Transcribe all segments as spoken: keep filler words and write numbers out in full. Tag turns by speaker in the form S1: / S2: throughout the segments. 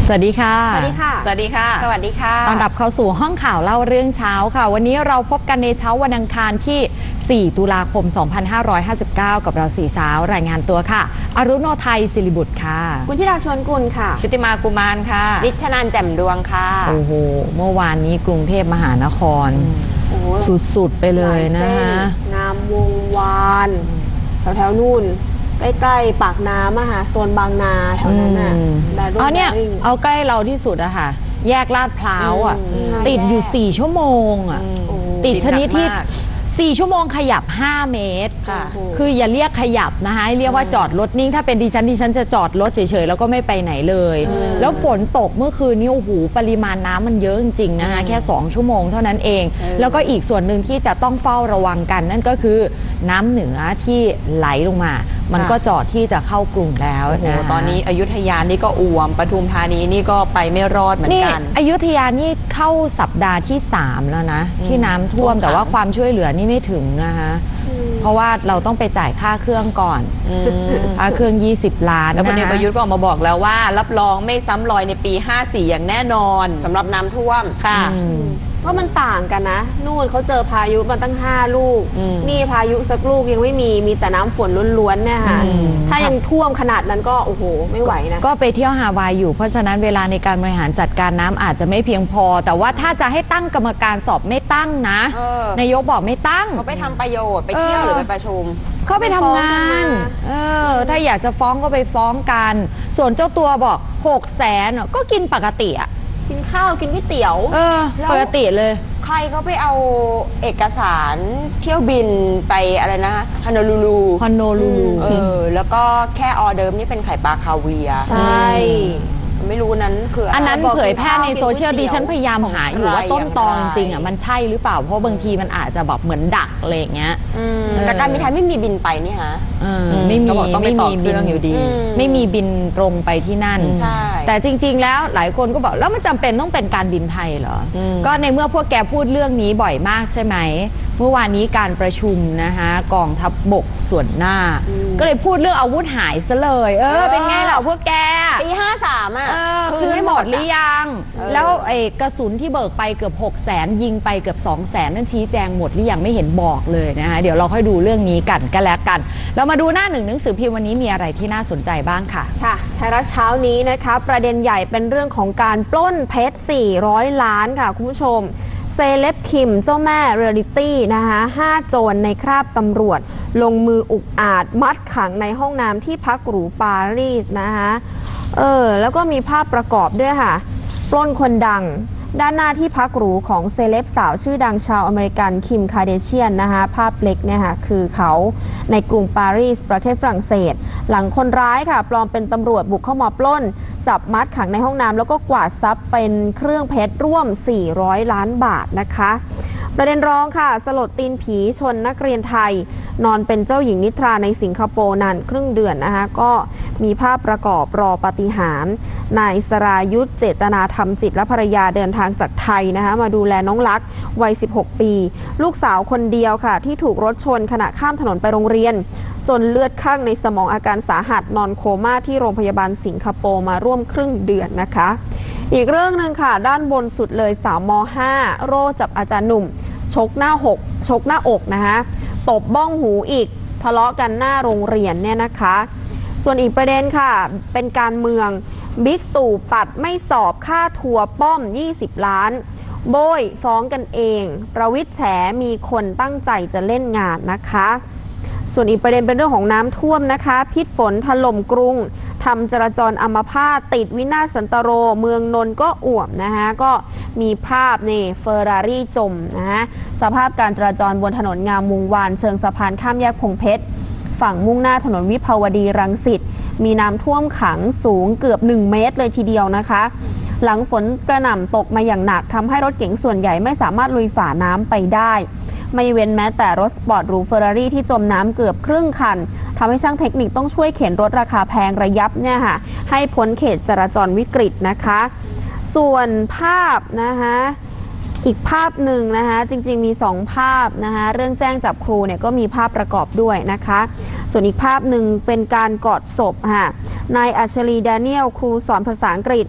S1: สวัสดีค่ะ
S2: สวัสดีค่ะ
S3: สวัสดีค่ะ
S2: สวัสดีค่ะ
S1: ต้อนรับเข้าสู่ห้องข่าวเล่าเรื่องเช้าค่ะวันนี้เราพบกันในเช้าวันอังคารที่สี่ตุลาคมสองพันห้าร้อยห้าสิบเก้ากับเราสี่สาวรายงานตัวค่ะอรุณโนไทยศิริบุตรค่ะ
S2: คุณธิดาชวนกุลค่ะ
S3: ชุติมากุมารค่ะ
S2: ริชนันแจ่มดวงค่ะ
S1: โอ้โหเมื่อวานนี้กรุงเทพมหานครสุดๆไปเลยนะคะ
S2: งามวงวานแถวๆนู่นใกล้ๆปากน้ำอะค่ะโซนบางนาแถวนั้นน่ะ
S1: เอาเนี่ยเอาใกล้เราที่สุดอะค่ะแยกลาดพร้าวอะติดอยู่สี่ชั่วโมงอะติดชนิดที่สี่ชั่วโมงขยับห้าเมตรคืออย่าเรียกขยับนะคะเรียกว่าจอดรถนิ่งถ้าเป็นดิฉันดิฉันจะจอดรถเฉยๆแล้วก็ไม่ไปไหนเลยแล้วฝนตกเมื่อคืนนี้โอ้โหปริมาณน้ำมันเยอะจริงๆนะคะแค่สองชั่วโมงเท่านั้นเองแล้วก็อีกส่วนหนึ่งที่จะต้องเฝ้าระวังกันนั่นก็คือน้ำเหนือที่ไหลลงมามันก็จอดที่จะเข้ากรุงแล้วนะ
S3: ตอนนี้อยุธยานี่ก็อ่วมปทุมธานีนี่ก็ไปไม่รอดเหมือนกัน
S1: อยุธยานี่เข้าสัปดาห์ที่สามแล้วนะที่น้ำท่วมแต่ว่าความช่วยเหลือนี่ไม่ถึงนะคะเพราะว่าเราต้องไปจ่ายค่าเครื่องก่อนค่าเครื่องยี่สิบล้าน
S3: แล้วพลเอกประยุทธ์ก็ออกมาบอกแล้วว่ารับรองไม่ซ้ำรอยในปีห้าสี่อย่างแน่นอน
S2: สำหรับน้ำท่วม
S3: ค่ะ
S2: ว่ามันต่างกันนะนู่นเขาเจอพายุมาตั้งห้าลูกนี่พายุสักลูกยังไม่มีมีแต่น้ำฝนล้วนๆเนี่ยค่ะถ้ายังท่วมขนาดนั้นก็โอ้โหไม่ไหวนะ
S1: ก็ไปเที่ยวฮาวายอยู่เพราะฉะนั้นเวลาในการบริหารจัดการน้ำอาจจะไม่เพียงพอแต่ว่าถ้าจะให้ตั้งกรรมการสอบไม่ตั้งนะนายกบอกไม่ตั้ง
S3: เขาไปทำประโยชน์ไปเที่ยวหรือไปประชุม
S1: เขาไปทำงานเออถ้าอยากจะฟ้องก็ไปฟ้องกันส่วนเจ้าตัวบอกหกแสนก็กินปกติอ่ะ
S2: กินข้าวกินก๋วยเตี๋ยว
S1: เออปกติเลย
S3: ใครเขาไปเอาเอกสารเที่ยวบินไปอะไรนะฮอนโนลูลู
S1: ฮอนโนลูลู
S3: เออแล้วก็แค่ออเดิร์ฟนี่เป็นไข่ปลาคาเวีย
S2: ใช่
S3: ไม่รู้นั้นคือ
S1: อันนั้นเผยแพร่ในโซเชียลดิฉันพยายามหาอยู่ว่าต้นตอจริงๆอ่ะมันใช่หรือเปล่าเพราะบางทีมันอาจจะแบบเหมือนดักอะไรอย่างเงี้ย
S3: แต่การบินไทยไม่มีบินไปนี่ฮะ
S1: ไม่มีไม่มี
S3: บินอยู่ดี
S1: ไม่มีบินตรงไปที่นั่นแต่จริงๆแล้วหลายคนก็บอกแล้วมันจำเป็นต้องเป็นการบินไทยเหรอก็ในเมื่อพวกแกพูดเรื่องนี้บ่อยมากใช่ไหมเมื่อวานนี้การประชุมนะคะกองทัพบกส่วนหน้าก็เลยพูดเรื่องอาวุธหายซะเลยเออเป็นไงล่ะพวกแก
S3: ปีห้าสามอ่ะ
S1: คืนไม่หมดหรือยังแล้วไอ้กระสุนที่เบิกไปเกือบหกแสนยิงไปเกือบสองแสนนั่นชี้แจงหมดหรือยังไม่เห็นบอกเลยนะคะเดี๋ยวเราค่อยดูเรื่องนี้กันก็แล้วกันเรามาดูหน้าหนึ่งหนังสือพิมพ์วันนี้มีอะไรที่น่าสนใจบ้างค่ะ
S2: ค่ะไทยรัฐเช้านี้นะคะประเด็นใหญ่เป็นเรื่องของการปล้นเพชรสี่ร้อยล้านค่ะคุณผู้ชมเซเลบคิมเจ้าแม่เรียลิตี้นะคะห้าโจรในคราบตำรวจลงมืออุกอาจมัดขังในห้องน้ำที่พักหรูปารีสนะคะเออแล้วก็มีภาพประกอบด้วยค่ะปล้นคนดังด้านหน้าที่พักหรูของเซเลบสาวชื่อดังชาวอเมริกันคิมคาร์เดเชียนนะคะภาพเล็กเนี่ยค่ะคือเขาในกรุงปารีสประเทศฝรั่งเศสหลังคนร้ายค่ะปลอมเป็นตำรวจบุกเข้ามาปล้นจับมัดขังในห้องน้ำแล้วก็กวาดทรัพย์เป็นเครื่องเพชรร่วมสี่ร้อยล้านบาทนะคะประเด็นร้องค่ะสลดตีนผีชนนักเรียนไทยนอนเป็นเจ้าหญิงนิทราในสิงคโปร์นานครึ่งเดือนนะคะก็มีภาพประกอบรอปาฏิหาริย์นายสรายุทธเจตนาธรรมจิตและภรรยาเดินทางจากไทยนะคะมาดูแลน้องลักษณ์วัยสิบหกปีลูกสาวคนเดียวค่ะที่ถูกรถชนขณะข้ามถนนไปโรงเรียนจนเลือดข้างในสมองอาการสาหัสนอนโคม่าที่โรงพยาบาลสิงคโปร์มาร่วมครึ่งเดือนนะคะอีกเรื่องหนึ่งค่ะด้านบนสุดเลยสาวม.ห้า โร่จับอาจารย์หนุ่มชกหน้าหกชกหน้าอกนะคะตบบ้องหูอีกทะเลาะกันหน้าโรงเรียนเนี่ยนะคะส่วนอีกประเด็นค่ะเป็นการเมืองบิ๊กตู่ปัดไม่สอบค่าทัวร์ป้อมยี่สิบล้านโบยฟ้องกันเองประวิตรแฉมีคนตั้งใจจะเล่นงานนะคะส่วนอีกประเด็นเป็นเรื่องของน้ำท่วมนะคะพิษฝนถล่มกรุงทำจราจรอัมพาตติดวินาศสันตโรเมืองนนท์ก็อ่วมนะคะก็มีภาพนี่เฟอร์รารี่จมนะฮะสภาพการจราจรบนถนนงามวงวานเชิงสะพานข้ามแยกพงเพชรฝั่งมุ่งหน้าถนนวิภาวดีรังสิตมีน้ำท่วมขังสูงเกือบหนึ่งเมตรเลยทีเดียวนะคะหลังฝนกระหน่ำตกมาอย่างหนักทำให้รถเก๋งส่วนใหญ่ไม่สามารถลุยฝ่าน้ำไปได้ไม่เว้นแม้แต่รถสปอร์ตหรูเฟอร์รารี่ที่จมน้ำเกือบครึ่งคันทำให้ช่างเทคนิคต้องช่วยเข็นรถราคาแพงระยับเนี่ยค่ะให้พ้นเขตจราจรวิกฤตนะคะส่วนภาพนะคะอีกภาพหนึ่งนะคะจริงๆมีสองภาพนะคะเรื่องแจ้งจับครูเนี่ยก็มีภาพประกอบด้วยนะคะส่วนอีกภาพหนึ่งเป็นการกอดศพค่ะนายอัชรีแดเนียลครูสอนภาษาอังกฤษ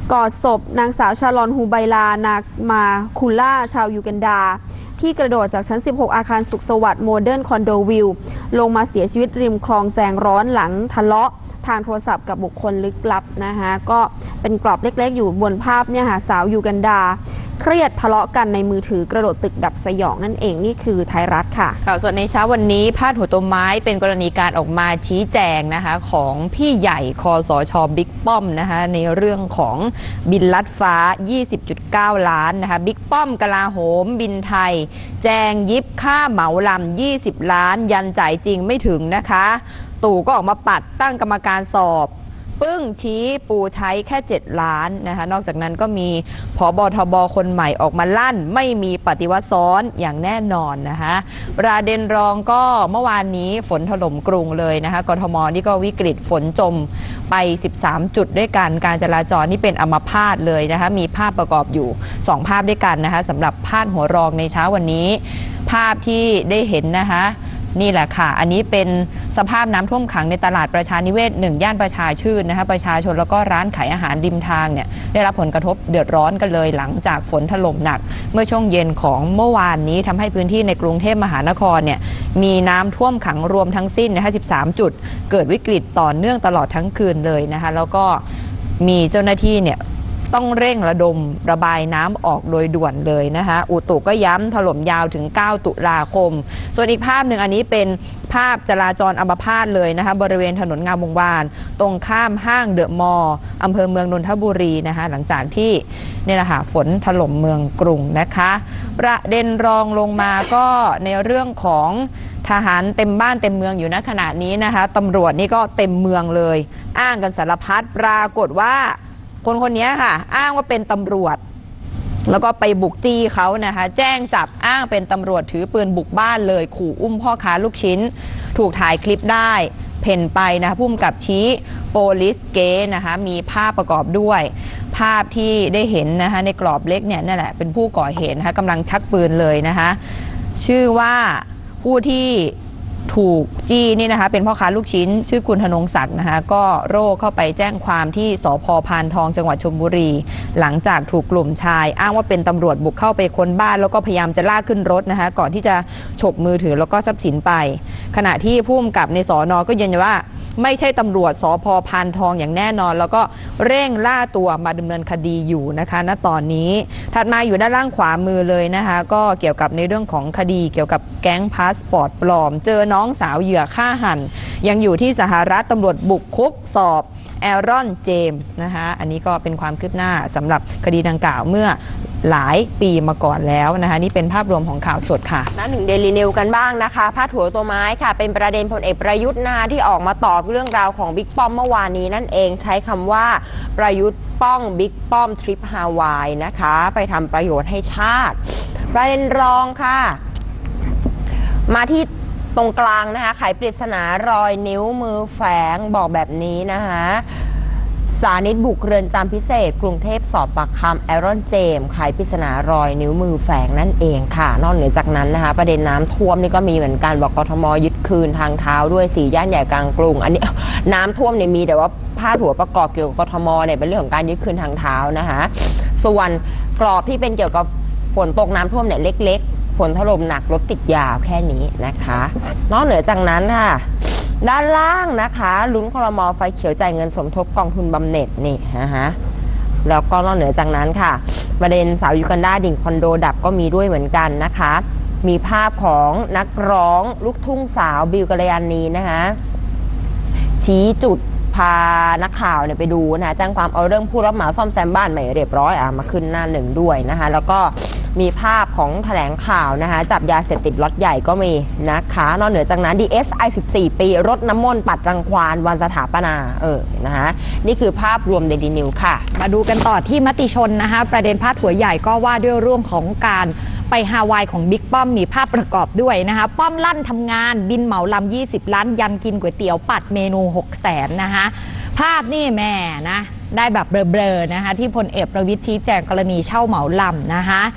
S2: กอดศพนางสาวชาลอนฮูไบลานามาคุล่าชาวยูกันดาที่กระโดดจากชั้นสิบหกอาคารสุขสวัสดิ์โมเดิร์นคอนโดวิวลงมาเสียชีวิตริมคลองแจงร้อนหลังทะเลาะทางโทรศัพท์กับบุคคลลึกลับนะคะก็เป็นกรอบเล็กๆอยู่บนภาพเนี่ยค่ะสาวยูกันดาเครียดทะเลาะกันในมือถือกระโดดตึกดับสยองนั่นเองนี่คือไทยรัฐค่ะ
S4: ข่าวสดในเช้าวันนี้พาดหัวตัวไม้เป็นกรณีการออกมาชี้แจงนะคะของพี่ใหญ่คสช.บิ๊กป้อมนะคะในเรื่องของบินลัดฟ้า ยี่สิบจุดเก้า ล้านนะคะบิ๊กป้อมกลาโหมบินไทยแจงยิบค่าเหมาลำยี่สิบล้านยันจ่ายจริงไม่ถึงนะคะตู่ก็ออกมาปัดตั้งกรรมการสอบปึ้งชี้ปูใช้แค่เจ็ดล้านนะคะนอกจากนั้นก็มีผบทบคนใหม่ออกมาลั่นไม่มีปฏิวัติซ้อนอย่างแน่นอนนะคะประเด็นรองก็เมื่อวานนี้ฝนถล่มกรุงเลยนะคะกทมนี่ก็วิกฤตฝนจมไปสิบสามจุดด้วยกันการจราจรนี่เป็นอัมพาตเลยนะคะมีภาพประกอบอยู่สองภาพด้วยกันนะคะสำหรับพาดหัวรองในเช้าวันนี้ภาพที่ได้เห็นนะคะนี่แหละค่ะอันนี้เป็นสภาพน้ำท่วมขังในตลาดประชานิเวศหนึ่งย่านประชาชื่นนะคะประชาชนแล้วก็ร้านขายอาหารริมทางเนี่ยได้รับผลกระทบเดือดร้อนกันเลยหลังจากฝนถล่มหนักเมื่อช่วงเย็นของเมื่อวานนี้ทำให้พื้นที่ในกรุงเทพมหานครเนี่ยมีน้ำท่วมขังรวมทั้งสิ้นนะคะสิบสามจุดเกิดวิกฤตต่อเนื่องตลอดทั้งคืนเลยนะคะแล้วก็มีเจ้าหน้าที่เนี่ยต้องเร่งระดมระบายน้ำออกโดยด่วนเลยนะคะอุตุก็ย้ำถล่มยาวถึงเก้าตุลาคมส่วนอีกภาพหนึ่งอันนี้เป็นภาพจราจรอัมพาตเลยนะคะบริเวณถนนงามวงวานตรงข้ามห้างเดอะมอลล์อำเภอเมืองนนทบุรีนะคะหลังจากที่นี่แหละค่ะฝนถล่มเมืองกรุงนะคะประเด็นรองลงมาก็ในเรื่องของทหารเต็มบ้านเต็มเมืองอยู่ณขณะนี้นะคะตำรวจนี่ก็เต็มเมืองเลยอ้างกันสารพัดปรากฏว่าคนคนนี้ค่ะอ้างว่าเป็นตำรวจแล้วก็ไปบุกจี้เขานะคะแจ้งจับอ้างเป็นตำรวจถือปืนบุกบ้านเลยขู่อุ้มพ่อค้าลูกชิ้นถูกถ่ายคลิปได้เพ่นไปนะคะพุ่มกับชี้โปลิสเกนะคะมีภาพประกอบด้วยภาพที่ได้เห็นนะคะในกรอบเล็กเนี่ยนั่นแหละเป็นผู้ก่อเหตุนะคะกำลังชักปืนเลยนะคะชื่อว่าผู้ที่ถูกจี้นี่นะคะเป็นพ่อค้าลูกชิ้นชื่อคุณธนงศักดิ์นะคะก็โร่เข้าไปแจ้งความที่สภ.พานทองจังหวัดชลบุรีหลังจากถูกกลุ่มชายอ้างว่าเป็นตำรวจบุกเข้าไปค้นบ้านแล้วก็พยายามจะลากขึ้นรถนะคะก่อนที่จะฉกมือถือแล้วก็ทรัพย์สินไปขณะที่ผู้กำกับในสน.ก็ยืนยันว่าไม่ใช่ตำรวจสภ.พานทองอย่างแน่นอนแล้วก็เร่งล่าตัวมาดำเนินคดีอยู่นะคะณตอนนี้ถัดมาอยู่ด้านล่างขวามือเลยนะคะก็เกี่ยวกับในเรื่องของคดีเกี่ยวกับแก๊งพาสปอร์ตปลอมเจอน้องสาวเหยื่อฆ่าหันยังอยู่ที่สหรัฐตำรวจบุกคุกสอบแอรอนเจมส์นะคะอันนี้ก็เป็นความคืบหน้าสำหรับคดีดังกล่าวเมื่อหลายปีมาก่อนแล้วนะคะนี่เป็นภาพรวมของข่าวสดค่ะ
S3: หน้าหนึ่งเดลินิวกันบ้างนะคะพาดหัวตัวไม้ค่ะเป็นประเด็นพลเอกประยุทธ์นาที่ออกมาตอบเรื่องราวของบิ๊กป้อมเมื่อวานนี้นั่นเองใช้คำว่าประยุทธ์ป้องบิ๊กป้อมทริปฮาวายนะคะไปทำประโยชน์ให้ชาติประเด็นรองค่ะมาที่ตรงกลางนะคะไขปริศนารอยนิ้วมือแฝงบอกแบบนี้นะคะสานิตบุกเรือนจำพิเศษกรุงเทพสอบปากคำแอรอนเจมส์ไขปริศนารอยนิ้วมือแฝงนั่นเองค่ะนอกเหนือจากนั้นนะคะประเด็นน้ำท่วมนี่ก็มีเหมือนกันบอกกทมยึดคืนทางเท้าด้วยสี่ย่านใหญ่กลางกรุงอันนี้น้ำท่วมเนี่ยมีแต่ว่าพาดหัวประกอบเกี่ยวกับกทมเนี่ยเป็นเรื่องของการยึดคืนทางเท้านะคะส่วนกรอบที่เป็นเกี่ยวกับฝนตกน้ำท่วมเนี่ยเล็กๆฝนถล่มหนักรถติดยาวแค่นี้นะคะนอกเหนือจากนั้นค่ะด้านล่างนะคะลุ้นครม.ไฟเขียวจ่ายเงินสมทบกองทุนบำเหน็จนี่นะฮะแล้วก็นอกเหนือจากนั้นค่ะประเด็นสาวยูกันดาดิ่งคอนโดดับก็มีด้วยเหมือนกันนะคะมีภาพของนักร้องลูกทุ่งสาวบิวกัลยาณีนะคะชี้จุดพานักข่าวเนี่ยไปดูนะแจ้งความเอาเรื่องผู้รับเหมาซ่อมแซมบ้านใหม่เรียบร้อยอ่ะมาขึ้นหน้าหนึ่งด้วยนะคะแล้วก็มีภาพของแถลงข่าวนะคะจับยาเสพติดล็อตใหญ่ก็มีนะคะนอกเหนือจากนั้น ดี เอส ไอ สิบสี่ ปีรถน้ำมนต์ปัดรังควานวันสถาปนาเออนะคะนี่คือภาพรวมเดลินิวค่ะ
S1: มาดูกันต่อที่มติชนนะคะประเด็นพาดหัวใหญ่ก็ว่าด้วยเรื่องของการไปฮาวายของบิ๊กป้อมมีภาพประกอบด้วยนะคะป้อมลั่นทำงานบินเหมาลำยี่สิบล้านยันกินก๋วยเตี๋ยวปัดเมนูหกแสนนะคะภาพนี่แม่นะได้แบบเบลอๆนะคะที่พลเอกประวิตรชี้แจงกรณีเช่าเหมาลำนะคะ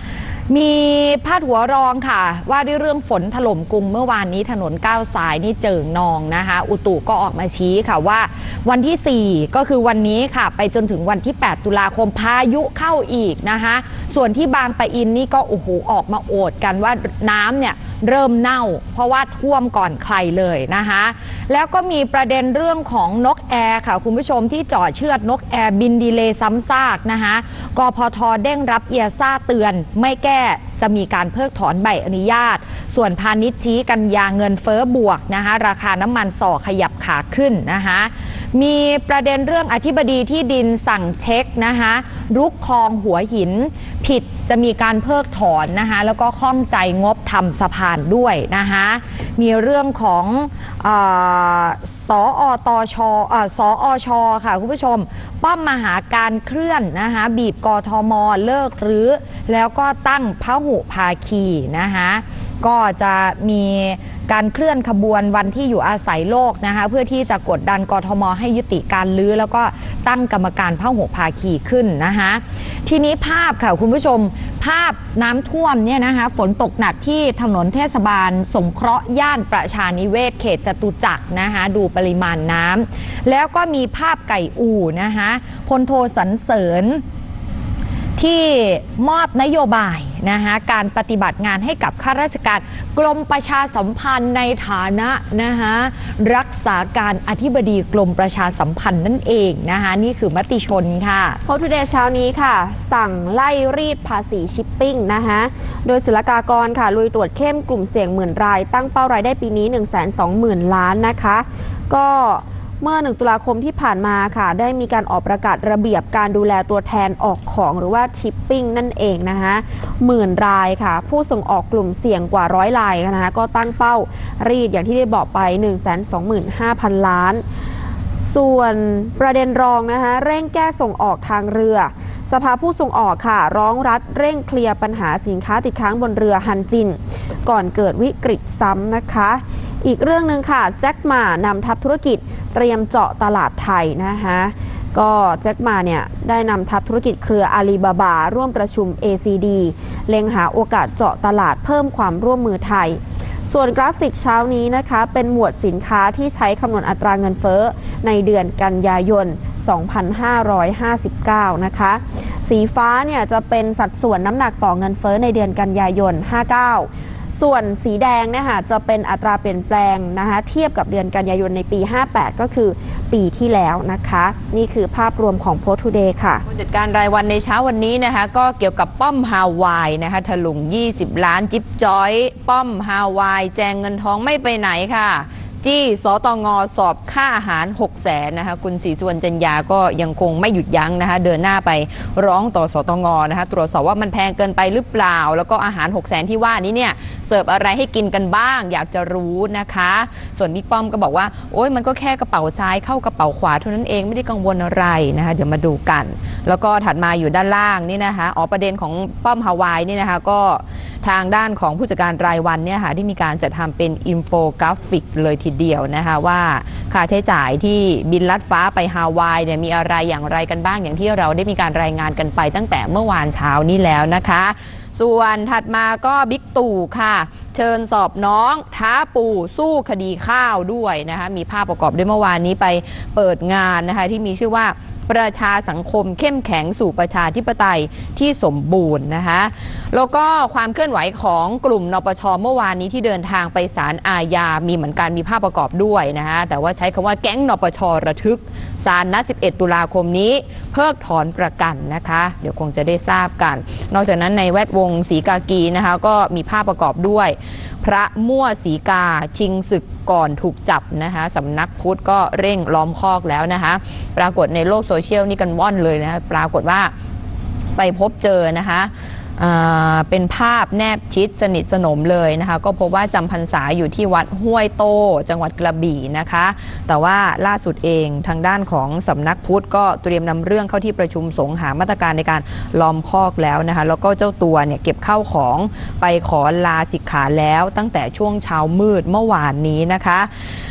S1: มีพาดหัวรองค่ะว่าด้วยเรื่องฝนถล่มกรุงเมื่อวานนี้ถนนก้าวสายนี่เจิ่งนองนะคะอุตุก็ออกมาชี้ค่ะว่าวันที่สี่ก็คือวันนี้ค่ะไปจนถึงวันที่แปดตุลาคมพายุเข้าอีกนะคะส่วนที่บางปะอินนี่ก็โอ้โหออกมาโอดกันว่าน้ำเนี่ยเริ่มเน่าเพราะว่าท่วมก่อนใครเลยนะคะแล้วก็มีประเด็นเรื่องของนกแอร์ค่ะคุณผู้ชมที่จ่อเชือดนกแอร์บินดีเลย์ซ้ำซากนะคะกพท.เด้งรับเอียซ่าเตือนไม่แก้จะมีการเพิกถอนใบอนุญาตส่วนพาณิชย์ชี้กันยาเงินเฟ้อบวกนะคะราคาน้ำมันส่อขยับขาขึ้นนะคะมีประเด็นเรื่องอธิบดีที่ดินสั่งเช็คนะคะรุกคลองหัวหินผิดจะมีการเพิกถอนนะคะแล้วก็ข้องใจงบทำสะพานด้วยนะคะมีเรื่องของสอตชสอชค่ะคุณผู้ชมป้อมมหาการเคลื่อนนะคะบีบกทมเลิกรื้อแล้วก็ตั้งพหุภาคีนะคะก็จะมีการเคลื่อนขบวนวันที่อยู่อาศัยโลกนะคะเพื่อที่จะกดดันกทมให้ยุติการลื้อแล้วก็ตั้งกรรมการพหุภาคีขึ้นนะคะทีนี้ภาพค่ะคุณผู้ชมภาพน้ำท่วมเนี่ยนะคะฝนตกหนักที่ถนนเทศบาลสงเคราะห์ย่านประชานิเวศเขตจตุจักรนะคะดูปริมาณน้ำแล้วก็มีภาพไก่อู่นะคะพลโทสรรเสริญที่มอบนโยบายนะคะการปฏิบัติงานให้กับข้าราชการกรมประชาสัมพันธ์ในฐานะนะคะรักษาการอธิบดีกรมประชาสัมพันธ์นั่นเองนะคะนี่คือมติชนค่ะ
S2: โพสต์ทูเดย์เช้านี้ค่ะสั่งไล่รีดภาษีชิปปิ้งนะคะโดยศุลกากรค่ะลุยตรวจเข้มกลุ่มเสี่ยงหมื่นรายตั้งเป้ารายได้ปีนี้ หนึ่งแสนสองหมื่น ล้านนะคะก็เมื่อหนึ่งตุลาคมที่ผ่านมาค่ะได้มีการออกประกาศระเบียบการดูแลตัวแทนออกของหรือว่าชิปปิ้งนั่นเองนะคะหมื่นรายค่ะผู้ส่งออกกลุ่มเสี่ยงกว่าร้อยรายนะคะก็ตั้งเป้ารีดอย่างที่ได้บอกไป หนึ่งแสนสองหมื่นห้าพัน ล้านส่วนประเด็นรองนะคะเร่งแก้ส่งออกทางเรือสภาผู้ส่งออกค่ะร้องรัฐเร่งเคลียร์ปัญหาสินค้าติดค้างบนเรือฮันจินก่อนเกิดวิกฤตซ้ำนะคะอีกเรื่องหนึ่งค่ะแจ็คหม่านำทัพธุรกิจเตรียมเจาะตลาดไทยนะคะก็แจ็คหม่าเนี่ยได้นำทัพธุรกิจเครืออาลีบาบาร่วมประชุม เอ ซี ดี เล็งหาโอกาสเจาะตลาดเพิ่มความร่วมมือไทยส่วนกราฟิกเช้านี้นะคะเป็นหมวดสินค้าที่ใช้คำนวณอัตราเงินเฟ้อในเดือนกันยายน สองพันห้าร้อยห้าสิบเก้า นะคะสีฟ้าเนี่ยจะเป็นสัดส่วนน้ำหนักต่อเงินเฟ้อในเดือนกันยายน ห้าสิบเก้าส่วนสีแดงเนี่ยค่ะจะเป็นอัตราเปลี่ยนแปลงนะคะเทียบกับเดือนกันยายนในปีห้าสิบแปดก็คือปีที่แล้วนะคะนี่คือภาพรวมของโพสต์ทูเดย์ค่ะ
S4: ผู้จัดการรายวันในเช้าวันนี้นะคะก็เกี่ยวกับป้อมฮาวายนะคะถลุงยี่สิบล้านจิ๊บจ้อยป้อมฮาวายแจงเงินทองไม่ไปไหนค่ะจี้สตง.สอบค่าอาหารหกแสนนะคะคุณศรีสุวรรณจันยาก็ยังคงไม่หยุดยั้งนะคะเดินหน้าไปร้องต่อสตง.นะคะตรวจสอบว่ามันแพงเกินไปหรือเปล่าแล้วก็อาหารหกแสนที่ว่านี้เนี่ยเสิร์ฟอะไรให้กินกันบ้างอยากจะรู้นะคะส่วนบิ๊กป้อมก็บอกว่าโอ๊ยมันก็แค่กระเป๋าซ้ายเข้ากระเป๋าขวาเท่านั้นเองไม่ได้กังวลอะไรนะคะเดี๋ยวมาดูกันแล้วก็ถัดมาอยู่ด้านล่างนี่นะคะอ๋อประเด็นของป้อมฮาวายนี่นะคะก็ทางด้านของผู้จัดการรายวันเนี่ยค่ะที่มีการจัดทำเป็นอินโฟกราฟิกเลยทีเดียวนะคะว่าค่าใช้จ่ายที่บินลัดฟ้าไปฮาวายเนี่ยมีอะไรอย่างไรกันบ้างอย่างที่เราได้มีการรายงานกันไปตั้งแต่เมื่อวานเช้านี้แล้วนะคะส่วนถัดมาก็บิ๊กตู่ค่ะเชิญสอบน้องท้าปู่สู้คดีข้าวด้วยนะคะมีภาพประกอบด้วยเมื่อวานนี้ไปเปิดงานนะคะที่มีชื่อว่าประชาสังคมเข้มแข็งสู่ประชาธิปไตยที่สมบูรณ์นะคะแล้วก็ความเคลื่อนไหวของกลุ่มนปช.เมื่อวานนี้ที่เดินทางไปศาลอาญามีเหมือนกันมีภาพประกอบด้วยนะคะแต่ว่าใช้คำว่าแก๊งนปช.ระทึกศาลนัดสิบเอ็ดตุลาคมนี้เพิกถอนประกันนะคะเดี๋ยวคงจะได้ทราบกันนอกจากนั้นในแวดวงศรีกากีนะคะก็มีภาพประกอบด้วยพระมั่วศรีกาชิงศึกก่อนถูกจับนะคะสำนักพุทธก็เร่งล้อมคอกแล้วนะคะปรากฏในโลกโซเชียลนี่กันว่อนเลยนะคะปรากฏว่าไปพบเจอนะคะเป็นภาพแนบชิดสนิทสนมเลยนะคะก็พบว่าจำพรรษาอยู่ที่วัดห้วยโตจังหวัดกระบี่นะคะแต่ว่าล่าสุดเองทางด้านของสำนักพุทธก็เตรียมนำเรื่องเข้าที่ประชุมสงฆ์หามาตรการในการล้อมคอกแล้วนะคะแล้วก็เจ้าตัวเนี่ยเก็บข้าวของไปขอลาสิกขาแล้วตั้งแต่ช่วงเช้ามืดเมื่อวานนี้นะคะ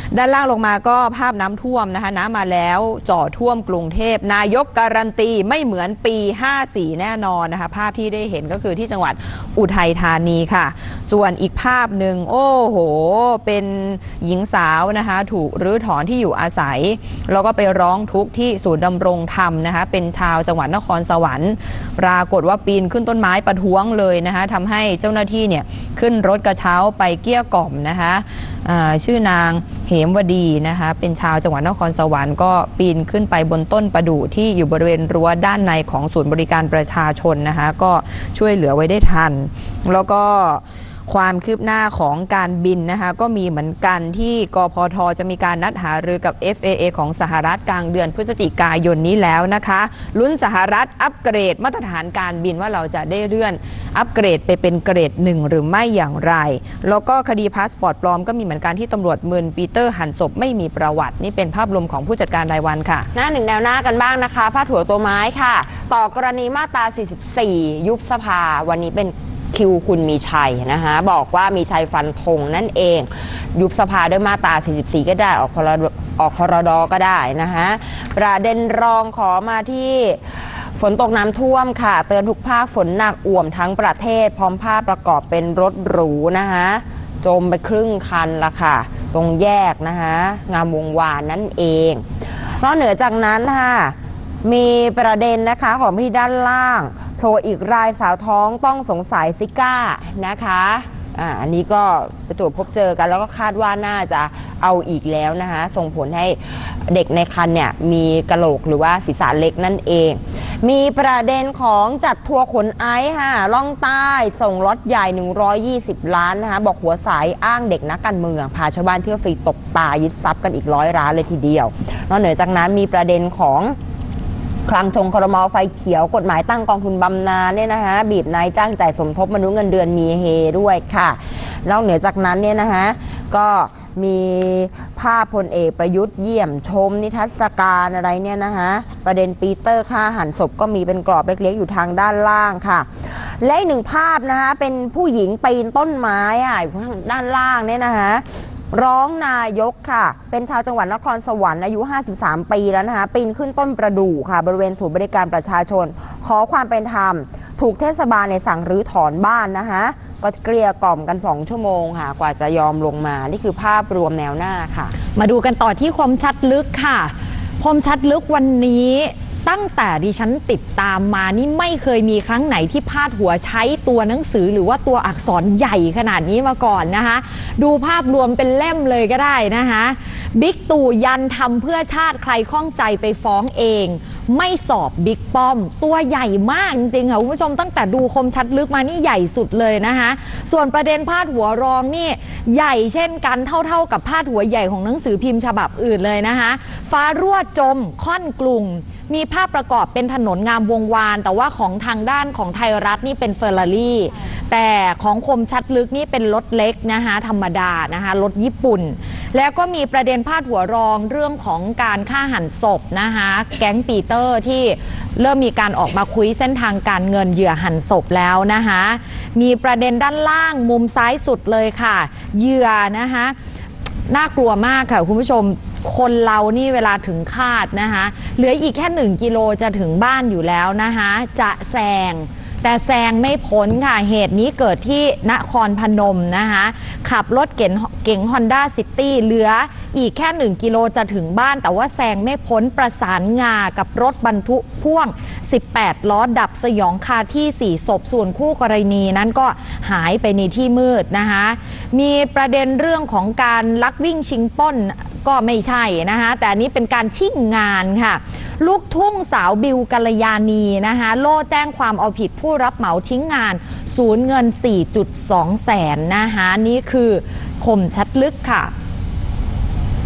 S4: ด้านล่างลงมาก็ภาพน้ำท่วมนะคะน้ำมาแล้วจ่อท่วมกรุงเทพนายกการันตีไม่เหมือนปีห้าสี่แน่นอนนะคะภาพที่ได้เห็นก็คือที่จังหวัดอุทัยธานีค่ะส่วนอีกภาพหนึ่งโอ้โหเป็นหญิงสาวนะคะถูกรื้อถอนที่อยู่อาศัยแล้วก็ไปร้องทุกข์ที่ศูนย์ดำรงธรรมนะคะเป็นชาวจังหวัดนครสวรรค์ปรากฏว่าปีนขึ้นต้นไม้ประท้วงเลยนะคะทำให้เจ้าหน้าที่เนี่ยขึ้นรถกระเช้าไปเกลี้ยกล่อมนะคะชื่อนางเหมวดีนะคะเป็นชาวจังหวัดนครสวรรค์ก็ปีนขึ้นไปบนต้นประดู่ที่อยู่บริเวณรั้วด้านในของศูนย์บริการประชาชนนะคะก็ช่วยเหลือไว้ได้ทันแล้วก็ความคืบหน้าของการบินนะคะก็มีเหมือนกันที่กพท.จะมีการนัดหารือกับ เอฟ เอ เอ ของสหรัฐกลางเดือนพฤศจิกายนนี้แล้วนะคะลุ้นสหรัฐอัปเกรดมาตรฐานการบินว่าเราจะได้เลื่อนอัปเกรดไปเป็นเกรดหนึ่งหรือไม่อย่างไรแล้วก็คดีพาสปอร์ตปลอมก็มีเหมือนกันที่ตำรวจเมืองปีเตอร์หันศพไม่มีประวัตินี่เป็นภาพรวมของผู้จัดการรายวันค่ะ
S3: หน้าหนึ่งแนวหน้ากันบ้างนะคะพาดหัวตัวไม้ค่ะต่อกรณีมาตราสี่สิบสี่ยุบสภาวันนี้เป็นคิวคุณมีชัยนะคะบอกว่ามีชัยฟันธงนั่นเองยุบสภาด้วยมาตราสี่สิบสี่ก็ได้ออกพรออกพรดก็ได้นะคะประเด็นรองขอมาที่ฝนตกน้ำท่วมค่ะเตือนทุกภาคฝนหนักอ่วมทั้งประเทศพร้อมภาพประกอบเป็นรถหรูนะคะจมไปครึ่งคันละค่ะตรงแยกนะคะงามวงวานนั่นเองนอกเหนือจากนั้นค่ะมีประเด็นนะคะของที่ด้านล่างโผล่อีกรายสาวท้องต้องสงสัยซิก้านะคะอ่าอันนี้ก็ไปตรวจพบเจอกันแล้วก็คาดว่าน่าจะเอาอีกแล้วนะคะส่งผลให้เด็กในครรภ์เนี่ยมีกะโหลกหรือว่าศีรษะเล็กนั่นเองมีประเด็นของจัดทัวร์ขนไอซ์ค่ะล่องใต้ส่งรถใหญ่หนึ่งร้อยยี่สิบล้านนะคะบอกหัวสายอ้างเด็กนักการเมืองพาชาวบ้านเที่ยวฟรีตบตายึดทรัพย์กันอีกร้อยล้านเลยทีเดียวนอกเหนือจากนั้นมีประเด็นของคลังชงครม.ไฟเขียวกฎหมายตั้งกองทุนบำนาญเนี่ยนะคะบีบนายจ้างจ่ายสมทบมนุษย์เงินเดือนมีเฮด้วยค่ะนอกเหนือจากนั้นเนี่ยนะคะก็มีภาพพลเอกประยุทธ์เยี่ยมชมนิทรรศการอะไรเนี่ยนะคะประเด็นปีเตอร์ฆ่าหันศพก็มีเป็นกรอบเล็กๆอยู่ทางด้านล่างค่ะและอีกหนึ่งภาพนะคะเป็นผู้หญิงปีนต้นไม้อ่ะอยู่ทางด้านล่างเนี่ยนะคะร้องนายกค่ะเป็นชาวจังหวัดนครสวรรค์อายุห้าสิบสามปีแล้วนะคะปีนขึ้นต้นประดู่ค่ะบริเวณศูนย์บริการประชาชนขอความเป็นธรรมถูกเทศบาลในสั่งรื้อถอนบ้านนะคะก็เกลี้ยกล่อมกันสองชั่วโมงค่ะกว่าจะยอมลงมานี่คือภาพรวมแนวหน้าค่ะ
S1: มาดูกันต่อที่คมชัดลึกค่ะคมชัดลึกวันนี้ตั้งแต่ดิฉันติดตามมานี่ไม่เคยมีครั้งไหนที่พาดหัวใช้ตัวหนังสือหรือว่าตัวอักษรใหญ่ขนาดนี้มาก่อนนะคะดูภาพรวมเป็นเล่มเลยก็ได้นะคะบิ๊กตู่ยันทำเพื่อชาติใครข้องใจไปฟ้องเองไม่สอบบิ๊กป้อมตัวใหญ่มากจริงๆค่ะคุณผู้ชมตั้งแต่ดูคมชัดลึกมานี่ใหญ่สุดเลยนะคะส่วนประเด็นพาดหัวรองนี่ใหญ่เช่นกันเท่าๆกับพาดหัวใหญ่ของหนังสือพิมพ์ฉบับอื่นเลยนะคะฟ้ารั่วจมค่อนกรุงมีภาพประกอบเป็นถนนงามวงวานแต่ว่าของทางด้านของไทยรัฐนี่เป็นเฟอร์รารี่แต่ของคมชัดลึกนี่เป็นรถเล็กนะคะธรรมดานะคะรถญี่ปุ่นแล้วก็มีประเด็นพาดหัวรองเรื่องของการฆ่าหันศพนะคะแก๊งปีเตอร์ที่เริ่มมีการออกมาคุยเส้นทางการเงินเหยื่อหันศพแล้วนะคะมีประเด็นด้านล่างมุมซ้ายสุดเลยค่ะเหยื่อนะคะน่ากลัวมากค่ะคุณผู้ชมคนเรานี่เวลาถึงคาดนะคะเหลืออีกแค่หนึ่งกิโลจะถึงบ้านอยู่แล้วนะคะจะแซงแต่แซงไม่พ้นค่ะเหตุนี้เกิดที่นครพนมนะคะขับรถเก๋งเก๋ง Honda City เหลืออีกแค่หนึ่งกิโลจะถึงบ้านแต่ว่าแซงไม่พ้นประสานงากับรถบรรทุกพ่วงสิบแปดล้อดับสยองคาที่สี่ศพส่วนคู่กรณีนั้นก็หายไปในที่มืดนะคะมีประเด็นเรื่องของการลักวิ่งชิงปล้นก็ไม่ใช่นะคะแต่อันนี้เป็นการชิงงานค่ะลูกทุ่งสาวบิวกัลยาณีนะคะโล่แจ้งความเอาผิดผู้รับเหมาทิ้งงานสูญเงิน สี่จุดสอง แสนนะคะนี่คือคมชัดลึกค่ะ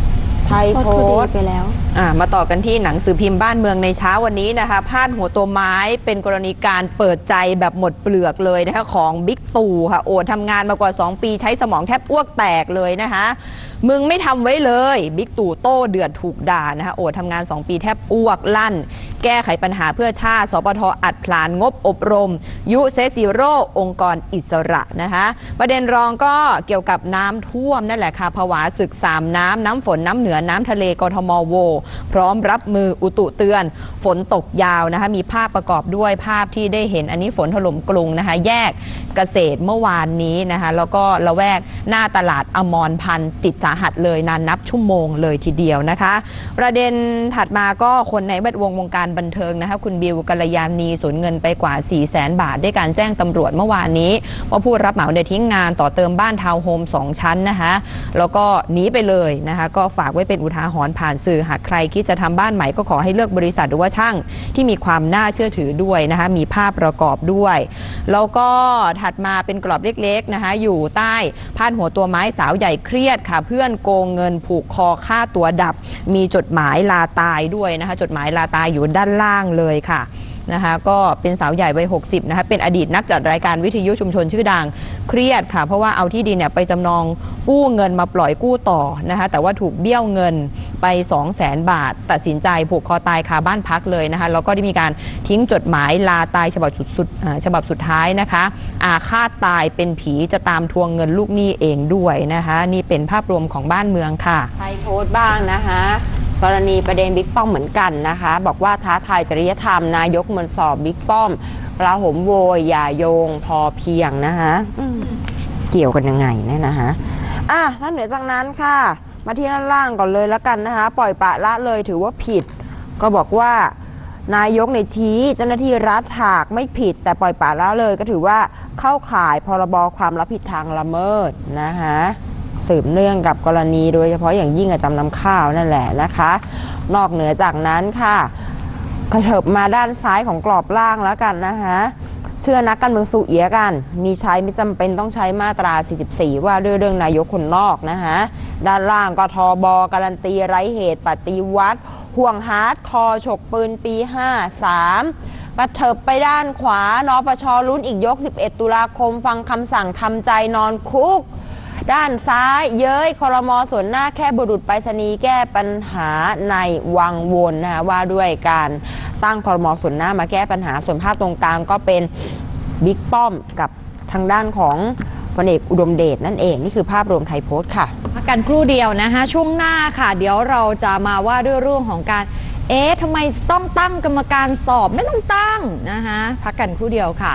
S3: ไทยโพสต์
S2: ไปแล้ว
S4: มาต่อกันที่หนังสือพิมพ์บ้านเมืองในเช้าวันนี้นะคะพาดหัวตัวไม้เป็นกรณีการเปิดใจแบบหมดเปลือกเลยนะคะของบิ๊กตู่ค่ะโอ้ทำงานมากว่าสองปีใช้สมองแทบอ้วกแตกเลยนะคะมึงไม่ทำไว้เลยบิ๊กตู่โต้เดือดถูกด่านะคะโอ้ทำงานสองปีแทบอ้วกลั่นแก้ไขปัญหาเพื่อชาติสปท.อัดผลาญงบอบรมยุเซซิโร่องค์กรอิสระนะคะประเด็นรองก็เกี่ยวกับน้ำท่วมนั่นแหละค่ะผวาศึกสามน้ำน้ำฝนน้ำเหนือน้ำทะเลกทมโวพร้อมรับมืออุตุเตือนฝนตกยาวนะคะมีภาพประกอบด้วยภาพที่ได้เห็นอันนี้ฝนถล่มกรุงนะคะแยกเกษตรเมื่อวานนี้นะคะแล้วก็ละแวกหน้าตลาดอมรพันธ์ติดสาหัสเลยนานนับชั่วโมงเลยทีเดียวนะคะประเด็นถัดมาก็คนในแวดวงวงการบันเทิงนะคะคุณบิวกัลยาณีสูญเงินไปกว่า สี่แสน บาทด้วยการแจ้งตำรวจเมื่อวานนี้ว่าผู้รับเหมาได้ทิ้งงานต่อเติมบ้านทาวน์โฮมสองชั้นนะคะแล้วก็หนีไปเลยนะคะก็ฝากไว้เป็นอุทาหรณ์ผ่านสื่อหากใครคิดจะทำบ้านใหม่ก็ขอให้เลือกบริษัทหรือว่าช่างที่มีความน่าเชื่อถือด้วยนะคะมีภาพประกอบด้วยแล้วก็ถัดมาเป็นกรอบเล็กๆนะคะอยู่ใต้พาดหัวตัวไม้สาวใหญ่เครียดค่ะเพื่อนโกงเงินผูกคอฆ่าตัวดับมีจดหมายลาตายด้วยนะคะจดหมายลาตายอยู่ด้านล่างเลยค่ะนะคะก็เป็นสาวใหญ่วัยหกสิบนะคะเป็นอดีตนักจัดรายการวิทยุชุมชนชื่อดังเครียดค่ะเพราะว่าเอาที่ดินเนี่ยไปจำนองกู้เงินมาปล่อยกู้ต่อนะคะแต่ว่าถูกเบี้ยวเงินไป สองแสน บาทตัดสินใจผูกคอตายคาบ้านพักเลยนะคะแล้วก็ได้มีการทิ้งจดหมายลาตายฉบับสุดฉบับสุดท้ายนะคะอาฆาตตายเป็นผีจะตามทวงเงินลูกหนี้เองด้วยนะคะนี่เป็นภาพรวมของบ้านเมืองค่ะ
S3: ไทยโพสต์บ้างนะคะกรณีประเด็นบิ๊กป้อมเหมือนกันนะคะบอกว่าท้าทายจริยธรรมนายกมันสอบบิ๊กป้อมปลาหมโวยอย่าโยงพอเพียงนะคะเกี่ยวกันยังไงเนี่ยนะคะอ่ะแล้วเหนือจากนั้นค่ะมาที่ด้านล่างก่อนเลยแล้วกันนะคะปล่อยปละละเลยถือว่าผิดก็บอกว่านายกในชี้เจ้าหน้าที่รัฐหากไม่ผิดแต่ปล่อยปละละเลยก็ถือว่าเข้าข่ายพรบความรับผิดทางละเมิดนะคะสืบเนื่องกับกรณีโดยเฉพาะอย่างยิ่งจำนำข้าวนั่นแหละนะคะนอกเหนือจากนั้นค่ะกระเถิบมาด้านซ้ายของกรอบล่างแล้วกันนะคะเชื่อนักการเมืองสูเอียกันมีใช้ไม่จำเป็นต้องใช้มาตราสี่สิบสี่ว่าด้วยเรื่องนายกคนนอกนะคะด้านล่างกทบการันตีไร้เหตุปฏิวัติห่วงฮาร์ดคอฉกปืนปีห้าสามกระเถิบไปด้านขวานปช.ลุ้นอีกยกสิบเอ็ดตุลาคมฟังคำสั่งทำใจนอนคุกด้านซ้ายเย้ยครม.ส่วนหน้าแค่บุรุษไปรษณีย์แก้ปัญหาในวังวนนะคะว่าด้วยการตั้งครม.ส่วนหน้ามาแก้ปัญหาส่วนภาคตรงกลางก็เป็นบิ๊กป้อมกับทางด้านของพลเอกอุดมเดชนั่นเองนี่คือภาพรวมไทยโพสต์ค่ะ
S1: พักกันครู่เดียวนะคะช่วงหน้าค่ะเดี๋ยวเราจะมาว่าด้วยเรื่องของการเอ๊ะทำไมต้องตั้งกรรมการสอบไม่ต้องตั้งนะคะพักกันครู่เดียวค่ะ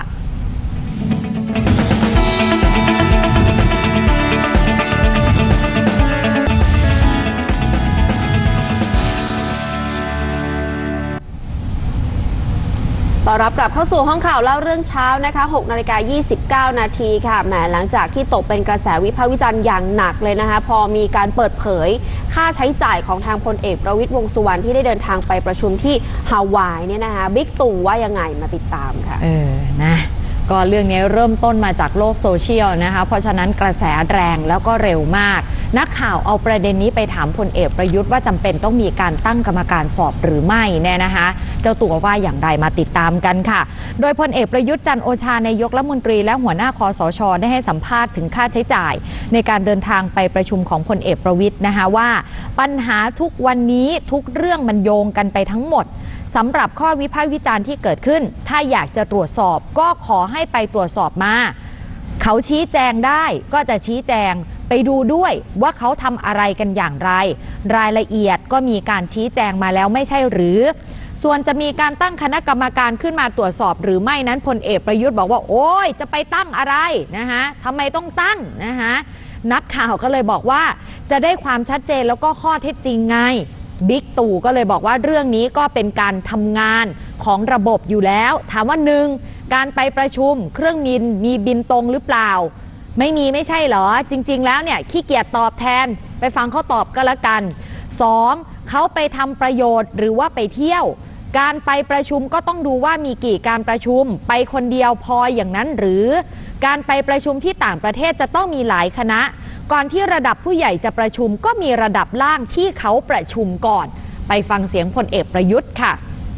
S2: ต้อนรับกลับเข้าสู่ห้องข่าวเล่าเรื่องเช้านะคะหกนาฬิกายี่สิบเก้านาทีค่ะแหมหลังจากที่ตกเป็นกระแสวิพากษ์วิจารณ์อย่างหนักเลยนะคะพอมีการเปิดเผยค่าใช้จ่ายของทางพลเอกประวิตรวงษ์สุวรรณที่ได้เดินทางไปประชุมที่ฮาวายเนี่ยนะคะบิ๊กตู่ว่ายังไงมาติดตามค่ะ
S1: เออนะก็เรื่องนี้เริ่มต้นมาจากโลกโซเชียลนะคะเพราะฉะนั้นกระแสแรงแล้วก็เร็วมากนักข่าวเอาประเด็นนี้ไปถามพลเอกประยุทธ์ว่าจำเป็นต้องมีการตั้งกรรมการสอบหรือไม่เนี่ยนะคะเจ้าตัวว่าอย่างไรมาติดตามกันค่ะโดยพลเอกประยุทธ์จันทร์โอชานายกรัฐมนตรีและหัวหน้าคสช.ได้ให้สัมภาษณ์ถึงค่าใช้จ่ายในการเดินทางไปประชุมของพลเอกประวิตรนะคะว่าปัญหาทุกวันนี้ทุกเรื่องมันโยงกันไปทั้งหมดสำหรับข้อวิพากษ์วิจารณ์ที่เกิดขึ้นถ้าอยากจะตรวจสอบก็ขอให้ไปตรวจสอบมาเขาชี้แจงได้ก็จะชี้แจงไปดูด้วยว่าเขาทำอะไรกันอย่างไรรายละเอียดก็มีการชี้แจงมาแล้วไม่ใช่หรือส่วนจะมีการตั้งคณะกรรมการขึ้นมาตรวจสอบหรือไม่นั้นพลเอกประยุทธ์บอกว่าโอ๊ยจะไปตั้งอะไรนะคะทำไมต้องตั้งนะคะนักข่าวก็เลยบอกว่าจะได้ความชัดเจนแล้วก็ข้อเท็จจริงไงบิ๊กตู่ก็เลยบอกว่าเรื่องนี้ก็เป็นการทำงานของระบบอยู่แล้วถามว่าหนึ่งการไปประชุมเครื่องบินมีบินตรงหรือเปล่าไม่มีไม่ใช่เหรอจริงๆแล้วเนี่ยขี้เกียจตอบแทนไปฟังเขาตอบก็แล้วกันสองเขาไปทำประโยชน์หรือว่าไปเที่ยวการไปประชุมก็ต้องดูว่ามีกี่การประชุมไปคนเดียวพออย่างนั้นหรือการไปประชุมที่ต่างประเทศจะต้องมีหลายคณะก่อนที่ระดับผู้ใหญ่จะประชุมก็มีระดับล่างที่เขาประชุมก่อนไปฟังเสียงพลเอกประยุทธ์ค่ะ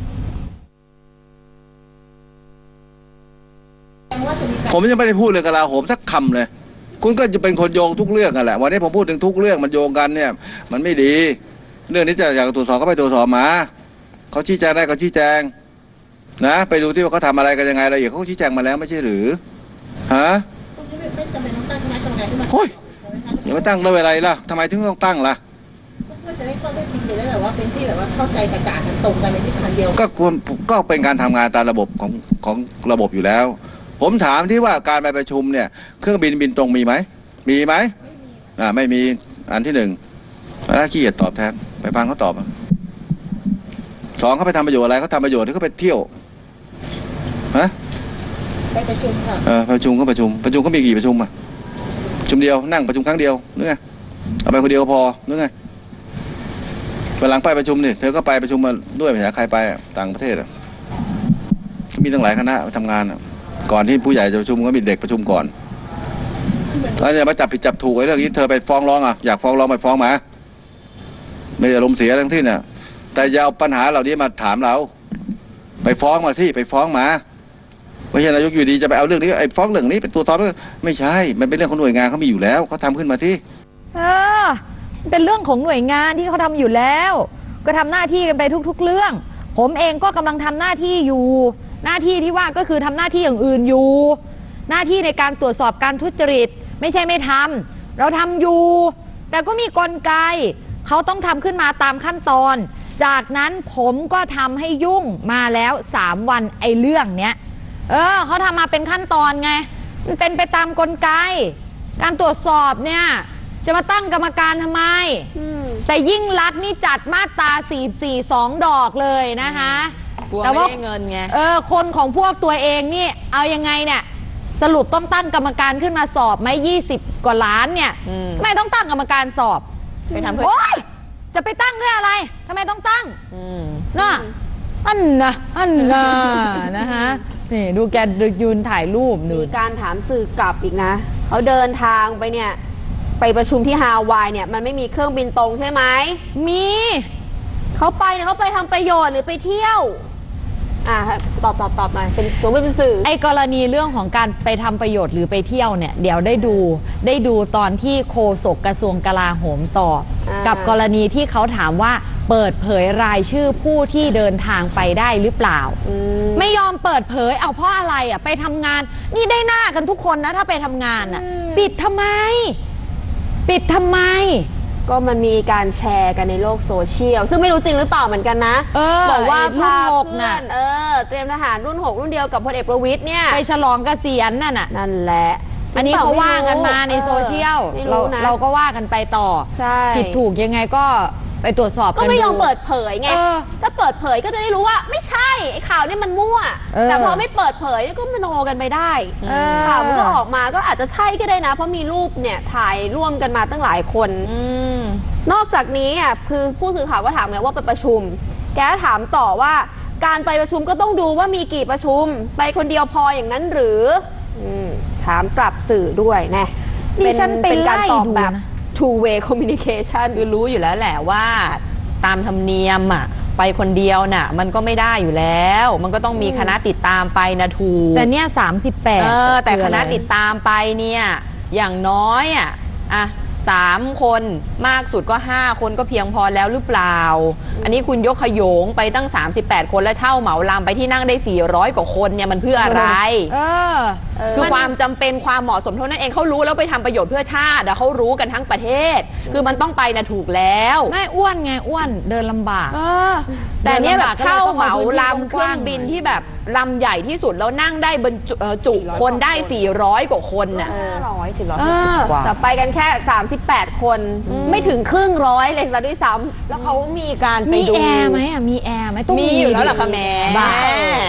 S5: ผมยังไม่ได้พูดเลยกลาโหมสักคำเลยคุณก็จะเป็นคนโยงทุกเรื่องกันแหละวันนี้ผมพูดถึงทุกเรื่องมันโยงกันเนี่ยมันไม่ดีเรื่องนี้จะอยากตรวจสอบก็ไปตรวจสอบมาเขาชี้แจงได้ก็ชี้แจงนะไปดูที่ว่าเขาทำอะไรกันยังไงอะไรอย่างเขาชี้แจงมาแล้วไม่ใช่หรือฮะตรงนี้ไม่จำเป็นต้องตั้งคณะกรรมการขึ้นมาโอ้ยอย่ามาตั้งแล้วอะไรล่ะทำไมถึงต้องตั้งล่ะ
S6: เพื่อจะได้ข้อเท็จจริงจะได้แบบว่าเป็นที่แบบว่าเข้าใจกระจ่างกันตรงกันในทิศทางเดียว
S5: ก็ควรก็เป็นการทำงานตามระบบของของระบบอยู่แล้วผมถามที่ว่าการไปประชุมเนี่ยเครื่องบินบินตรงมีไหมมีไหมอ่าไม่มีอันที่หนึ่งแล้วขี้เกียจตอบแทนไปฟังเขาตอบสองเขาไปทำประโยชน์อะไรเขาทำประโยชน์ที่เขาไปเที่ยวฮะ
S6: ไปประชุมค่ะ
S5: เออประชุมก็ประชุมประชุมเขามีกี่ประชุมอ่ะประชุมเดียวนั่งประชุมครั้งเดียวนึกไงเอาไปคนเดียวก็พอนึกไงวันหลังไปประชุมนี่เธอก็ไปประชุมมาด้วยไม่ใช่ใครไปต่างประเทศอ่ะมีตั้งหลายคณะทำงานอ่ะก่อนที่ผู้ใหญ่จะประชุมก็มีเด็กประชุมก่อนแล้วอย่ามาจับผิดจับถูกไอ้เรื่องนี้เธอไปฟ้องร้องอ่ะอยากฟ้องร้องไปฟ้องมาไม่อารมณ์เสียทั้งที่เนี่ยแต่อย่าเอาปัญหาเหล่านี้มาถามเราไปฟ้องมาที่ไปฟ้องมาไม่ใช่นายกอยู่ดีจะไปเอาเรื่องนี้ไอ้ฟ้องเรื่องนี้เป็นตัวตอบไม่ใช่มันเป็นเรื่องของหน่วยงานเขามีอยู่แล้วเขาทำขึ้นมาที่
S1: เออเป็นเรื่องของหน่วยงานที่เขาทำอยู่แล้วก็ทำหน้าที่กันไปทุกๆเรื่องผมเองก็กำลังทำหน้าที่อยู่หน้าที่ที่ว่าก็คือทำหน้าที่อย่างอื่นอยู่หน้าที่ในการตรวจสอบการทุจริตไม่ใช่ไม่ทำเราทำอยู่แต่ก็มีกลไกเขาต้องทำขึ้นมาตามขั้นตอนจากนั้นผมก็ทำให้ยุ่งมาแล้วสามวันไอ้เรื่องเนี้ยเออเขาทำมาเป็นขั้นตอนไงมันเป็นไปตามกลไกการตรวจสอบเนี่ยจะมาตั้งกรรมการทำไมแต่ยิ่งรัฐนี่จัดมาตราสี่สิบสี่ สองดอกเลยนะคะ
S4: แต่ว่าเงินไง
S1: เออคนของพวกตัวเองนี่เอายังไงเนี่ยสรุปต้องตั้งกรรมการขึ้นมาสอบไหมยี่สิบกว่าล้านเนี่ยไม่ต้องตั้งกรรมการสอบ
S4: ไปทำเพื่อ
S1: จะไปตั้งเรื่องอะไรทำไมต้องตั้งน่ะอันนะอันนะนะคะนี่ดูแกยืนถ่ายรูป
S2: มีการถามสื่อกลับอีกนะเขาเดินทางไปเนี่ยไปประชุมที่ฮาวายเนี่ยมันไม่มีเครื่องบินตรงใช่ไหม
S1: มี
S2: เขาไปเนี่ยเขาไปทำประโยชน์หรือไปเที่ยวอ่าตอบตอบตอบหน่อยเป็นผมไม่เป็นสื่อ
S1: ไอ้กรณีเรื่องของการไปทำประโยชน์หรือไปเที่ยวเนี่ยเดี๋ยวได้ดูได้ดูตอนที่โฆษกกระทรวงกลาโหมตอบกับกรณีที่เขาถามว่าเปิดเผยรายชื่อผู้ที่เดินทางไปได้หรือเปล่าไม่ยอมเปิดเผยเอาเพราะอะไรอ่ะไปทำงานนี่ได้หน้ากันทุกคนนะถ้าไปทำงานอ่ะปิดทำไมปิดทำไม
S2: ก็มันมีการแชร์กันในโลกโซเชียลซึ่งไม่รู้จริงหรือเปล่าเหมือนกันนะบอกว่า
S1: รุ่นหก
S2: น่ะเออเตรียมทหารรุ่นหกรุ่นเดียวกับพลเอกประวิตรเนี่ย
S1: ไปฉลองเกษียณนั่นน่ะ
S2: นั่นแหละ
S1: อันนี้เขาว่ากันมาในโซเชียลเราเราก็ว่ากันไปต่อผิดถูกยังไงก็ไปตรวจสอบ
S2: ก็ไม่ยอมเปิดเผยไงถ้าเปิดเผยก็จะได้รู้ว่าไม่ใช่ไอ้ข่าวนี่มันมั่วแต่พอไม่เปิดเผยก็มโนกันไปได้ข่าวมันก็ออกมาก็อาจจะใช่ก็ได้นะเพราะมีรูปเนี่ยถ่ายร่วมกันมาตั้งหลายคนนอกจากนี้อ่ะคือผู้สื่อข่าวก็ถามไงว่าไปประชุมแกถามต่อว่าการไปประชุมก็ต้องดูว่ามีกี่ประชุมไปคนเดียวพออย่างนั้นหรือถามกลับสื่อด้วยนะ
S1: เป็นการตอบ
S2: แบบ two way communication
S4: คือรู้อยู่แล้วแหละว่าตามธรรมเนียมอ่ะไปคนเดียวน่ะมันก็ไม่ได้อยู่แล้วมันก็ต้องมีคณะติดตามไปนะถูก
S1: แต่เนี่ยสามสิบแปด
S4: เออแต่คณะติดตามไปเนี่ยอย่างน้อยอ่ะอ่ะสามคนมากสุดก็ห้าคนก็เพียงพอแล้วหรือเปล่าอันนี้คุณยกขโยงไปตั้งสามสิบแปดคนแล้วเช่าเหมาลำไปที่นั่งได้สี่ร้อยกว่าคนเนี่ยมันเพื่ออะไร
S1: เออ
S4: คือความจำเป็นความเหมาะสมเท่านั้นเองเขารู้แล้วไปทำประโยชน์เพื่อชาติเขารู้กันทั้งประเทศคือมันต้องไปนะถูกแล้ว
S1: ไม่อ้วนไงอ้วนเดินลำบาก
S4: แต่เนี้ยแบบเช่าเหมาลำเครื่องบินที่แบบลำใหญ่ที่สุดแล้วนั่งได้บรรจุคนได้สี่ร้อยกว่าคนน่ะ
S2: ห้าร้อย สี่ร้อยกว่าแต่ไปกันแค่สามสิบแปดคนไม่ถึงครึ่งร้อยเลยซะด้วยซ้ำแล้วเขามีการไปดู
S1: มีแอร์ไหมอ่ะมีแอร์ไหม
S4: ต้องมีอยู่แล้วล่ะค่ะแม่
S2: ม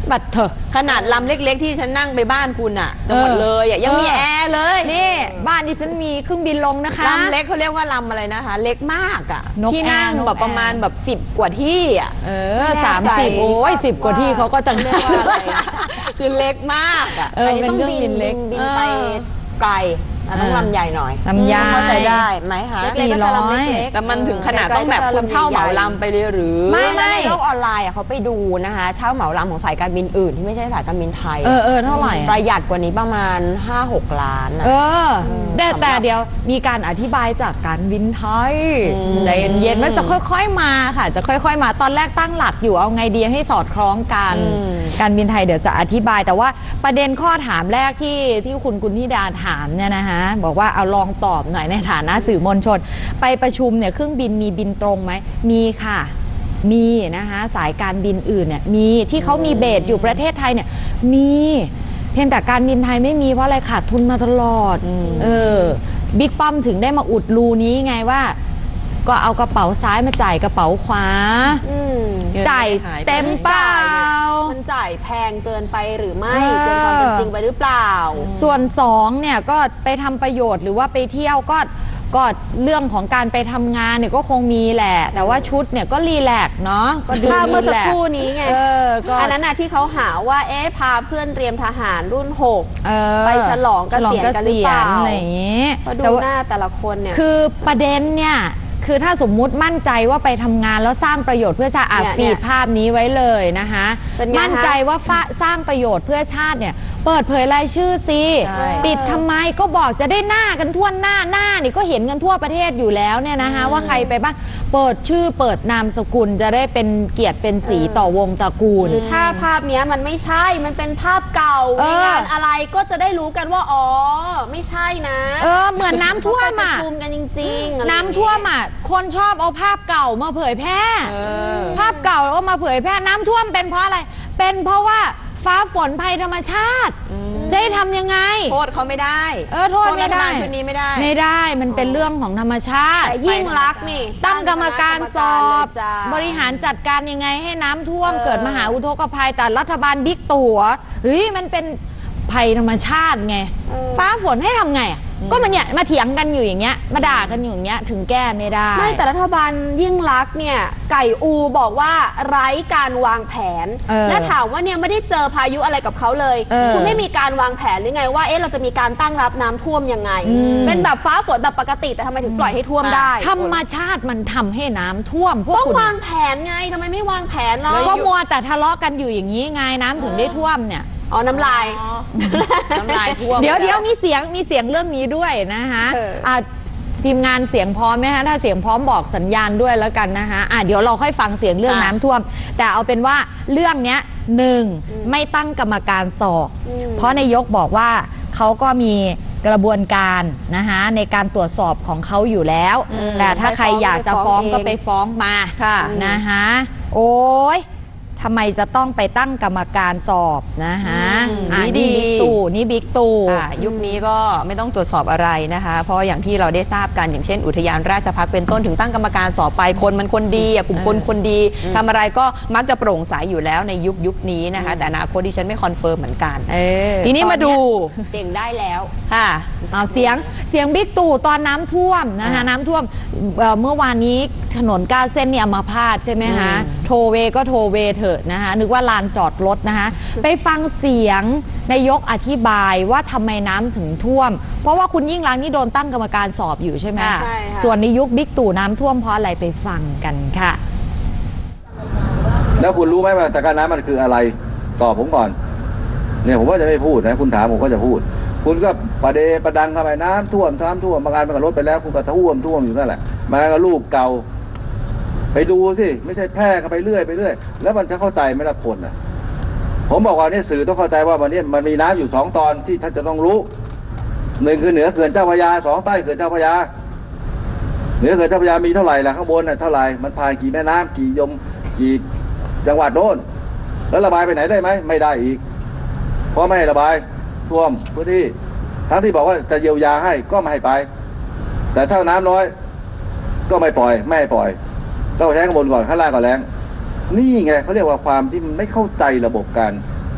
S1: บัดเถอะ
S4: ขนาดลำเล็กๆที่ฉันนั่งไปบ้านคุณอะจังหวัดเลยอะยังมีแอร์เลย
S1: นี่บ้านดิฉันมีเครื่องบินลงนะคะ
S4: ลำเล็กเขาเรียกว่าลำอะไรนะคะ เล็กมากอะ
S1: นก
S4: ที่นั่ง
S1: แอร์นก
S4: แบบประมาณ
S1: แอร์
S4: แบบสิบกว่าที่อะ
S1: เออสามสิบโอ้ยสิบกว่าที่เขาก็จะ
S2: เรียกว่าอะไร
S4: คือเล็กมากอะ
S1: เออ
S3: อันนี้
S1: เป็น
S3: ต้อง
S1: เครื่อง
S3: บิ
S1: บิ
S3: น
S1: นเล็ก
S3: บินไปไกลอ่ะต้องลำใหญ่หน่อย
S1: ลำไย
S3: เข้าใจได้ไหมคะ
S2: เล็กๆก็จะลำเล็กๆ
S4: แต่มันถึงขนาดต้องแบบคุณเช่าเหมาลำไปเลยหรือ
S3: ไม่ไม่
S1: ไม่
S3: ในโลกออนไลน์อ่ะเขาไปดูนะคะเช่าเหมาลำของสายการบินอื่นที่ไม่ใช่สายการบินไทย
S1: เออเออเท่าไหร่
S3: ป
S1: อะ
S3: ระหยัดกว่านี้ประมาณ ห้าหก ล้านนะ
S1: เออแต่
S3: สำหรับ
S1: แต่เดี๋ยวมีการอธิบายจากการบินไทยใจเย็นๆมันจะค่อยๆมาค่ะ จะค่อยๆมาตอนแรกตั้งหลักอยู่เอาไงดีให้สอดคล้องกัน การบินไทยเดี๋ยวจะอธิบาย แต่ว่าประเด็นข้อถามแรกที่ที่คุณกุลธิดาถามเนี่ยนะคะบอกว่าเอาลองตอบหน่อยในฐานะสื่อมวลชน ไปประชุมเนี่ยเครื่องบินมีบินตรงไหมมีค่ะ มีนะคะสายการบินอื่นเนี่ยมีที่เขามีเบสอยู่ประเทศไทยเนี่ยมีเพียงแต่การบินไทยไม่มีเพราะอะไรขาดทุนมาตลอดเออบิ๊กป้อมถึงได้มาอุดรูนี้ไงว่า ก็เอากระเป๋าซ้ายมาจ่ายกระเป๋าขวา
S2: อืม
S1: จ่ายเต็มเปล่า
S2: มันจ่ายแพงเกินไปหรือไม่
S1: เออ
S2: เกินความเป็นจริงไปหรือเปล่า
S1: ส่วนสองเนี่ยก็ไปทำประโยชน์หรือว่าไปเที่ยวก็ก็เรื่องของการไปทำงานเนี่ยก็คงมีแหละ แต่ว่าชุดเนี่ยก็รีแลกซ์เนาะก็ดู
S2: ภาพเมื่อสัก
S1: รีแล
S2: ค
S1: ซ์
S2: รู่นี้ไง
S1: เออก็
S2: อันนั้นน่ะที่เขาหาว่าเอ๊ะพาเพื่อนเตรียมทหารรุ่นหก
S1: เออ
S2: ไปฉลองเกษียณกันหรือเปล่า
S1: ฉลองเกษียณอะไรอย่างงี้
S2: เพราะดู
S1: แต่ว่า
S2: หน้าแต่ละคนเนี่ย
S1: คือประเด็นเนี่ยคือถ้าสมมุติมั่นใจว่าไปทำงานแล้วสร้างประโยชน์เพื่อชาติอ่ะ
S2: เนี่ย
S1: ฟี
S2: เนี่
S1: ด
S2: ย
S1: ภาพนี้ไว้เลยนะคะ
S2: เป็นไง
S1: มั่นใจว่าฟ้าสร้างประโยชน์เพื่อชาติเนี่ยเปิดเผยรายชื่อสิ
S3: ใช่
S1: ปิดทำไมก็บอกจะได้หน้ากันทั่วหน้าหน้านี่ก็เห็นกันทั่วประเทศอยู่แล้วเนี่ยนะคะว่าใครไปบ้างเปิดชื่อเปิดนามสกุลจะได้เป็นเกียรติเป็นสีต่อวงตระกูล
S2: หรือถ้าภาพเนี้ยมันไม่ใช่ มันเป็นภาพเก่า
S1: เอ
S2: ใน
S1: อ
S2: งานอะไรก็จะได้รู้กันว่า อ๋อ ไม่ใช่นะ
S1: เออเหมือนน้ำท่วม
S2: เขาไปประ
S1: อ่ะ
S2: ชุมกันจริงๆอะไร
S1: น้ำท่วมอ่ะคนชอบเอาภาพเก่ามาเผยแพร่ภาพเก่าแล้วมาเผยแพร่น้ำท่วมเป็นเพราะอะไร เป็นเพราะว่าฟ้าฝนภัยธรรมชาติจะให้ทำยังไง
S4: โทษเขาไม่ได้
S1: เออโทษไม่ได้
S4: รัฐบาลชุดนี้ไม่ได้
S1: ไม่ได้มันเป็นเรื่องของธรรมชาติ
S2: แต่ยิ่งรักษณ์นี่
S1: ตั้งกรรมการสอบ
S2: เลยจ้า
S1: บริหารจัดการยังไงให้น้ำท่วม
S2: เออ
S1: เกิดมหาอุทกภัยแต่รัฐบาลบิ๊กตู่อะเฮ้ยมันเป็นภัยธรรมชาติไงฟ้าฝนให้ทำไงอะก็มันเนี่ยมาเถียงกันอยู่อย่างเงี้ยมาด่ากันอยู่อย่างเงี้ยถึงแก้ไม่ได้
S2: ไม่แต่รัฐบาลยิ่งรักษณ์เนี่ยไก่อูบอกว่าไร้การวางแผน
S1: เออ
S2: และถามว่าเนี่ยไม่ได้เจอพายุอะไรกับเขาเลย
S1: เออ
S2: คุณไม่มีการวางแผนหรือไงว่าเอ๊ะเราจะมีการตั้งรับน้ำท่วมยังไง
S1: อืม
S2: เป็นแบบฟ้าฝนแบบปกติแต่ทำไมถึงปล่อยให้ท่วมได้
S1: ธรรมชาติมันทำให้น้ำท่วมพวก
S2: ต้อง
S1: คุณ
S2: วางแผนไงทำไมไม่วางแผนเรา
S1: ก็มัวแต่ทะเลาะกันอยู่อย่างนี้ไงน้ำถึงได้ท่วมเนี่ย
S2: อ๋อน้ำลาย
S4: น้ำลายท่วม
S1: เดี๋ยว
S4: ไปแล้ว
S1: เดี๋ยวมีเสียงมีเสียงเรื่องนี้ด้วยนะคะ
S2: เอออ่
S1: ะทีมงานเสียงพร้อมไหมคะถ้าเสียงพร้อมบอกสัญญาณด้วยแล้วกันนะคะอ่ะเดี๋ยวเราค่อยฟังเสียงเรื่อง
S4: ค่ะ
S1: น้ำท่วม แต่เอาเป็นว่าเรื่องเนี้ยหนึ่งไม่ตั้งกรรมการสอบ เพราะนายกบอกว่าเขาก็มีกระบวนการนะคะในการตรวจสอบของเขาอยู่แล้ว แต่ถ้าใครอยากจะฟ้องก็ไปฟ้องมา
S4: ค่ะ
S1: นะคะโอ้ยทำไมจะต้องไปตั้งกรรมการสอบนะคะ
S4: อืม
S1: อ่ะ
S4: นี่
S1: นี่
S4: ดี
S1: บิ๊กตู่นี่บิ๊กตู่
S4: ค่ะยุคนี้ก็ไม่ต้องตรวจสอบอะไรนะคะ เพราะอย่างที่เราได้ทราบกันอย่างเช่น อุทยานราชภัฏเป็นต้นถึงตั้งกรรมการสอบไปคนมันคนดีอ่ะกลุ่มคนคนดีทำอะไรก็มักจะโปร่งใสอยู่แล้วในยุคยุคนี้นะคะ แต่อนาคตดิฉันไม่คอนเฟิร์มเหมือนกัน
S1: เออ
S4: ทีนี้มาดู
S3: เสียงได้แล้ว
S4: ค่ะ
S1: เอาเสียงเสียงบิ๊กตู่ตอนน้ำท่วมนะคะน้ำท่วมเอ่อเมื่อวานนี้ถนนเก้าเส้นเนี่ยอัมาพาตใช่ไหมคะโทเวก็โทเวเถอะนะคะนึกว่าลานจอดรถนะคะไปฟังเสียงนายกอธิบายว่าทำไมน้ำถึงท่วม เพราะว่าคุณยิ่งรักษณ์นี่โดนตั้งกรรมการสอบอยู่ใช่ไหม
S4: ค่ะ
S2: ใช่ค่ะ
S1: ส่วนในยุคบิ๊กตู่น้ำท่วมเพราะอะไรไปฟังกันค่ะ
S5: แล้วคุณรู้ไหมว่าสถานการณ์น้ำมันคืออะไรตอบผมก่อน เนี่ยผมก็จะไม่พูดนะคุณถามผมก็จะพูด คุณก็ประเดประดังเข้าไปน้ำท่วมน้ำท่วมบางอันมันก็ลดไปแล้วคุณก็ท่วมท่วมอยู่นั่นแหละมาก็รูปเก่า ไปดูสิไม่ใช่แพร่กันไปเรื่อยไปเรื่อยแล้วมันจะเข้าใจไหมล่ะคนอ่ะ ผมบอกว่าเนี่ยสื่อต้องเข้าใจว่าวันนี้มันมีน้ำอยู่สองตอนที่ท่านจะต้องรู้หนึ่งคือเหนือเขื่อนเจ้าพระยาสองใต้เขื่อนเจ้าพระยาเหนือเขื่อนเจ้าพระยามีเท่าไหร่ล่ะข้างบนน่ะเท่าไหร่มันผ่านกี่แม่น้ำกี่ยมกี่จังหวัดโน้นแล้วระบายไปไหนได้ไหมไม่ได้อีกเพราะไม่ให้ระบายท่วมพื้นที่ทั้งที่บอกว่าจะเยียวยาให้ก็ไม่ให้ไป แต่ถ้าน้ำน้อยก็ไม่ปล่อยไม่ให้ปล่อยต้องใช้ข้างบนก่อนข้างล่างก่อนแรงนี่ไงเขาเรียกว่าความที่มันไม่เข้าใจระบบการ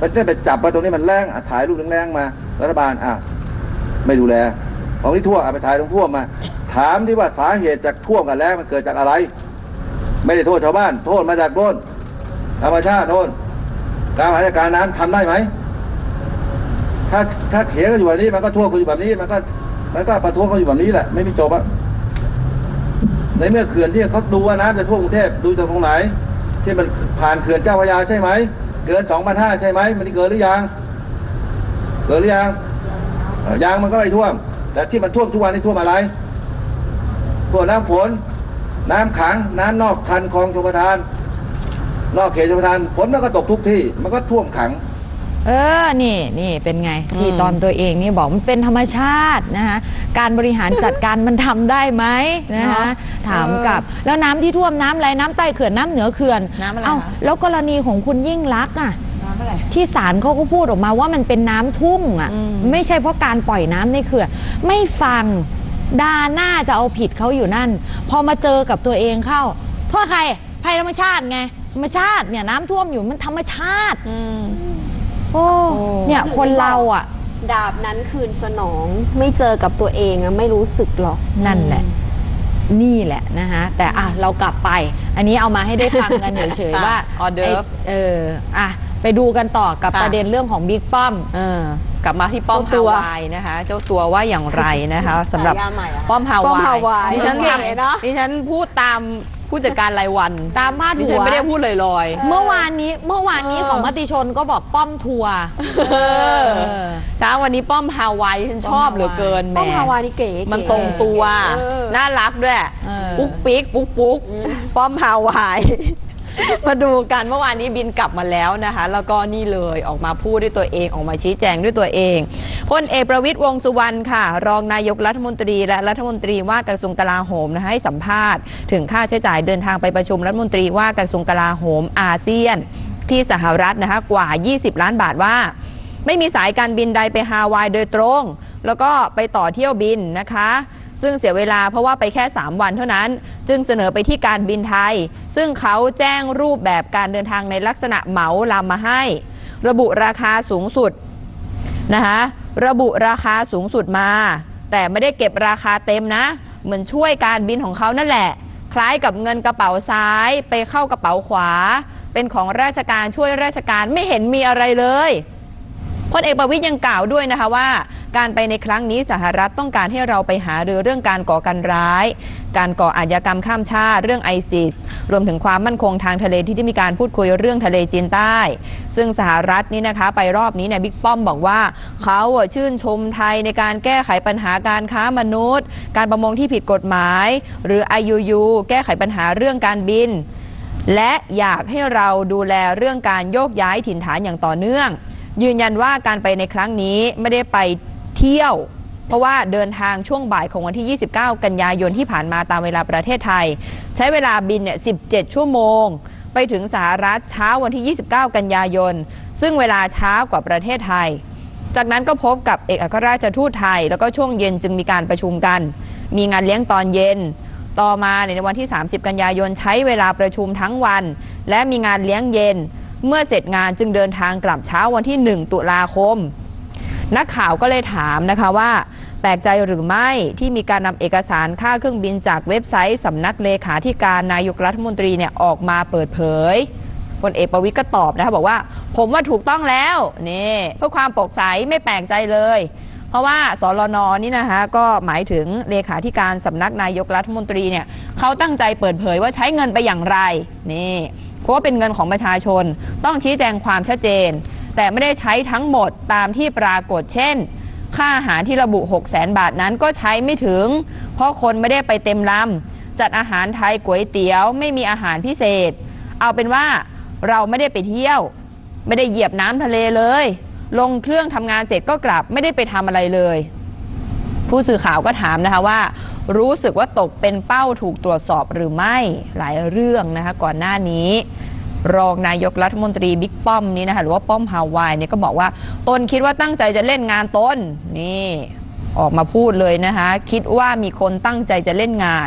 S5: มันจะไปจับมาตรงนี้มันแรงอ่ะถ่ายรูปแรงๆมารัฐบาลอ่ะไม่ดูแลของที่ท่วมอ่ะไปถ่ายตรงท่วมมาถามที่ว่าสาเหตุจากท่วมกันแล้วมันเกิดจากอะไรไม่ได้โทษชาวบ้านโทษมาจากโน่นธรรมชาติโน่นการบริหารจัดการน้ำทำได้ไหมถ้าถ้าเถียงกันอยู่แบบนี้มันก็ท่วมกันอยู่แบบนี้มันก็มันก็ประท้วงกันอยู่แบบนี้แหละไม่มีจบอะในเมื่อเขื่อนที่เขาดูว่าน้ำจะท่วมกรุงเทพดูจากตรงไหนที่มันผ่านเขื่อนเจ้าพระยาใช่ไหมเกินสองพันห้าใช่ไหมมันเกินหรือยังเกินหรือยังยางมันก็ไม่ท่วมแต่ที่มันท่วมทุกวันนี้ท่วมอะไรท่วมน้ำฝนน้ำขังน้ำนอกคันคลองชลประทานนอกเขตชลประทานฝนมันก็ตกทุกที่มันก็ท่วมขัง
S1: เออนี่นี่เป็นไงที่ตอนตัวเองนี่บอกมันเป็นธรรมชาตินะคะการบริหารจัดการมันทำได้ไหมนะคะถามกับแล้วน้ำที่ท่วมน้ำอะไรน้ำใต้เขื่อนน้ำเหนือเขื่อน
S4: น้ำอะไร
S1: เอ้าแล้วกรณีของคุณยิ่งลักษณ์อ่ะที่ศาลเขาก็พูดออกมาว่ามันเป็นน้ำทุ่งอ่ะไม่ใช่เพราะการปล่อยน้ำในเขื่อนไม่ฟังดาหน้าจะเอาผิดเขาอยู่นั่นพอมาเจอกับตัวเองเข้าเพราะใครภัยธรรมชาติไงธรรมชาติเนี่ยน้ำท่วมอยู่มันธรรมชาติโอ้เนี่ยคนเราอ่ะ
S2: ดาบนั้นคืนสนองไม่เจอกับตัวเองไม่รู้สึกหรอก
S1: นั่นแหละนี่แหละนะคะแต่อ่ะเรากลับไปอันนี้เอามาให้ได้ฟังกันเฉยๆว่า
S4: ออเดิร์ฟ
S1: เอออ่ะไปดูกันต่อกับประเด็นเรื่องของบิ๊กป้อม
S4: เออกลับมาที่ป้อมฮาวายนะคะเจ้าตัวว่าอย่างไรนะคะสำหรับป้อมฮาวายดิฉันดิฉันพูดตามผู้จัดการรายวัน
S1: ตามพาดหัว
S4: ดิฉันไม่ได้พูดลอย
S1: ๆเมื่อวานนี้เมื่อวานนี้ของมติชนก็บอกป้อมทัวร์
S4: เช้าวันนี้ป้อมฮาวายฉันชอบเหลือเกินแม่
S2: ป้อมฮาวายนี่เก๋
S4: มันตรงตัวน่ารักด้วยปุ๊กปิ๊กปุ๊กปุ๊กป้อมฮาวายมาดูกันเมื่อวานนี้บินกลับมาแล้วนะคะแล้วก็นี่เลยออกมาพูดด้วยตัวเองออกมาชี้แจงด้วยตัวเองพลเอกประวิตรวงษ์สุวรรณค่ะรองนายกรัฐมนตรีและรัฐมนตรีว่าการกระทรวงกลาโหมนะให้สัมภาษณ์ถึงค่าใช้จ่ายเดินทางไปประชุมรัฐมนตรีว่าการกระทรวงกลาโหมอาเซียนที่สหรัฐนะคะกว่ายี่สิบล้านบาทว่าไม่มีสายการบินใดไปฮาวายโดยตรงแล้วก็ไปต่อเที่ยวบินนะคะซึ่งเสียเวลาเพราะว่าไปแค่สามวันเท่านั้นจึงเสนอไปที่การบินไทยซึ่งเขาแจ้งรูปแบบการเดินทางในลักษณะเหมาลำมาให้ระบุราคาสูงสุดนะคะระบุราคาสูงสุดมาแต่ไม่ได้เก็บราคาเต็มนะเหมือนช่วยการบินของเขานั่นแหละคล้ายกับเงินกระเป๋าซ้ายไปเข้ากระเป๋าขวาเป็นของราชการช่วยราชการไม่เห็นมีอะไรเลยพลเอกประวิตรยังกล่าวด้วยนะคะว่าการไปในครั้งนี้สหรัฐต้องการให้เราไปหารือเรื่องการก่อการร้ายการก่ออาชญากรรมข้ามชาติเรื่องไอซิสรวมถึงความมั่นคงทางทะเลที่ได้มีการพูดคุยเรื่องทะเลจีนใต้ซึ่งสหรัฐนี่นะคะไปรอบนี้เนี่ยบิ๊กป้อมบอกว่าเขาชื่นชมไทยในการแก้ไขปัญหาการค้ามนุษย์การประมงที่ผิดกฎหมายหรือ ไอ ยู ยู แก้ไขปัญหาเรื่องการบินและอยากให้เราดูแลเรื่องการโยกย้ายถิ่นฐานอย่างต่อเนื่องยืนยันว่าการไปในครั้งนี้ไม่ได้ไปเที่ยวเพราะว่าเดินทางช่วงบ่ายของวันที่ยี่สิบเก้ากันยายนที่ผ่านมาตามเวลาประเทศไทยใช้เวลาบินเนี่ยสิบเจ็ดชั่วโมงไปถึงสหรัฐเช้าวันที่ยี่สิบเก้ากันยายนซึ่งเวลาช้ากว่าประเทศไทยจากนั้นก็พบกับเอกอัครราชทูตไทยแล้วก็ช่วงเย็นจึงมีการประชุมกันมีงานเลี้ยงตอนเย็นต่อมาในวันที่สามสิบกันยายนใช้เวลาประชุมทั้งวันและมีงานเลี้ยงเย็นเมื่อเสร็จงานจึงเดินทางกลับเช้าวันที่หนึ่งตุลาคมนักข่าวก็เลยถามนะคะว่าแปลกใจหรือไม่ที่มีการนำเอกสารค่าเครื่องบินจากเว็บไซต์สำนักเลขาธิการนายกรัฐมนตรีเนี่ยออกมาเปิดเผยพลเอกประวิตรก็ตอบนะคะบอกว่าผมว่าถูกต้องแล้วนี่เพื่อความโปร่งใสไม่แปลกใจเลยเพราะว่าสรน.นี่นะคะก็หมายถึงเลขาธิการสำนักนายกรัฐมนตรีเนี่ยเขาตั้งใจเปิดเผยว่าใช้เงินไปอย่างไรนี่เพราะว่าเป็นเงินของประชาชนต้องชี้แจงความชัดเจนแต่ไม่ได้ใช้ทั้งหมดตามที่ปรากฏเช่นค่าอาหารที่ระบุ หกแสน บาทนั้นก็ใช้ไม่ถึงเพราะคนไม่ได้ไปเต็มลำจัดอาหารไทยก๋วยเตี๋ยวไม่มีอาหารพิเศษเอาเป็นว่าเราไม่ได้ไปเที่ยวไม่ได้เหยียบน้ำทะเลเลยลงเครื่องทำงานเสร็จก็กลับไม่ได้ไปทำอะไรเลยผู้สื่อข่าวก็ถามนะคะว่ารู้สึกว่าตกเป็นเป้าถูกตรวจสอบหรือไม่หลายเรื่องนะคะก่อนหน้านี้รองนายกรัฐมนตรีบิ๊กป้อมนี้นะคะหรือว่าป้อมฮาวายเนี่ยก็บอกว่าตนคิดว่าตั้งใจจะเล่นงานตนนี่ออกมาพูดเลยนะคะคิดว่ามีคนตั้งใจจะเล่นงาน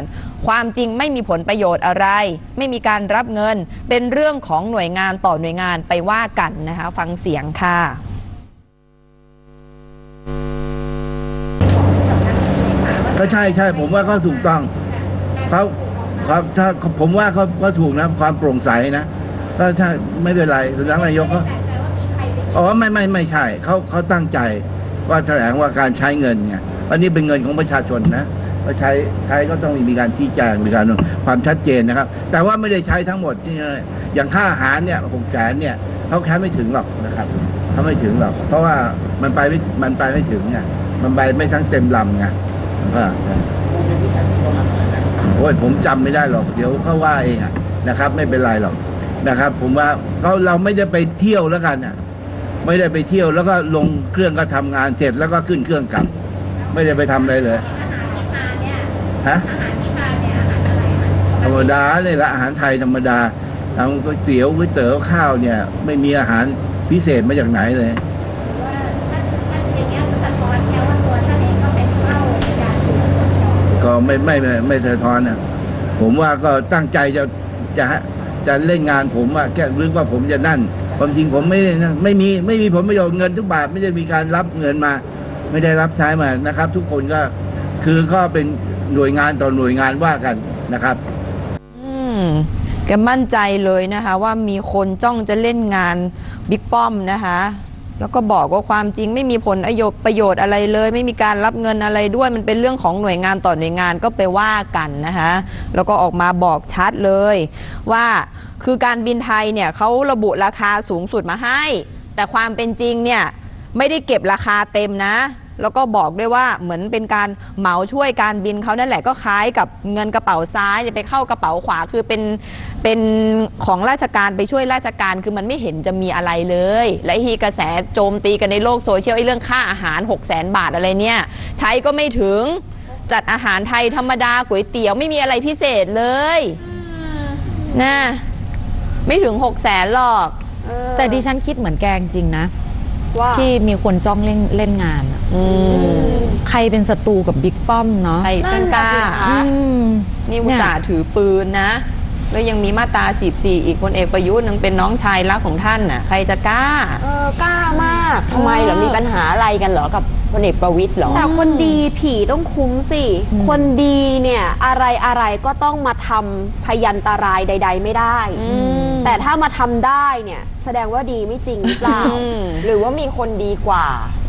S4: ความจริงไม่มีผลประโยชน์อะไรไม่มีการรับเงินเป็นเรื่องของหน่วยงานต่อหน่วยงานไปว่ากันนะคะฟังเสียงค่ะ
S7: ก็ใช่ใช่ผมว่าเขาถูกต้องเขาเขาถ้าผมว่าเขาก็ถูกนะความโปร่งใสนะก็ถ้าไม่เป็นไรสำนักนายกเขาอ๋อไม่ไม่ไม่ใช่เขาเขาตั้งใจว่าแถลงว่าการใช้เงินไงอันนี้เป็นเงินของประชาชนนะก็ใช้ใช้ก็ต้องมีการชี้แจงมีการความชัดเจนนะครับแต่ว่าไม่ได้ใช้ทั้งหมดอย่างค่าอาหารเนี่ยหกแสนเนี่ยเขาแค่ไม่ถึงหรอกนะครับเขาไม่ถึงหรอกเพราะว่ามันไปไม่มันไปไม่ถึงไงมันไปไม่ทั้งเต็มลำไงโอ้ยผมจำไม่ได้หรอกเดี๋ยวเขาว่าเองอะนะครับไม่เป็นไรหรอกนะครับผมว่าเขาเราไม่ได้ไปเที่ยวแล้วกันอะไม่ได้ไปเที่ยวแล้วก็ลงเครื่องก็ทำงานเสร็จแล้วก็ขึ้นเครื่องกลับไม่ได้ไปทำอะไรเลยฮะธรรมดาเนี่ยละอาหารไทยธรรมดาทำก๋วยเตี๋ยวก๋วยเตี๋ยวข้าวเนี่ยไม่มีอาหารพิเศษมาจากไหนเลยก็ไม่ไม่ไม่ไม่สะท้อนนะผมว่าก็ตั้งใจจะจะจะเล่นงานผมอะแค่รู้ว่าผมจะนั่นความจริงผมไม่ไม่มีไม่มีผลประโยชน์เงินทุกบาทไม่ได้มีการรับเงินมาไม่ได้รับใช้มานะครับทุกคนก็คือก็เป็นหน่วยงานต่อหน่วยงานว่ากันนะครับ
S4: อืมแกมั่นใจเลยนะคะว่ามีคนจ้องจะเล่นงานบิ๊กป้อมนะคะแล้วก็บอกว่าความจริงไม่มีผลประโยชน์อะไรเลยไม่มีการรับเงินอะไรด้วยมันเป็นเรื่องของหน่วยงานต่อหน่วยงานก็ไปว่ากันนะคะแล้วก็ออกมาบอกชัดเลยว่าคือการบินไทยเนี่ยเขาระบุราคาสูงสุดมาให้แต่ความเป็นจริงเนี่ยไม่ได้เก็บราคาเต็มนะแล้วก็บอกด้วยว่าเหมือนเป็นการเหมาช่วยการบินเขานั่นแหละก็คล้ายกับเงินกระเป๋าซ้ายไปเข้ากระเป๋าขวาคือเป็นเป็นของราชการไปช่วยราชการคือมันไม่เห็นจะมีอะไรเลยและที่กระแสโจมตีกันในโลกโซเชียลไอ้เรื่องค่าอาหาร หกแสน บาทอะไรเนี่ยใช้ก็ไม่ถึงจัดอาหารไทยธรรมดาก๋วยเตี๋ยวไม่มีอะไรพิเศษเลยนะไม่ถึง หกแสน หรอก
S1: แต่ดิฉันคิดเหมือนแกจริงนะที่มีคนจ้องเล่นเล่นงานใครเป็นศัตรูกับบิ๊กป้อมเนาะ
S4: ใครจ้างกล้านี่อุตส่าห์ถือปืนนะแล้วยังมีมาตราสิบสี่อีกพลเอกประยุทธ์นึงเป็นน้องชายรักของท่านน่ะใครจะกล้า
S3: เออกล้ามากทำไมเหรอมีปัญหาอะไรกันเหรอกับพลเอกประวิตรเหรอ
S2: แต่คนดีผีต้องคุ้มสิคนดีเนี่ยอะไรอะไรก็ต้องมาทำพยันตรายใดๆไม่ได้แต่ถ้ามาทำได้เนี่ยแสดงว่าดีไม่จริงหรือเปล่า
S3: หรือว่ามีคนดีกว่า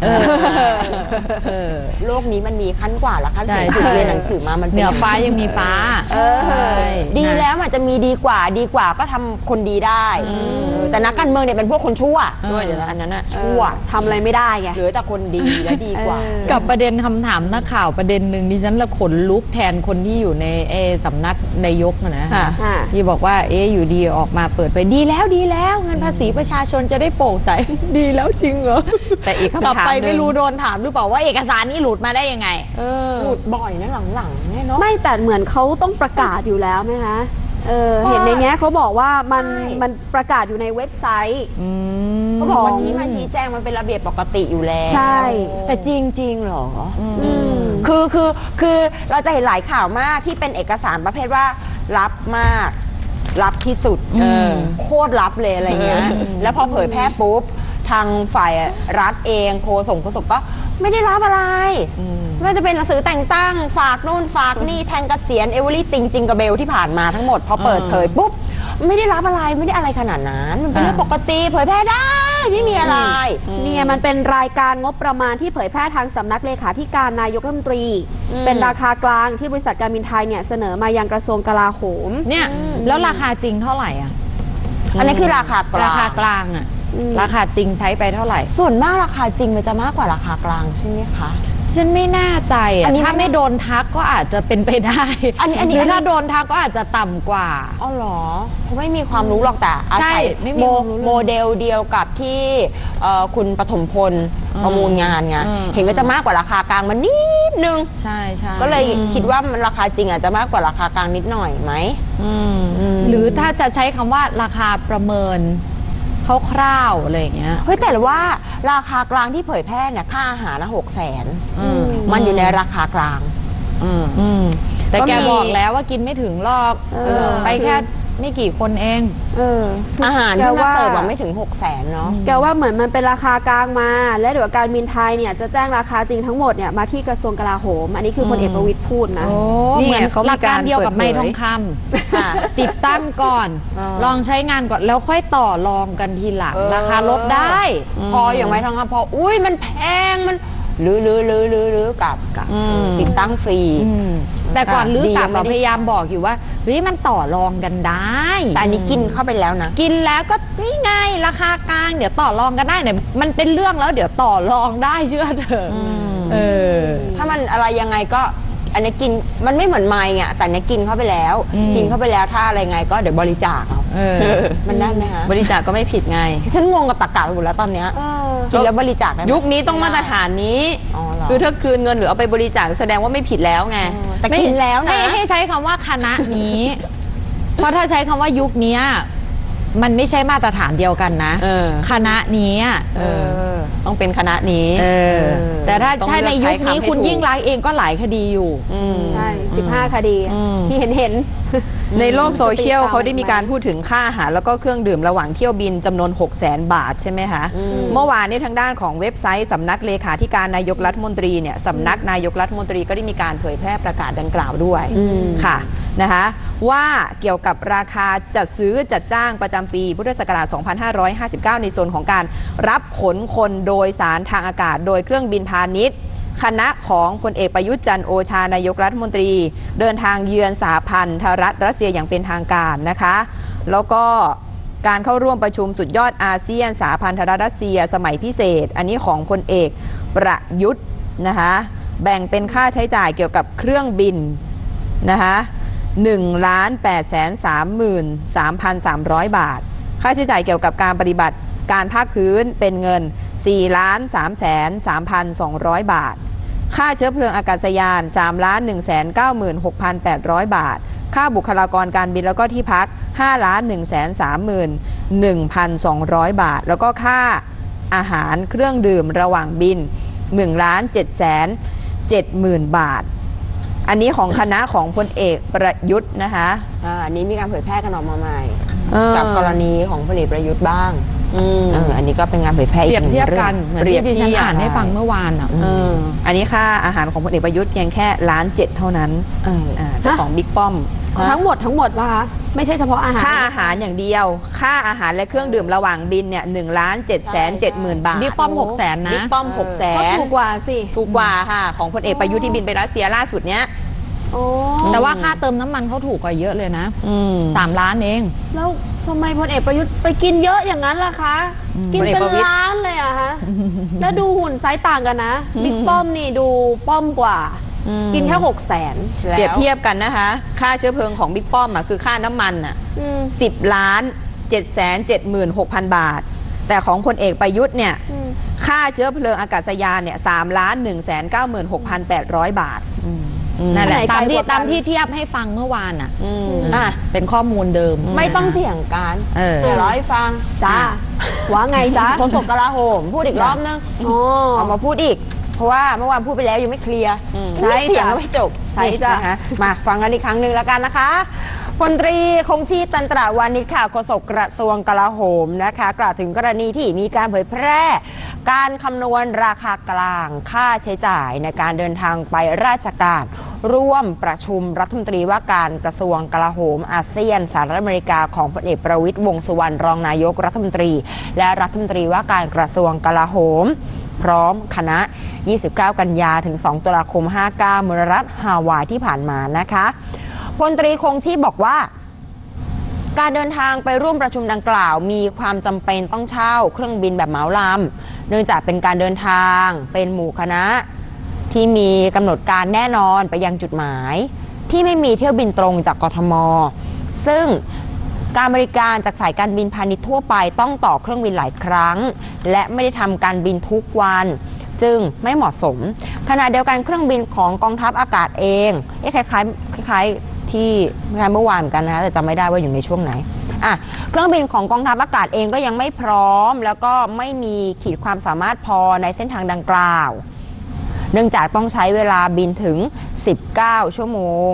S3: โลกนี้มันมีขั้นกว่าละขั้นสูงสุดเรียนหนังสือมามัน
S1: เหนือฟ้ายังมีฟ้า
S3: ดีแล้วมันจะมีดีกว่าดีกว่าก็ทำคนดีได้แต่นักการเมืองเนี่ยเป็นพวกคนชั่วด้วยอย่างนั้นน่ะชั่ว
S2: ทำอะไรไม่ได้ไง
S3: เหลือแต่คนดีและดีกว่า
S1: กับประเด็นคำถามนักข่าวประเด็นหนึ่งดิฉันละขนลุกแทนคนที่อยู่ในเอสำนักนายกนะที่บอกว่าเอ๊ะอยู่ดีออกมาเปิดไปดีแล้วดีแล้วเงินภาษีประชาชนจะได้โปร่งใสดีแล้วจริงเหรอ
S4: แต่อีกคำถาม
S1: กลับไปไม่รู้โดนถามหรือเปล่าว่าเอกสารนี้หลุดมาได้ยังไง
S3: หลุดบ่อยนะหลังๆเนี่ยเนาะ
S2: ไม่แต่เหมือนเขาต้องประกาศอยู่แล้วไหมคะเออเห็นในแง่เขาบอกว่ามันมันประกาศอยู่ในเว็บไซต์
S3: เขาบอกวันที่มาชี้แจงมันเป็นระเบียบปกติอยู่แล้ว
S2: ใช่
S3: แต่จริงๆหรอคือคือคือเราจะเห็นหลายข่าวมากที่เป็นเอกสารประเภทว่ารับมากรับที่สุดโคตรรับเลยอะไรเงี้ยแล้วพอเผยแพร่ปุ๊บทางฝ่ายรัฐเองโฆษกโฆษกก็ไม่ได้รับอะไรไม่ว่าจะเป็นหนังสือแต่งตั้งฝากนู่นฝากนี่แทงเกษียณเอเวอรี่ติงจิงกระเบลที่ผ่านมาทั้งหมดพอเปิดเผยปุ๊บไม่ได้รับอะไรไม่ได้อะไรขนาดนั้นมันเป็นเรื่องปกติเผยแพร่ได้ไม่มีอะไร
S2: เนี่ยมันเป็นรายการงบประมาณที่เผยแพร่ทางสำนักเลขาธิการนายกรัฐมนตรีเป็นราคากลางที่บริษัทการบินไทยเนี่ยเสนอมายังกระทรวงกลาโหม
S1: เนี่ยแล้วราคาจริงเท่าไหร่อ่ะ
S3: อันนี้คือราคากลาง
S1: ราคากลางอ่ะราคาจริงใช้ไปเท่าไหร่
S3: ส่วนมากราคาจริงมันจะมากกว่าราคากลางใช่ไหมคะ
S1: ฉันไม่แน่ใจอ่ะถ้าไม่โดนทักก็อาจจะเป็นไปได้
S3: อันนี้อันนี้
S1: ถ้าโดนทักก็อาจจะต่ำกว่า
S3: อ๋อเหรอเพราะไม่มีความรู้หรอกแต่อาศัยโมเดลเดียวกับที่คุณปฐมพลประมูลงานไงเห็นก็จะมากกว่าราคากลางมันนิดนึง
S1: ใช่ใช่
S3: ก็เลยคิดว่ามันราคาจริงอาจจะมากกว่าราคากลางนิดหน่อยไหม
S1: หรือถ้าจะใช้คำว่าราคาประเมินคร่าวๆอะไรอย่างเงี้ย
S3: เฮ้ยแต่ว่าราคากลางที่เผยแพร่เนี่ยค่าอาหารนะหกแสนมันอยู่ในราคากลาง
S1: แต่แกบอกแล้วว่ากินไม่ถึงหรอก
S2: เออ
S1: ไปแค่ไม่กี่คนเอง
S2: เออ
S3: อาหารที่มาเสิร์ฟอะไม่ถึงหกแสนเนาะ
S2: แกว่าเหมือนมันเป็นราคากลางมา และเดี๋ยวการบินไทยเนี่ยจะแจ้งราคาจริงทั้งหมดเนี่ยมาที่กระทรวงกลาโหม อันนี้คือพลเอกประวิตรพูดนะ
S1: โอ้
S4: นี่
S1: เหมื
S4: ไง
S1: อน
S4: เขามี
S1: หลักการ
S4: การ
S1: เดียวกับ
S4: เปิดเผย
S1: ไม้ทองคำติดตั้งก่อน
S3: อ่า
S1: ลองใช้งานก่อนแล้วค่อยต่อรองกันทีหลัง
S3: เออ
S1: ราคาลดได้
S3: พออย่างไรทองคำพออุ้ยมันแพงมันหรือหรือหรือหรือหรือกลับกับติดตั้งฟรี
S1: อืมแต่ก่อน
S3: อ่ะ
S1: ลื้อกลับ
S3: ดียังไม่
S1: เรา
S3: ได้
S1: พยายามบอกอยู่ว่าเฮ้ยมันต่อรองกันได้
S3: แต่อันนี้กินเข้าไปแล้วนะ
S1: กินแล้วก็นี่ไงราคากลางเดี๋ยวต่อรองกันได้เนี่ยมันเป็นเรื่องแล้วเดี๋ยวต่อรองได้เชื่อเถอะเออ
S3: ถ้ามันอะไรยังไงก็อันนี้กินมันไม่เหมือนไม้ไงแต่อันนี้กินเข้าไปแล้ว
S1: อืม
S3: กินเข้าไปแล้วถ้าอะไรไงก็เดี๋ยวบริจาคเอา
S1: เออ
S3: มันได้ไหมคะ
S4: บริจาคก็ไม่ผิดไง
S3: ฉันงงกับตะกะไปหมดแล้วตอนเนี้ย
S2: เออ
S3: กินแล้วบริจาคได้ไหม
S4: ยุคนี้ต้องมาตรฐานนี้
S3: อ๋อเหรอ
S4: คือถ้าคืนเงินหรือเอาไปบริจาคแสดงว่าไม่ผิดแล้วไง
S3: แต่กินแล้วนะ
S1: ให้ให้ใช้คำว่าคณะนี้ เพราะถ้าใช้คำว่ายุคนี้มันไม่ใช่มาตรฐานเดียวกันนะ
S4: เออ
S1: คณะนี้
S4: เออ ต้องเป็นคณะนี้
S1: เออ แต่ถ้า
S4: ต้อง
S1: ถ้าในยุคนี้
S4: เลือกใช้คำให้
S1: คุณ
S4: ถูก
S1: ยิ่งรักษณ์เองก็หลายคดีอยู่
S4: อืม
S2: ใช่ สิบห้า คดี
S4: อืม
S2: ที่เห็นเห็น
S4: ในโลกโซเชียล
S2: สติ
S4: เขาได้มีการพูดถึงค่าอาหารแล้วก็เครื่องดื่มระหว่างเที่ยวบินจำนวน หกแสน บาทใช่ไหมคะ เมื่อวานนี้ทางด้านของเว็บไซต์สำนักเลขาธิการนายกรัฐมนตรีเนี่ยสำนักนายกรัฐมนตรีก็ได้มีการเผยแพร่ประกาศดังกล่าวด้วยค่ะนะคะว่าเกี่ยวกับราคาจัดซื้อจัดจ้างประจำปีพุทธศักราช สองพันห้าร้อยห้าสิบเก้า ในส่วนของการรับขนคนโดยสารทางอากาศโดยเครื่องบินพาณิชย์คณะของพลเอกประยุทธ์จันทร์โอชานายกรัฐมนตรี เดินทางเยือนสหพันธรัฐรัสเซียอย่างเป็นทางการนะคะแล้วก็การเข้าร่วมประชุมสุดยอดอาเซียนสหพันธรัฐรัสเซียสมัยพิเศษ อันนี้ของพลเอกประยุทธ์นะคะแบ่งเป็นค่าใช้จ่ายเกี่ยวกับเครื่องบินนะคะหนึ่งล้านแปดแสนสามหมื่นสามพันสามร้อยบาทค่าใช้จ่ายเกี่ยวกับการปฏิบัติการภาคพื้นเป็นเงินสี่ล้านสามแสนสามพันสองร้อยบาทค่าเชื้อเพลิงอากาศยานสามล้านหนึ่งแสนเก้าหมื่นหกพันแปดร้อยบาทค่าบุคลากรการบินแล้วก็ที่พักห้าล้านหนึ่งแสนสามหมื่นหนึ่งพันสองร้อยบาทแล้วก็ค่าอาหารเครื่องดื่มระหว่างบินหนึ่งล้านเจ็ดแสนเจ็ดหมื่นบาทอันนี้ของคณะของพลเอกประยุทธ์นะคะ
S3: อ่าอันนี้มีการเผยแพร่กันออกมาใหม่
S4: เออ
S3: กับกรณีของพลเอกประยุทธ์บ้างเอออันนี้ก็เป็นงานเผยแพร่
S1: เป
S3: อี
S1: รีย
S3: ก
S1: บ
S3: หนึ่ง
S1: เทียบ
S3: เรื่
S1: กั
S3: อน ง
S1: เหมือนที่ดิฉันอ่านให้ฟังเมื่อวานอ่ะ
S4: เอออันนี้ค่าอาหารของพลเอกประยุทธ์เพียงแค่ล้านเจ็ดเท่านั้น
S3: เออ
S4: อ่าแต่ของบิ๊กป้อม
S2: ทั้งหมดทั้งหมดป่ะคะไม่ใช่เฉพาะอาหาร
S4: ค่าอาหารอย่างเดียว ค่าอาหารและเครื่องดื่มระหว่างบินเนี่ยหนึ่งล้านเจ็ดแสนเจ็ดหมื่นบาท
S1: บิ๊กป้อมหกแสนนะ
S4: บิ๊กป้อมหกแส
S2: ก็
S4: น
S2: ถูกกว่าสิ
S4: ถูกกว่าค่ะ ของพลเอกประยุทธ์ที่บินไปรัสเซียล่าสุดเนี้ย
S2: โอ้
S1: แต่ว่าค่าเติมน้ำมันเขาถูกกว่าเยอะเลยนะสามล้านเอง
S2: แล้วทำไมพลเอกประยุทธ์ไปกินเยอะอย่างนั้นล่ะคะ กินเป็นล้านเลยอะคะแล้วดูหุ่นไซส์ต่างกันนะ บิ๊กป้อมนี่ดูป้อมกว่า กินแค่หกแสน
S4: เปรียบเทียบกันนะคะ ค่าเชื้อเพลิงของบิ๊กป้อมอ่ะคือค่าน้ำมันอ่ะสิบล้านเจ็ดแสนเจ็ดหมื่นหกพันบาท แต่ของพลเอกประยุทธ์เนี่ยค่าเชื้อเพลิงอากาศยานเนี่ยสามล้านหนึ่งแสนเก้าหมื่นหกพันแปดร้อยบาท
S1: นั่นแหละ
S2: ไหน
S1: ตามที่
S2: ไกลกว่ากัน
S1: ตามที่เทียบให้ฟังเมื่อวานอ่ะ
S3: อ่ะ
S1: เป็นข้อมูลเดิม
S3: ไม่ต้องเถียงกัน
S1: เออ
S3: เดี๋ยวเล่าให้ฟัง
S2: จ้าว่าไงจ้า
S3: โฆษกกลาโหมพูดอีกรอบนึง
S2: อ๋อ
S3: เอามาพูดอีก เพราะว่าเมื่อวานพูดไปแล้วยังไม่เคลียร์
S2: ใช่
S3: ไม่เถียง
S2: จ้ะ
S3: ก็ไม่จบ
S2: ใช่จ้ะ
S3: นี่นะคะมาฟังกันอีกครั้งหนึ่งแล้วกันนะคะพลตรีคงชีพตันตระวานิชค่ะโฆษกกระทรวงกลาโหมนะคะกล่าวถึงกรณีที่มีการเผยแพร่ การคำนวณราคากลางค่าใช้จ่ายในการเดินทางไปราชการร่วมประชุมรัฐมนตรีว่าการกระทรวงกลาโหมอาเซียนสหรัฐอเมริกาของพลเอกประวิตรวงษ์สุวรรณรองนายกรัฐมนตรีและรัฐมนตรีว่าการกระทรวงกลาโหมพร้อมคณะยี่สิบเก้ากันยาถึงสองตุลาคมห้าสิบเก้าเมืองรัฐฮาวายที่ผ่านมานะคะพลตรีคงชีพบอกว่าการเดินทางไปร่วมประชุมดังกล่าวมีความจำเป็นต้องเช่าเครื่องบินแบบเหมาลำเนื่องจากเป็นการเดินทางเป็นหมู่คณะที่มีกำหนดการแน่นอนไปยังจุดหมายที่ไม่มีเที่ยวบินตรงจากกทม.ซึ่งการบริการจากสายการบินพาณิชย์ทั่วไปต้องต่อเครื่องบินหลายครั้งและไม่ได้ทำการบินทุกวันจึงไม่เหมาะสมขณะเดียวกันเครื่องบินของกองทัพอากาศเองเอ๊ะคล้ายๆคล้ายๆที่งานเมื่อวานกันนะคะแต่จำไม่ได้ว่าอยู่ในช่วงไหนอ่ะเครื่องบินของกองทัพอากาศเองก็ยังไม่พร้อมแล้วก็ไม่มีขีดความสามารถพอในเส้นทางดังกล่าวเนื่องจากต้องใช้เวลาบินถึงสิบเก้าชั่วโมง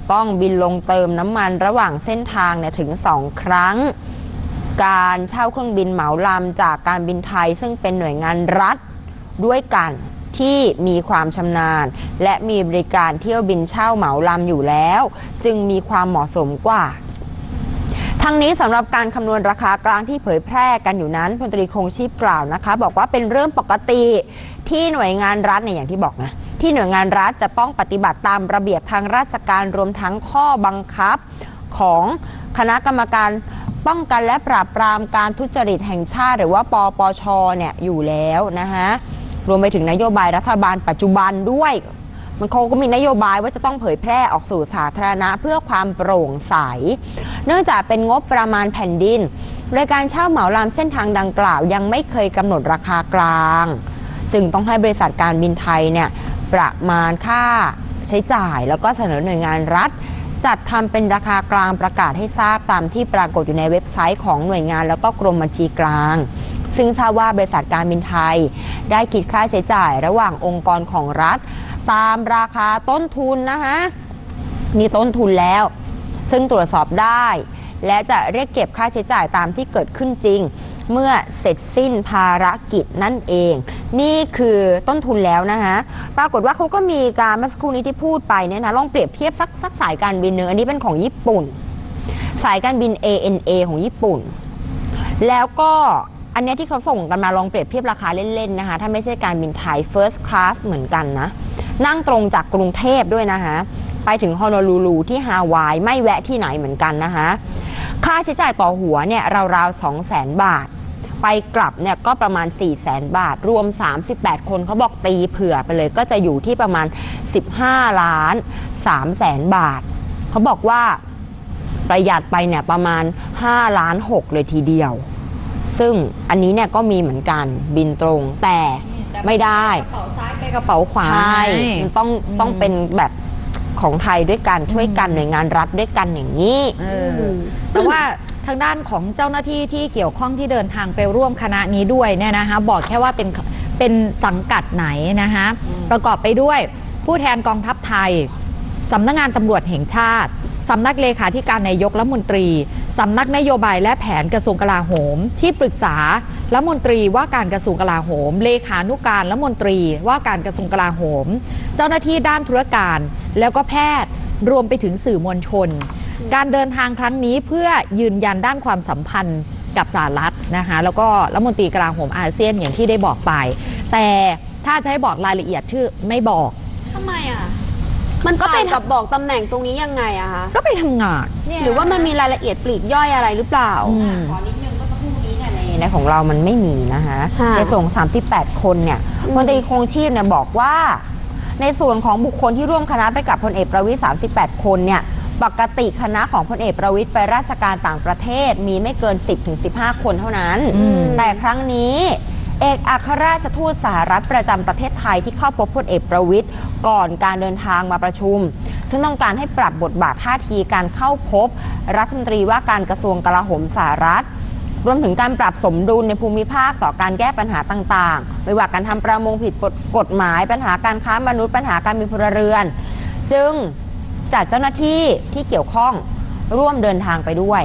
S3: ต้องบินลงเติมน้ำมันระหว่างเส้นทางเนี่ยถึงสองครั้งการเช่าเครื่องบินเหมาลำจากการบินไทยซึ่งเป็นหน่วยงานรัฐด้วยกันที่มีความชำนาญและมีบริการเที่ยวบินเช่าเหมาลำอยู่แล้วจึงมีความเหมาะสมกว่าทั้งนี้สำหรับการคำนวณราคากลางที่เผยแพร่กันอยู่นั้นพลตรีคงชีพกล่าวนะคะบอกว่าเป็นเรื่องปกติที่หน่วยงานรัฐเนี่ยอย่างที่บอกนะที่หน่วยงานรัฐจะต้องปฏิบัติตามระเบียบทางราชการรวมทั้งข้อบังคับของคณะกรรมการป้องกันและปราบปรามการทุจริตแห่งชาติหรือว่าปปชเนี่ยอยู่แล้วนะคะรวมไปถึงนโยบายรัฐบาลปัจจุบันด้วยมันเขาก็มีนโยบายว่าจะต้องเผยแพร่ออกสู่สาธารณะเพื่อความโปร่งใสเนื่องจากเป็นงบประมาณแผ่นดินรายการเช่าเหมาลำเส้นทางดังกล่าวยังไม่เคยกำหนดราคากลางจึงต้องให้บริษัทการบินไทยเนี่ยประมาณค่าใช้จ่ายแล้วก็เสนอหน่วยงานรัฐจัดทำเป็นราคากลางประกาศให้ทราบตามที่ปรากฏอยู่ในเว็บไซต์ของหน่วยงานแล้วก็กรมบัญชีกลางซึ่งทราบว่าบริษัทการบินไทยได้คิดค่าใช้จ่ายระหว่างองค์กรของรัฐตามราคาต้นทุนนะคะนี่ต้นทุนแล้วซึ่งตรวจสอบได้และจะเรียกเก็บค่าใช้จ่ายตามที่เกิดขึ้นจริงเมื่อเสร็จสิ้นภารกิจนั่นเองนี่คือต้นทุนแล้วนะคะปรากฏว่าเขาก็มีการเมื่อสักครู่นี้ที่พูดไปเนี่ยนะลองเปรียบเทียบสักสักสายการบินหนึ่งอันนี้เป็นของญี่ปุ่นสายการบิน เอ เอ็น เอ ของญี่ปุ่นแล้วก็อันนี้ที่เขาส่งกันมาลองเปรียบเทียบราคาเล่นๆนะคะถ้าไม่ใช่การบินไทย First Class เหมือนกันนะนั่งตรงจากกรุงเทพด้วยนะคะไปถึงฮอนอลูลูที่ฮาวายไม่แวะที่ไหนเหมือนกันนะคะค่าใช้จ่ายต่อหัวเนี่ยราวๆ สองแสน บาทไปกลับเนี่ยก็ประมาณ สี่แสน บาทรวมสามสิบแปดคนเขาบอกตีเผื่อไปเลยก็จะอยู่ที่ประมาณสิบห้าล้านสามแสน บาทเขาบอกว่าประหยัดไปเนี่ยประมาณห้าล้านหกเลยทีเดียวซึ่งอันนี้เนี่ยก็มีเหมือนกันบินตรงแต่ไม่ได้
S1: กระเป๋าซ้ายไปกระเป๋าขวา
S3: ใช่มันต้องต้องเป็นแบบของไทยด้วยกันช่วยกันหน่วยงานรัฐด้วยกันอย่างนี้
S1: แต่ว่าทางด้านของเจ้าหน้าที่ที่เกี่ยวข้องที่เดินทางไปร่วมคณะนี้ด้วยเนี่ยนะคะบอกแค่ว่าเป็นเป็นสังกัดไหนนะคะประกอบไปด้วยผู้แทนกองทัพไทยสำนักงานตำรวจแห่งชาติสำนักเลขาธิการนายกรัฐมนตรีสำนักนโยบายและแผนกระทรวงกลาโหมที่ปรึกษารัฐมนตรีว่าการกระทรวงกลาโหมเลขานุการรัฐมนตรีว่าการกระทรวงกลาโหมเจ้าหน้าที่ด้านธุรการแล้วก็แพทย์รวมไปถึงสื่อมวลชนการเดินทางครั้งนี้เพื่อยืนยันด้านความสัมพันธ์กับสหรัฐนะคะแล้วก็รัฐมนตรีกลาโหมอาเซียนอย่างที่ได้บอกไปแต่ถ้าจะให้บอกรายละเอียดชื่อไม่บอก
S2: ทำไมอ่ะมันก็เป็นกับบอกตำแหน่งตรงนี้ยังไงอะคะ
S1: ก็ไปทำงาน
S2: หรือว่ามันมีรายละเอียดปลีกย่อยอะไรหรือเปล่า
S3: ขอนิดนึงก็ต้องพูดนี้เนี่ยในในของเรามันไม่มีนะคะในส่วนสามสิบแปดคนเนี่ยพลตรีคงชีพเนี่ยบอกว่าในส่วนของบุคคลที่ร่วมคณะไปกับพลเอกประวิตรสามสิบแปดคนเนี่ยปกติคณะของพลเอกประวิตรไปราชการต่างประเทศมีไม่เกิน สิบถึงสิบห้า คนเท่านั้นแต่ครั้งนี้เอกอัครราชทูตสหรัฐประจำประเทศไทยที่เข้าพบพลเอกประวิตรก่อนการเดินทางมาประชุมซึ่งต้องการให้ปรับบทบาทท่าทีการเข้าพบรัฐมนตรีว่าการกระทรวงกลาโหมสหรัฐรวมถึงการปรับสมดุลในภูมิภาคต่อการแก้ปัญหาต่างๆไม่ว่าการทำประมงผิดกฎหมายปัญหาการค้ามนุษย์ปัญหาการมีพลเรือนจึงจัดเจ้าหน้าที่ที่เกี่ยวข้องร่วมเดินทางไปด้วย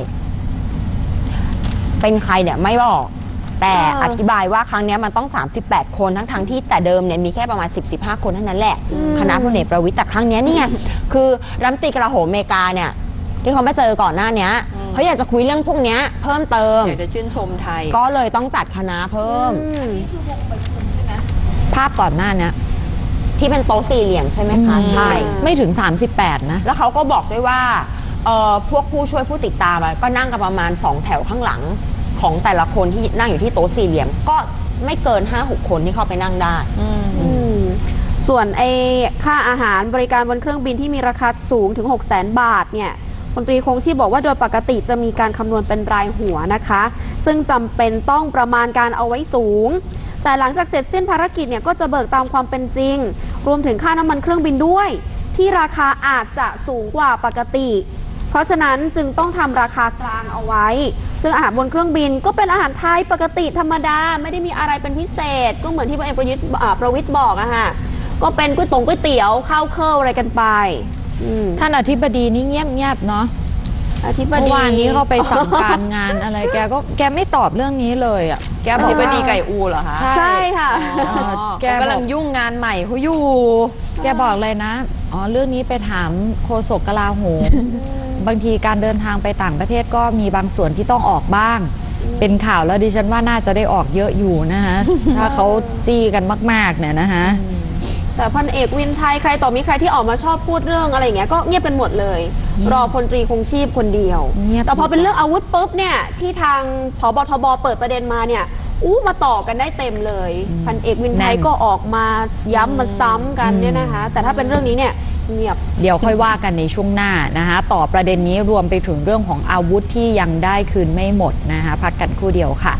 S3: เป็นใครเนี่ยไม่บอกแต่อธิบายว่าครั้งนี้มันต้องสามสิบแปดคนทั้งทั้งที่แต่เดิมเนี่ยมีแค่ประมาณ สิบถึงสิบห้า คนเท่านั้นแหละคณะพลเอกประวิตรแต่ครั้งนี้นี่ไงคือรัฐมนตรีกลาโหมอเมริกาเนี่ยที่เขามาเจอก่อนหน้านี้เขาอยากจะคุยเรื่องพวกนี้เพิ่มเติม
S4: อยากจะชื่นชมไทย
S3: ก็เลยต้องจัดคณะเพิ่ม
S1: ภาพก่อนหน้านี้
S3: ที่เป็นโต๊ะสี่เหลี่ยมใช่ไหมคะ
S1: ใช่ไม่ถึงสามสิบแปดนะ
S3: แล้วเขาก็บอกด้วยว่าพวกผู้ช่วยผู้ติดตามก็นั่งกันประมาณสองแถวข้างหลังของแต่ละคนที่นั่งอยู่ที่โต๊ะสี่เหลี่ยมก็ไม่เกิน ห้าหก คนที่เข้าไปนั่งได้
S2: ส่วนไอ้ค่าอาหารบริการบนเครื่องบินที่มีราคาสูงถึง หกแสน บาทเนี่ยพลตรีคงชีพบอกว่าโดยปกติจะมีการคำนวณเป็นรายหัวนะคะซึ่งจำเป็นต้องประมาณการเอาไว้สูงแต่หลังจากเสร็จสิ้นภารกิจเนี่ยก็จะเบิกตามความเป็นจริงรวมถึงค่าน้ำมันเครื่องบินด้วยที่ราคาอาจจะสูงกว่าปกติเพราะฉะนั้นจึงต้องทำราคากลางเอาไว้ซึ่งอาหารบนเครื่องบินก็เป็นอาหารไทยปกติธรรมดาไม่ได้มีอะไรเป็นพิเศษก็เหมือนที่พลเอกประวิตรประวิตรบอกอะค่ะก็เป็นก๋วยตงก๋วยเตี๋ยวข้าวเคิลอะไรกันไป
S1: ท่านอธิบดีนี่เงียบๆเนาะ
S2: อธิบดี
S1: เมื่อวานนี้เขาไปสั่งการงานอะไรแกก็แกไม่ตอบเรื่องนี้เลยอ่ะแกบอก
S4: อธิบ
S1: ว่า
S4: ดีไก่อูเหรอคะ
S2: ใช่ค่ะ
S1: แก
S4: เขากำลังยุ่งงานใหม่เขาอยู่
S1: แกบอกเลยนะอ๋อเรื่องนี้ไปถามโฆษกกลาโหม บางทีการเดินทางไปต่างประเทศก็มีบางส่วนที่ต้องออกบ้าง เป็นข่าวแล้วดิฉันว่าน่าจะได้ออกเยอะอยู่นะคะ ถ้าเขาจี้กันมากๆเนี่ยนะคะ
S2: แต่พันเอกวินไทยใครต่อมีใครที่ออกมาชอบพูดเรื่องอะไรอย่างเงี้ยก็เงียบกันหมดเลยรอพลตรีคงชีพคนเดียวแต่พอเป็นเรื่องอาวุธปุ๊บเนี่ยที่ทางผบทบเปิดประเด็นมาเนี่ยอู้มาต่อกันได้เต็มเลยพันเอกวินไทยก็ออกมาย้ำมาซ้ำกันเนี่ยนะคะแต่ถ้าเป็นเรื่องนี้เนี่ยเงียบ
S1: เดี๋ยวค่อยว่ากันในช่วงหน้านะคะต่อประเด็นนี้รวมไปถึงเรื่องของอาวุธที่ยังได้คืนไม่หมดนะคะพักกันครู่เดียวค่ะ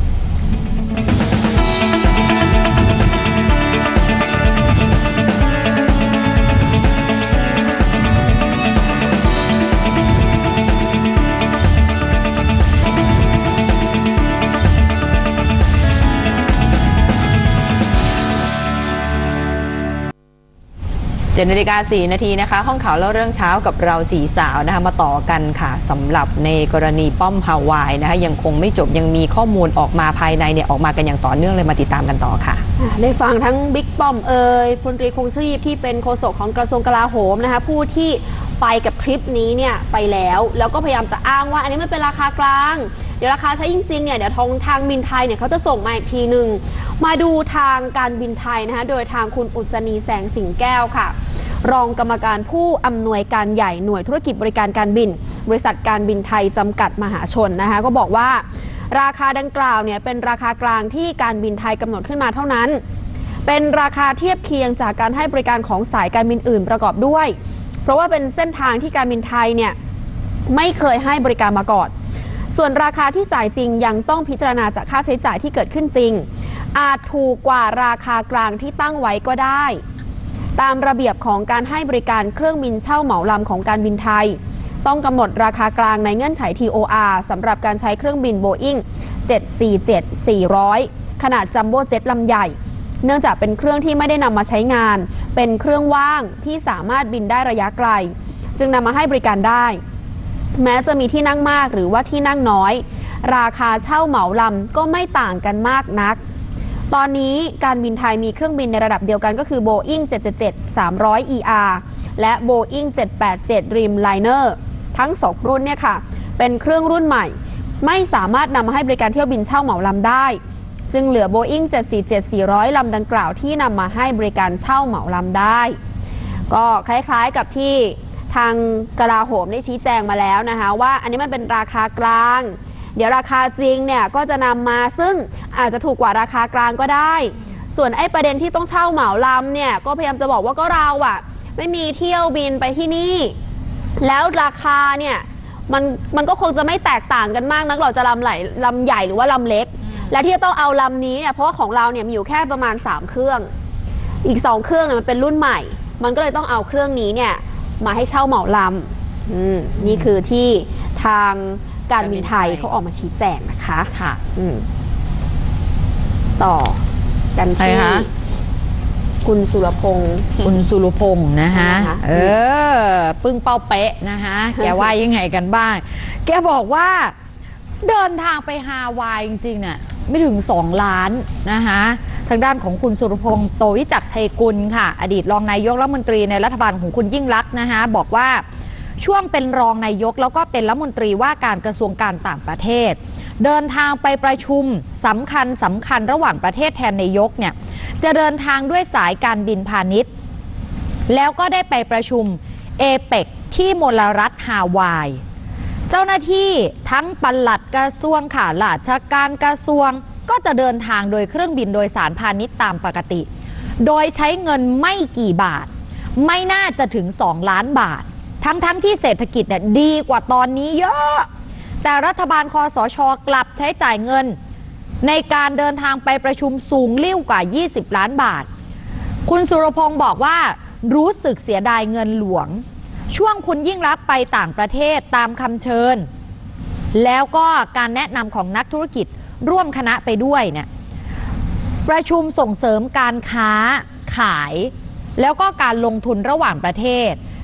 S4: เจ็ดนาฬิกาสี่นาทีนะคะห้องข่าวเล่าเรื่องเช้ากับเราสี่สาวนะคะมาต่อกันค่ะสำหรับในกรณีป้อมฮาวายนะคะยังคงไม่จบยังมีข้อมูลออกมาภายในเนี่ยออกมากันอย่างต่อเนื่องเลยมาติดตามกันต่อค่ะ
S2: ได้ฟังทั้งบิ๊กป้อมเอ่ยพลตรีคงชีพที่เป็นโฆษกของกระทรวงกลาโหมนะคะผู้ที่ไปกับทริปนี้เนี่ยไปแล้วแล้วก็พยายามจะอ้างว่าอันนี้มันเป็นราคากลางเดี๋ยวราคาใช้จริงๆเนี่ยเดี๋ยวทางทางบินไทยเนี่ยเขาจะส่งมาอีกทีหนึ่งมาดูทางการบินไทยนะคะโดยทางคุณอุศนีแสงสิงแก้วค่ะรองกรรมการผู้อำนวยการใหญ่หน่วยธุรกิจบริการการบินบริษัทการบินไทยจำกัดมหาชนนะคะก็บอกว่าราคาดังกล่าวเนี่ยเป็นราคากลางที่การบินไทยกำหนดขึ้นมาเท่านั้นเป็นราคาเทียบเคียงจากการให้บริการของสายการบินอื่นประกอบด้วยเพราะว่าเป็นเส้นทางที่การบินไทยเนี่ยไม่เคยให้บริการมาก่อนส่วนราคาที่จ่ายจริงยังต้องพิจารณาจากค่าใช้จ่ายที่เกิดขึ้นจริงอาจถูกกว่าราคากลางที่ตั้งไว้ก็ได้ตามระเบียบของการให้บริการเครื่องบินเช่าเหมาลำของการบินไทยต้องกำหนดราคากลางในเงื่อนไข ที โอ อาร์ สำหรับการใช้เครื่องบิน Boeing เจ็ดสี่เจ็ด สี่ร้อย ขนาดจัมโบ้เจ็ตลำใหญ่เนื่องจากเป็นเครื่องที่ไม่ได้นำมาใช้งานเป็นเครื่องว่างที่สามารถบินได้ระยะไกลจึงนำมาให้บริการได้แม้จะมีที่นั่งมากหรือว่าที่นั่งน้อยราคาเช่าเหมาลำก็ไม่ต่างกันมากนักตอนนี้การบินไทยมีเครื่องบินในระดับเดียวกันก็คือ Boeing เจ็ดเจ็ดเจ็ด สามร้อย อี อาร์ และ Boeing เจ็ดแปดเจ็ด Dreamliner ทั้งสองรุ่นเนี่ยค่ะเป็นเครื่องรุ่นใหม่ไม่สามารถนำมาให้บริการเที่ยวบินเช่าเหมาลำได้จึงเหลือ Boeing เจ็ดสี่เจ็ด สี่ร้อย ลำดังกล่าวที่นำมาให้บริการเช่าเหมาลำได้ก็คล้ายๆกับที่ทางกลาโหมได้ชี้แจงมาแล้วนะคะว่าอันนี้มันเป็นราคากลางเดี๋ยวราคาจริงเนี่ยก็จะนำมาซึ่งอาจจะถูกกว่าราคากลางก็ได้ส่วนไอ้ประเด็นที่ต้องเช่าเหมาลำเนี่ยก็พยายามจะบอกว่าก็เราอะไม่มีเที่ยวบินไปที่นี่แล้วราคาเนี่ยมันมันก็คงจะไม่แตกต่างกันมากนักเราจะลำไหลลำใหญ่หรือว่าลำเล็กและที่ต้องเอาลำนี้เนี่ยเพราะว่าของเราเนี่ยมีอยู่แค่ประมาณสามเครื่องอีกสองเครื่องเนี่ยมันเป็นรุ่นใหม่มันก็เลยต้องเอาเครื่องนี้เนี่ยมาให้เช่าเหมาลำนี่คือที่ทางการบินไทยเขาออกมาชี้แจงนะคะ
S1: ค่ะ
S2: ต่อกันที่คุณสุรพงษ์
S1: คุณสุรพงษ์นะคะเออปึ้งเป้าเป๊ะนะคะแกว่ายังไงกันบ้างแกบอกว่าเดินทางไปฮาวายจริงๆเนี่ยไม่ถึงสองล้านนะคะทางด้านของคุณสุรพงษ์โตวิจักรชัยกุลค่ะอดีตรองนายกรัฐมนตรีในรัฐบาลของคุณยิ่งลักษณ์นะคะบอกว่าช่วงเป็นรองนายกแล้วก็เป็นรัฐมนตรีว่าการกระทรวงการต่างประเทศเดินทางไปประชุมสำคัญสำคัญระหว่างประเทศแทนนายกเนี่ยจะเดินทางด้วยสายการบินพาณิชย์แล้วก็ได้ไปประชุมเอเปกที่มลรัฐฮาวายเจ้าหน้าที่ทั้งปลัดกระทรวงข่าราชการกระทรวงก็จะเดินทางโดยเครื่องบินโดยสารพาณิชย์ตามปกติโดยใช้เงินไม่กี่บาทไม่น่าจะถึงสองล้านบาททั้งๆ ท, ที่เศรษฐกิจเนี่ยดีกว่าตอนนี้เยอะแต่รัฐบาลคสช.กลับใช้จ่ายเงินในการเดินทางไปประชุมสูงลิ่วกว่ายี่สิบล้านบาทคุณสุรพงษ์บอกว่ารู้สึกเสียดายเงินหลวงช่วงคุณยิ่งลักษณ์ไปต่างประเทศตามคำเชิญแล้วก็การแนะนำของนักธุรกิจร่วมคณะไปด้วยเนี่ยประชุมส่งเสริมการค้าขายแล้วก็การลงทุนระหว่างประเทศ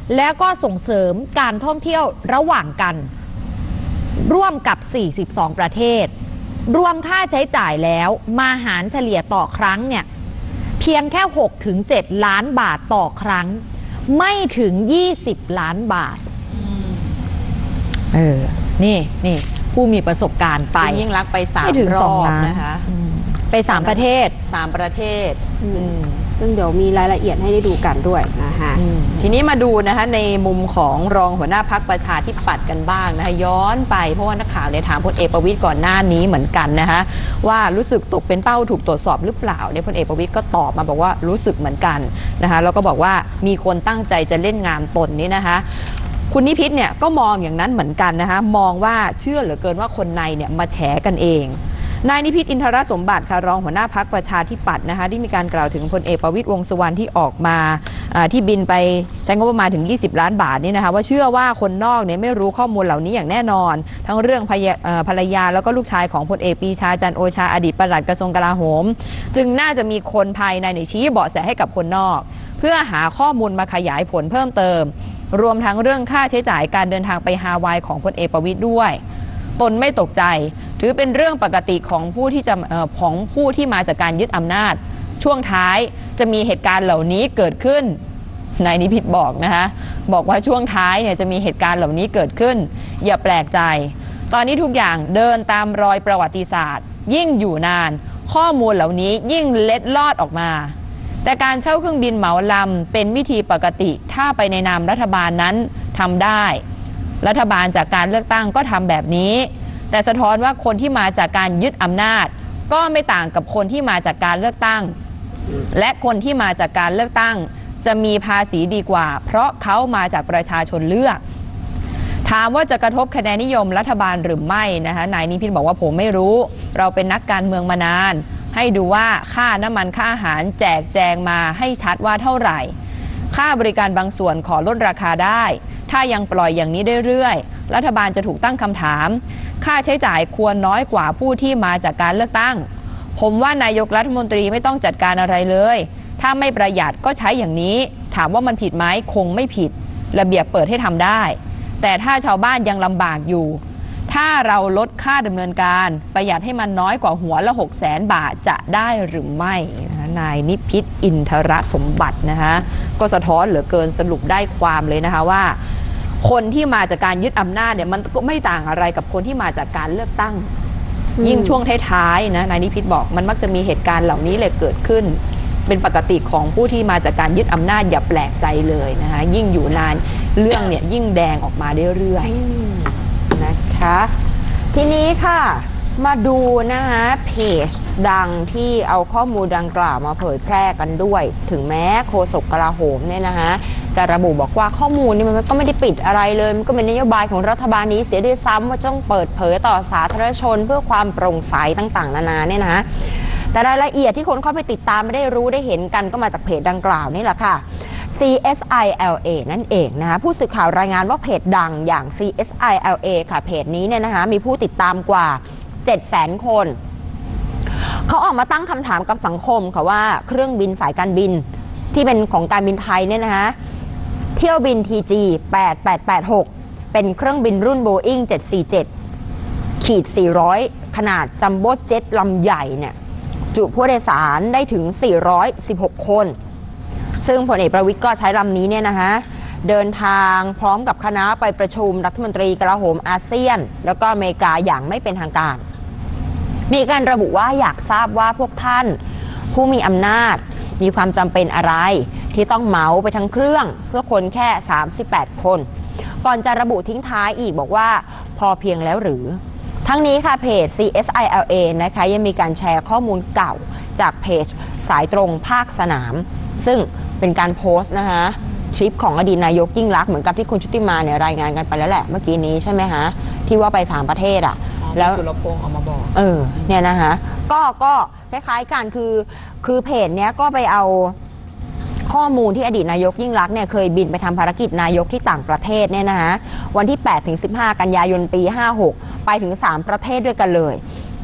S1: แล้วก็ส่งเสริมการท่องเที่ยวระหว่างกันร่วมกับสี่สิบสองประเทศรวมค่าใช้จ่ายแล้วมาหารเฉลี่ยต่อครั้งเนี่ยเพียงแค่ หกถึงเจ็ด ล้านบาทต่อครั้งไม่ถึงยี่สิบล้านบาทเออนี่นี่ผู้มีประสบการณ์ไป
S4: ยิ่งรักไปสาม
S1: ไม่ถึง
S4: ร
S1: สอ
S4: อง บ
S1: ล้าน
S4: นะคะ
S1: ไปสามประเทศ
S4: สามประเทศ
S2: ซึ่งเดี๋ยวมีรายละเอียดให้ได้ดูกันด้วยนะคะ
S4: ทีนี้มาดูนะคะในมุมของรองหัวหน้าพรรคประชาธิปัตย์กันบ้างนะคะย้อนไปเพราะว่านักข่าวเนี่ยถามพลเอกประวิตรก่อนหน้านี้เหมือนกันนะคะว่ารู้สึกตกเป็นเป้าถูกตรวจสอบหรือเปล่าเนี่ยพลเอกประวิตรก็ตอบมาบอกว่ารู้สึกเหมือนกันนะคะแล้วก็บอกว่ามีคนตั้งใจจะเล่นงานตนนี่นะคะคุณนิพิษเนี่ยก็มองอย่างนั้นเหมือนกันนะคะมองว่าเชื่อเหลือเกินว่าคนในเนี่ยมาแฉกันเองนายนิพิษอินทรสมบัติค่ะรองหัวหน้าพรรคประชาธิปัตย์นะคะที่มีการกล่าวถึงพลเอกประวิตรวงษ์สุวรรณที่ออกมาที่บินไปใช้งบประมาณถึงยี่สิบล้านบาทนี่นะคะว่าเชื่อว่าคนนอกเนี่ยไม่รู้ข้อมูลเหล่านี้อย่างแน่นอนทั้งเรื่องภรรยาแล้วก็ลูกชายของพลเอกปรีชาจันทร์โอชาอดีตปลัดกระทรวงกลาโหมจึงน่าจะมีคนภายในในชี้เบาะแสให้กับคนนอกเพื่อหาข้อมูลมาขยายผลเพิ่มเติมรวมทั้งเรื่องค่าใช้จ่ายการเดินทางไปฮาวายของพลเอกประวิตรด้วยตนไม่ตกใจถือเป็นเรื่องปกติของผู้ที่จะของผู้ที่มาจากการยึดอำนาจช่วงท้ายจะมีเหตุการณ์เหล่านี้เกิดขึ้นนายนิพิษบอกนะคะบอกว่าช่วงท้ายเนี่ยจะมีเหตุการณ์เหล่านี้เกิดขึ้นอย่าแปลกใจตอนนี้ทุกอย่างเดินตามรอยประวัติศาสตร์ยิ่งอยู่นานข้อมูลเหล่านี้ยิ่งเล็ดลอดออกมาแต่การเช่าเครื่องบินเหมาลำเป็นวิธีปกติถ้าไปในนามรัฐบาลนั้นทำได้รัฐบาลจากการเลือกตั้งก็ทำแบบนี้แต่สะท้อนว่าคนที่มาจากการยึดอำนาจก็ไม่ต่างกับคนที่มาจากการเลือกตั้งและคนที่มาจากการเลือกตั้งจะมีภาษีดีกว่าเพราะเขามาจากประชาชนเลือกถามว่าจะกระทบคะแนนนิยมรัฐบาลหรือไม่นะคะนายนิพิษบอกว่าผมไม่รู้เราเป็นนักการเมืองมานานให้ดูว่าค่าน้ำมันค่าอาหารแจกแจงมาให้ชัดว่าเท่าไหร่ค่าบริการบางส่วนขอลดราคาได้ถ้ายังปล่อยอย่างนี้เรื่อยๆรัฐบาลจะถูกตั้งคำถามค่าใช้จ่ายควรน้อยกว่าผู้ที่มาจากการเลือกตั้งผมว่านายกรัฐมนตรีไม่ต้องจัดการอะไรเลยถ้าไม่ประหยัดก็ใช้อย่างนี้ถามว่ามันผิดไหมคงไม่ผิดระเบียบเปิดให้ทำได้แต่ถ้าชาวบ้านยังลำบากอยู่ถ้าเราลดค่าดำเนินการประหยัดให้มันน้อยกว่าหัวละหกแสนบาทจะได้หรือไม่นายนิพิษอินทรสมบัตินะคะก็สะท้อนเหลือเกินสรุปได้ความเลยนะคะว่าคนที่มาจากการยึดอำนาจเนี่ยมันก็ไม่ต่างอะไรกับคนที่มาจากการเลือกตั้งยิ่งช่วงท้ายๆนะนายนิพิษบอกมันมักจะมีเหตุการณ์เหล่านี้เลยเกิดขึ้นเป็นปกติของผู้ที่มาจากการยึดอำนาจอย่าแปลกใจเลยนะคะยิ่งอยู่นานเรื่องเนี่ยยิ่งแดงออกมาเรื่อยๆ
S3: นะคะทีนี้ค่ะมาดูนะคะเพจดังที่เอาข้อมูลดังกล่าวมาเผยแพร่กันด้วยถึงแม้โฆษกกลาโหมเนี่ยนะคะจะระบุบอกว่าข้อมูลนี่มันก็ไม่ได้ปิดอะไรเลยมันก็เป็นนโยบายของรัฐบาลนี้เสียด้วยซ้ำว่าต้องเปิดเผยต่อสาธารณชนเพื่อความโปร่งใสต่างๆนานาเนี่ยนะแต่รายละเอียดที่คนเข้าไปติดตามไม่ได้รู้ได้เห็นกันก็มาจากเพจดังกล่าวนี่แหละค่ะ ซี เอส ไอ แอล เอ นั่นเองนะคะผู้สื่อข่าวรายงานว่าเพจดังอย่าง ซี เอส ไอ แอล เอ ค่ะเพจนี้เนี่ยนะคะมีผู้ติดตามกว่า เจ็ดแสน คนเขาออกมาตั้งคำถามกับสังคมค่ะว่าเครื่องบินสายการบินที่เป็นของการบินไทยเนี่ยนะคะเที่ยวบิน ที จี แปดแปดแปดหก เป็นเครื่องบินรุ่น Boeing เจ็ดสี่เจ็ด สี่ร้อย ขนาดจัมโบ้เจ็ตลำใหญ่เนี่ยจุผู้โดยสารได้ถึงสี่ร้อยสิบหกคนซึ่งพลเอกประวิตรก็ใช้ลำนี้เนี่ยนะคะเดินทางพร้อมกับคณะไปประชุมรัฐมนตรีกลาโหมอาเซียนแล้วก็อเมริกาอย่างไม่เป็นทางการมีการระบุว่าอยากทราบว่าพวกท่านผู้มีอำนาจมีความจำเป็นอะไรที่ต้องเหมาไปทั้งเครื่องเพื่อคนแค่สามสิบแปดคนก่อนจะระบุทิ้งท้ายอีกบอกว่าพอเพียงแล้วหรือทั้งนี้ค่ะเพจ ซี เอส ไอ แอล เอ นะคะยังมีการแชร์ข้อมูลเก่าจากเพจสายตรงภาคสนามซึ่งเป็นการโพสต์นะคะทริปของอดีตนายกยิ่งลักษณ์เหมือนกับที่คุณชุติมาเนี่ยรายงานกันไปแล้วแหละเมื่อกี้นี้ใช่ไหมฮะที่ว่าไปสามประเทศอ่ะแล้ว
S4: สุรพงษ์ออกมาบอก
S3: เออเนี่ยนะคะก็ก็คล้ายๆกันคือคือเพจเนี้ยก็ไปเอาข้อมูลที่อดีตนายกยิ่งลักษณ์เนี่ยเคยบินไปทำภารกิจนายกที่ต่างประเทศเนี่ยนะคะวันที่แปดถึงสิบห้ากันยายนปีห้าหกไปถึงสามประเทศด้วยกันเลย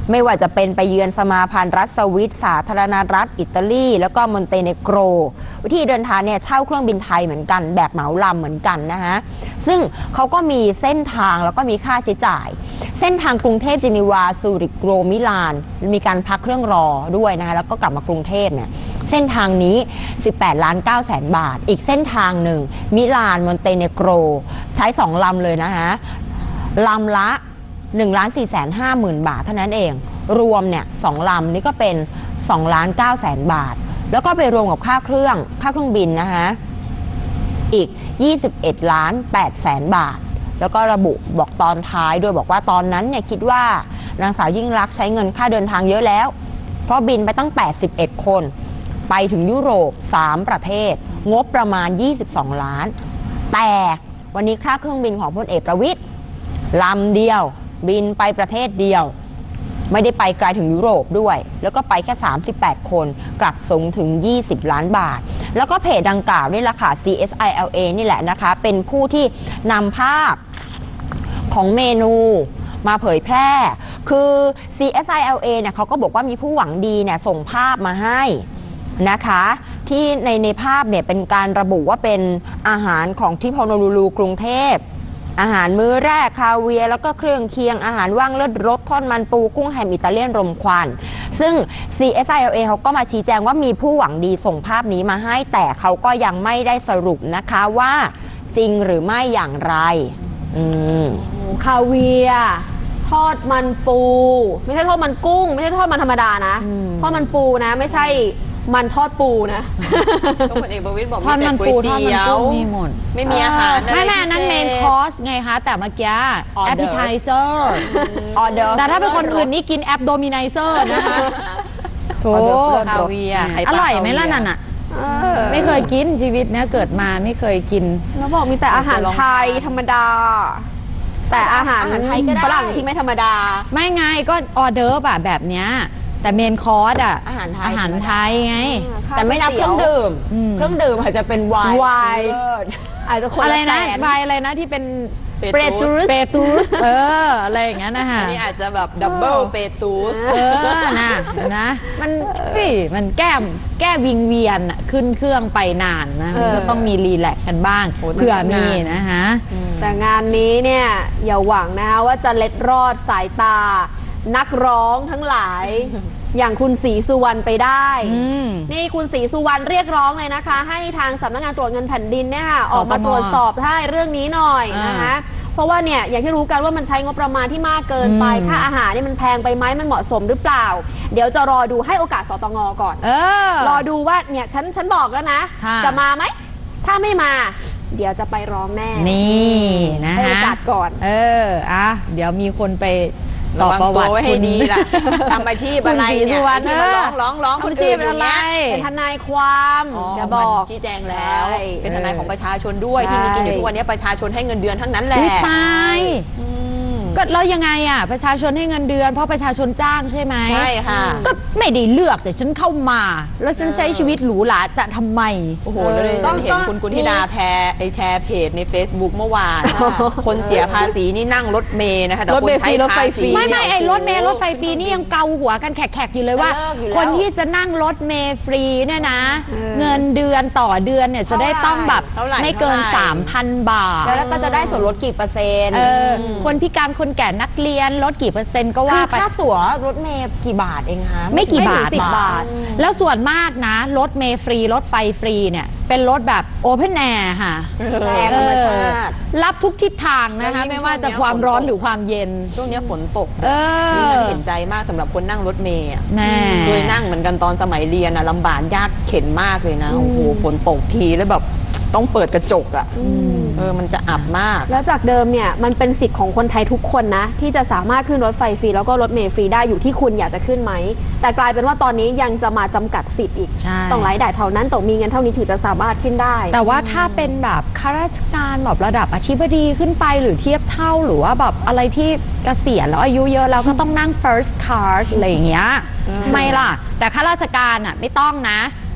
S3: ไม่ว่าจะเป็นไปเยือนสมาพันธ์รัฐสวิตสาธารณรัฐอิตาลีแล้วก็มอนเตเนโกรวิธีเดินทางเนี่ยเช่าเครื่องบินไทยเหมือนกันแบบเหมาลำเหมือนกันนะฮะซึ่งเขาก็มีเส้นทางแล้วก็มีค่าใช้จ่ายเส้นทางกรุงเทพเจนีวาซูริกโรมิลานมีการพักเครื่องรอด้วยนะคะแล้วก็กลับมากรุงเทพเนี่ยเส้นทางนี้สิบแปดล้านเก้าแสนบาทอีกเส้นทางหนึ่งมิลานมอนเตเนโกรใช้สองลำเลยนะคะลำละหนึ่งล้านสี่แสนห้าหมื่นบาทเท่านั้นเองรวมเนี่ยสองลำนี่ก็เป็นสองล้านเก้าแสนบาทแล้วก็ไปรวมกับค่าเครื่องค่าเครื่องบินนะคะอีกยี่สิบเอ็ดล้านแปดแสนบาทแล้วก็ระบุบอกตอนท้ายด้วยบอกว่าตอนนั้นเนี่ยคิดว่านางสาวยิ่งลักษณ์ใช้เงินค่าเดินทางเยอะแล้วเพราะบินไปตั้งแปดสิบเอ็ดคนไปถึงยุโรปสามประเทศงบประมาณยี่สิบสองล้านแต่วันนี้ค่าเครื่องบินของพลเอกประวิตรลำเดียวบินไปประเทศเดียวไม่ได้ไปไกลถึงยุโรปด้วยแล้วก็ไปแค่สามสิบแปดคนกลับสูงถึงยี่สิบล้านบาทแล้วก็เพจดังกล่าวนี่แหละค่ะ ซี เอส ไอ แอล เอ นี่แหละนะคะเป็นผู้ที่นำภาพของเมนูมาเผยแพร่คือ ซี เอส ไอ แอล เอ เนี่ยเขาก็บอกว่ามีผู้หวังดีเนี่ยส่งภาพมาให้นะคะที่ในในภาพเนี่ยเป็นการระบุว่าเป็นอาหารของที่ฮอนโอลูลูกรุงเทพอาหารมื้อแรกคาเวียร์แล้วก็เครื่องเคียงอาหารว่างเลิศรสทอดมันปูกุ้งแฮมอิตาเลียนรมควันซึ่ง ซี เอส ไอ แอล เอ เขาก็มาชี้แจงว่ามีผู้หวังดีส่งภาพนี้มาให้แต่เขาก็ยังไม่ได้สรุปนะคะว่าจริงหรือไม่อย่างไรอืม
S2: คาเวียร์ทอดมันปูไม่ใช่ทอดมันกุ้งไม่ใช่ทอดมันธรรมดานะทอดมันปูนะไม่ใช่มันทอดปูนะ
S4: ก็พลเอกประวิตรบอก
S1: ทอดมันปูทอดมันกุ้งมีหมด
S4: ไม่มีอาหาร
S1: ไม่แม่นั่นเมนคอร์สไงคะแต่เมื่อกี้แอปเปิลไทเซอร์
S3: ออเดอร์
S1: แต่ถ้าเป็นคนอื่นนี่กินแอปโดมิไนเซอร์นะคะโถ
S4: คาเวียร์
S1: อร่อยไหมล่ะนั่นอ่ะไม่เคยกินชีวิตเนี้ยเกิดมาไม่เคยกิน
S2: แล้วบอกมีแต่อาหารไทยธรรมดาแต่อาหารไทยฝรั่งที่ไม่ธรรมดา
S1: ไม่ไงก็ออเดอร์แบบแบบเนี้ยแต่เมนคอร์สอ่ะ
S3: อาหารไทย
S1: อาหารไทยไง
S3: แต่ไม่นับเครื่องดื่มเครื่องดื่มอาจจะเป็นไวน์
S2: ไวน์อาจจะคน
S1: อะไรนะไวน์อะไรนะที่เป็น
S2: เปตูส
S1: เปตูสเอออะไรอย่างเงี้ยนะคะ
S4: อันนี้อาจจะแบบดับเบิลเปตูส
S1: เออนะนะมันพี่มันแก้มแก้วิงเวียนอ่ะขึ้นเครื่องไปนานนะมันก็ต้องมีรีแลกซ์กันบ้างเผื่อมีนะคะ
S2: แต่งานนี้เนี่ยอย่าหวังนะคะว่าจะเล็ดรอดสายตานักร้องทั้งหลายอย่างคุณศรีสุวรรณไปได้นี่คุณศรีสุวรรณเรียกร้องเลยนะคะให้ทางสำนักงานตรวจเงินแผ่นดินเนี่ยค่ะออกมาตรวจสอบให้เรื่องนี้หน่อยนะคะเพราะว่าเนี่ยอย่างที่รู้กันว่ามันใช้งบประมาณที่มากเกินไปค่าอาหารนี่มันแพงไปไหมมันเหมาะสมหรือเปล่าเดี๋ยวจะรอดูให้โอกาสสตงก่อน
S1: เออ
S2: รอดูว่าเนี่ยฉันฉันบอกแล้วนะจะมาไหมถ้าไม่มาเดี๋ยวจะไปร้องแน่
S1: นี่นะ
S2: ให้โอกาสก่อน
S1: เอออ่ะเดี๋ยวมีคนไปสอบประวัติ
S4: ให้ดีล่ะทำอาชีพอะไรเนี่ยที่มาร้องร้องร้องคนอื่นอย่างเงี้ย
S2: เป็นทนายความ
S4: จะบอกชี้แจงแล้วเป็นทนายของประชาชนด้วยที่มีกินอยู่ทุกวันนี้ประชาชนให้เงินเดือนทั้งนั้นแหละ
S1: ตายก็แล้วยังไงอ่ะประชาชนให้เงินเดือนเพราะประชาชนจ้างใช่ไหม
S4: ใช่ค่ะ
S1: ก็ไม่ได้เลือกแต่ฉันเข้ามาแล้วฉันใช้ชีวิตหรูหราจะทำไม
S4: โอ้โหเลยต้องเห็นคุณกุณธิดาแพรไอแชร์เพจใน Facebook เมื่อวานคนเสียภาษีนี่นั่งรถเมล์นะคะแต่คนใช้ภาษี
S1: ไม่ไม่ไอรถเมล์รถไฟฟรีนี่ยังเกาหัวกันแขกๆอยู่เลยว่าคนที่จะนั่งรถเมล์ฟรีเนี่ยนะเงินเดือนต่อเดือนเนี่ยจะได้ต้องแบบไม่เกิน สามพัน บาท
S3: แล้วก็จะได้ส่วนลดกี่เปอร์เซ็นต์
S1: คนพิการคนแก่นักเรียนลดกี่เปอร์เซ็นต์ก็ว่า
S3: ไปค่าตั๋วรถเมล์กี่บาทเองคะ
S1: ไม่กี่บาทสิบบาทแล้วส่วนมากนะรถเมล์ฟรีรถไฟฟรีเนี่ยเป็นรถแบบโอเพนแอร์ค่ะ
S3: แอร์ธรรมชาติ
S1: รับทุกทิศทางนะคะไม่ว่าจะความร้อนหรือความเย็น
S4: ช่วงนี้ฝนตก
S1: เอ
S4: อเห็นใจมากสำหรับคนนั่งรถเมล์
S1: แม่
S4: เคยนั่งเหมือนกันตอนสมัยเรียนนะลำบากยากเข็นมากเลยนะโอ้โหฝนตกทีแล้วแบบต้องเปิดกระจกอ่ะเออมันจะอับมาก
S2: แล้วจากเดิมเนี่ยมันเป็นสิทธิ์ของคนไทยทุกคนนะที่จะสามารถขึ้นรถไฟฟรีแล้วก็รถเมล์ฟรีได้อยู่ที่คุณอยากจะขึ้นไหมแต่กลายเป็นว่าตอนนี้ยังจะมาจำกัดสิทธิ์อีกต้องรายได้เท่านั้นต้องมีเงินเท่านี้ถึงจะสามารถขึ้นได้
S1: แต่ว่าถ้าเป็นแบบข้าราชการแบบระดับอธิบดีขึ้นไปหรือเทียบเท่าหรือว่าแบบอะไรที่เกษียณแล้วอายุเยอะแล้วก็ต้องนั่ง first class อะไรอย่างเงี้ยไม่ล่ะแต่ข้าราชการอ่ะไม่ต้องนะ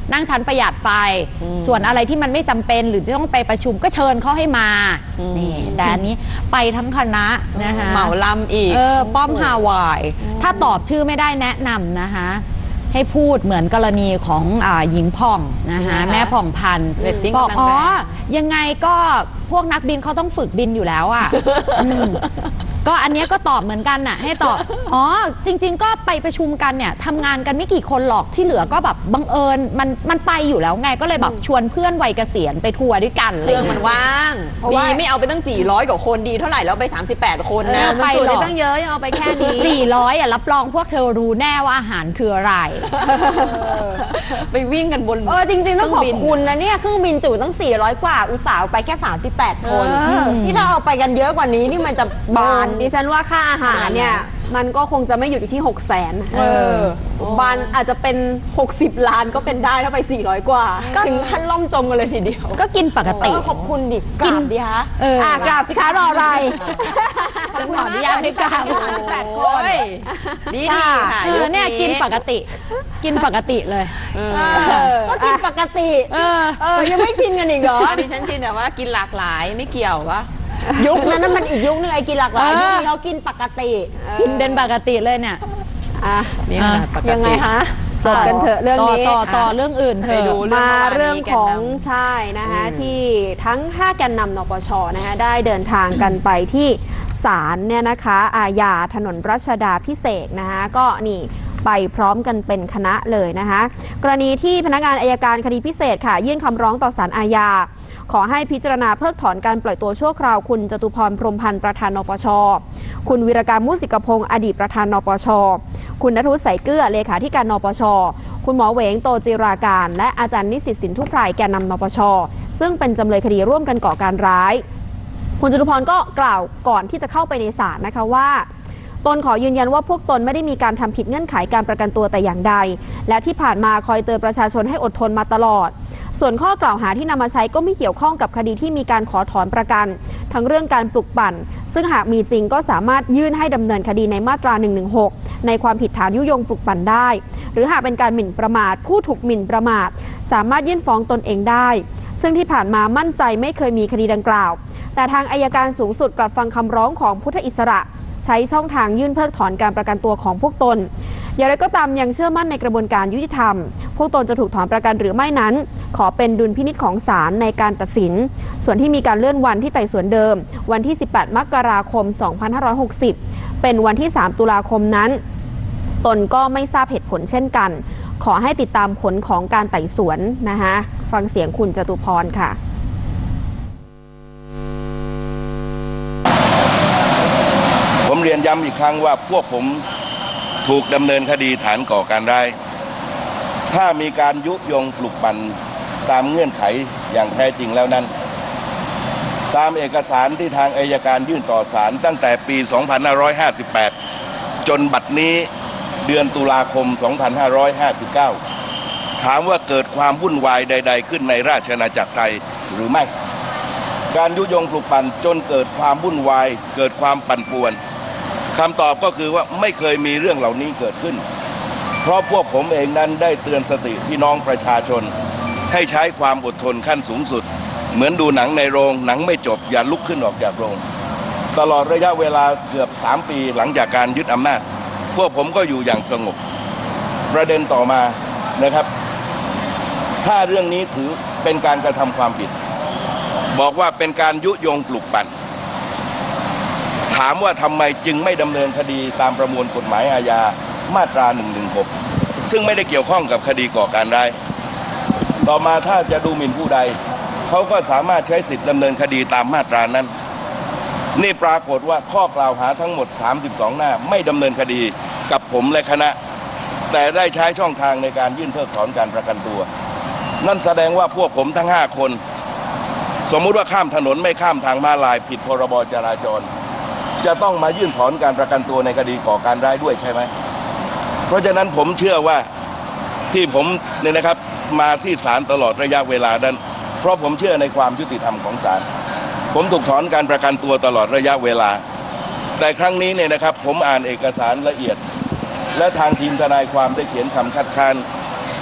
S1: นั่งชั้นประหยัดไปส่วนอะไรที่มันไม่จำเป็นหรือต้องไปประชุมก็เชิญเขาให้มานี่แต่อันนี้ไปทั้งคณะนะคะ
S4: เหมาลำอีก
S1: เออป้อมฮาวายถ้าตอบชื่อไม่ได้แนะนำนะคะให้พูดเหมือนกรณีของอ่าหญิงผ่องนะคะแม่ผ่องพันธุ์บอกอ๋อยังไงก็พวกนักบินเขาต้องฝึกบินอยู่แล้วอ่ะ ก็อันนี้ก็ตอบเหมือนกันน่ะให้ตอบอ๋อจริงๆก็ไปประชุมกันเนี่ยทำงานกันไม่กี่คนหรอกที่เหลือก็แบบบังเอิญมันมันไปอยู่แล้วไงก็เลยแบบชวนเพื่อนวัยเกษียณไปทัวร์ด้วยกัน
S4: เครื่องมันว่างดีไม่เอาไปตั้งสี่ร้อยกว่าคนดีเท่าไหร่แล้วไปสามสิบแปดคนนะ
S2: ไปหรอกตั้งเยอะยังเอาไปแค่นี้
S1: สี่ร้อยอ่ะรับรองพวกเธอรู้แน่ว่าอาหารคืออะไร
S4: ไปวิ่งกันบน
S3: เออจริงๆต้องขอบคุณนะเนี่ยเครื่องบินจุตั้งสี่ร้อยกว่าอุตส่าห์ไปแค่สามสิบแปดคนที่ถ้าเอาไปกันเยอะกว่านี้นี่มันจะบาน
S2: ดิฉันว่าค่าอาหารเนี่ยมันก็คงจะไม่อยู่ที่หกแสนบานอาจจะเป็นหกสิบล้านก็เป็นได้ถ้าไปสี่ร้อยกว่า
S3: ถึงขั้นล่มจมกันเลยทีเดียว
S1: ก็กินปกติ
S3: ขอบคุณดิกินดิคะ
S2: เออกราบสิคะรออะไร
S1: ฉันขออนุญาตให้กราบ
S3: แปดคน
S1: ดีดีค่ะเออเนี่ยกินปกติกินปกติเลย
S3: ก็กินปกติเออยังไม่ชินกันอีกเหรอ
S4: ดิฉันชินแต่ว่ากินหลากหลายไม่เกี่ยววะ
S3: ยุคนั้นมันอีกยุคนึงไอ้กินหลากหลายยุคนี้เขากินปกติ
S1: กินเป็นปกติเลยเนี่ย
S2: อ่ะ
S1: นี่
S2: ยังไงคะจบกันเถอะเรื่องนี้
S1: ต่อต่อเรื่องอื่นเธอ
S2: มาเรื่องของใช่นะคะที่ทั้งห้าแกนนำนปชนะคะได้เดินทางกันไปที่ศาลเนี่ยนะคะอาญาถนนรัชดาภิเษกนะคะก็นี่ไปพร้อมกันเป็นคณะเลยนะคะกรณีที่พนักงานอัยการคดีพิเศษค่ะยื่นคำร้องต่อศาลอาญาขอให้พิจารณาเพิกถอนการปล่อยตัวชั่วคราวคุณจตุพรพรหมพันธ์ประธานนปชคุณวีรการมุสิกพงศ์อดีตประธานนปชคุณณัฐวุฒิ สายเกลือเลขาธิการนปชคุณหมอเหวงโตจิราการและอาจารย์นิสิตสินทุไพรแกนนำนปชซึ่งเป็นจำเลยคดีร่วมกันก่อการร้ายคุณจตุพรก็กล่าวก่อนที่จะเข้าไปในศาลนะคะว่าตนขอยืนยันว่าพวกตนไม่ได้มีการทำผิดเงื่อนไขการประกันตัวแต่อย่างใดและที่ผ่านมาคอยเตือนประชาชนให้อดทนมาตลอดส่วนข้อกล่าวหาที่นำมาใช้ก็ไม่เกี่ยวข้องกับคดีที่มีการขอถอนประกันทั้งเรื่องการปลุกปั่นซึ่งหากมีจริงก็สามารถยื่นให้ดำเนินคดีในมาตราหนึ่งหนึ่งหกในความผิดฐานยุยงปลุกปั่นได้หรือหากเป็นการหมิ่นประมาทผู้ถูกหมิ่นประมาทสามารถยื่นฟ้องตนเองได้ซึ่งที่ผ่านมามั่นใจไม่เคยมีคดีดังกล่าวแต่ทางอัยการสูงสุดกลับฟังคำร้องของพุทธอิสระใช้ช่องทางยื่นเพิกถอนการประกันตัวของพวกตนอย่างไรก็ตามยังเชื่อมั่นในกระบวนการยุติธรรมพวกตนจะถูกถอนประกันหรือไม่นั้นขอเป็นดุลพินิจของศาลในการตัดสินส่วนที่มีการเลื่อนวันที่ไต่สวนเดิมวันที่สิบแปดมกราคมสองพันห้าร้อยหกสิบเป็นวันที่สามตุลาคมนั้นตนก็ไม่ทราบเหตุผลเช่นกันขอให้ติดตามผลของการไต่สวนนะคะฟังเสียงคุณจตุพรค่ะ
S8: ผมเรียนย้ำอีกครั้งว่าพวกผมถูกดำเนินคดีฐานก่อการร้ายถ้ามีการยุยงปลุกปั่นตามเงื่อนไขอย่างแท้จริงแล้วนั้นตามเอกสารที่ทางอัยการยื่นต่อศาลตั้งแต่ปี สองพันห้าร้อยห้าสิบแปด จนบัดนี้เดือนตุลาคม สองพันห้าร้อยห้าสิบเก้า ถามว่าเกิดความวุ่นวายใดๆขึ้นในราชอาณาจักรไทยหรือไม่การยุยงปลุกปั่นจนเกิดความวุ่นวายเกิดความปั่นป่วนคำตอบก็คือว่าไม่เคยมีเรื่องเหล่านี้เกิดขึ้นเพราะพวกผมเองนั้นได้เตือนสติพี่น้องประชาชนให้ใช้ความอดทนขั้นสูงสุดเหมือนดูหนังในโรงหนังไม่จบอย่าลุกขึ้นออกจากโรงตลอดระยะเวลาเกือบสามปีหลังจากการยึดอำนาจพวกผมก็อยู่อย่างสงบประเด็นต่อมานะครับถ้าเรื่องนี้ถือเป็นการกระทำความผิดบอกว่าเป็นการยุยงปลุกปั่นถามว่าทำไมจึงไม่ดำเนินคดีตามประมวลกฎหมายอาญามาตราหนึ่งหนึ่งหกซึ่งไม่ได้เกี่ยวข้องกับคดีก่อการร้ายต่อมาถ้าจะดูหมิ่นผู้ใดเขาก็สามารถใช้สิทธิดำเนินคดีตามมาตรานั้นนี่ปรากฏว่าข้อกล่าวหาทั้งหมดสามสิบสองหน้าไม่ดำเนินคดีกับผมและคณะแต่ได้ใช้ช่องทางในการยื่นเพิกถอนการประกันตัวนั่นแสดงว่าพวกผมทั้งห้าคนสมมุติว่าข้ามถนนไม่ข้ามทางม้าลายผิดพรบจราจรจะต้องมายื่นถอนการประกันตัวในคดีก่อการร้ายด้วยใช่ไหมเพราะฉะนั้นผมเชื่อว่าที่ผมเนี่ยนะครับมาที่ศาลตลอดระยะเวลานั้นเพราะผมเชื่อในความยุติธรรมของศาลผมถูกถอนการประกันตัวตลอดระยะเวลาแต่ครั้งนี้เนี่ยนะครับผมอ่านเอกสารละเอียดและทางทีมทนายความได้เขียนคำคัดค้าน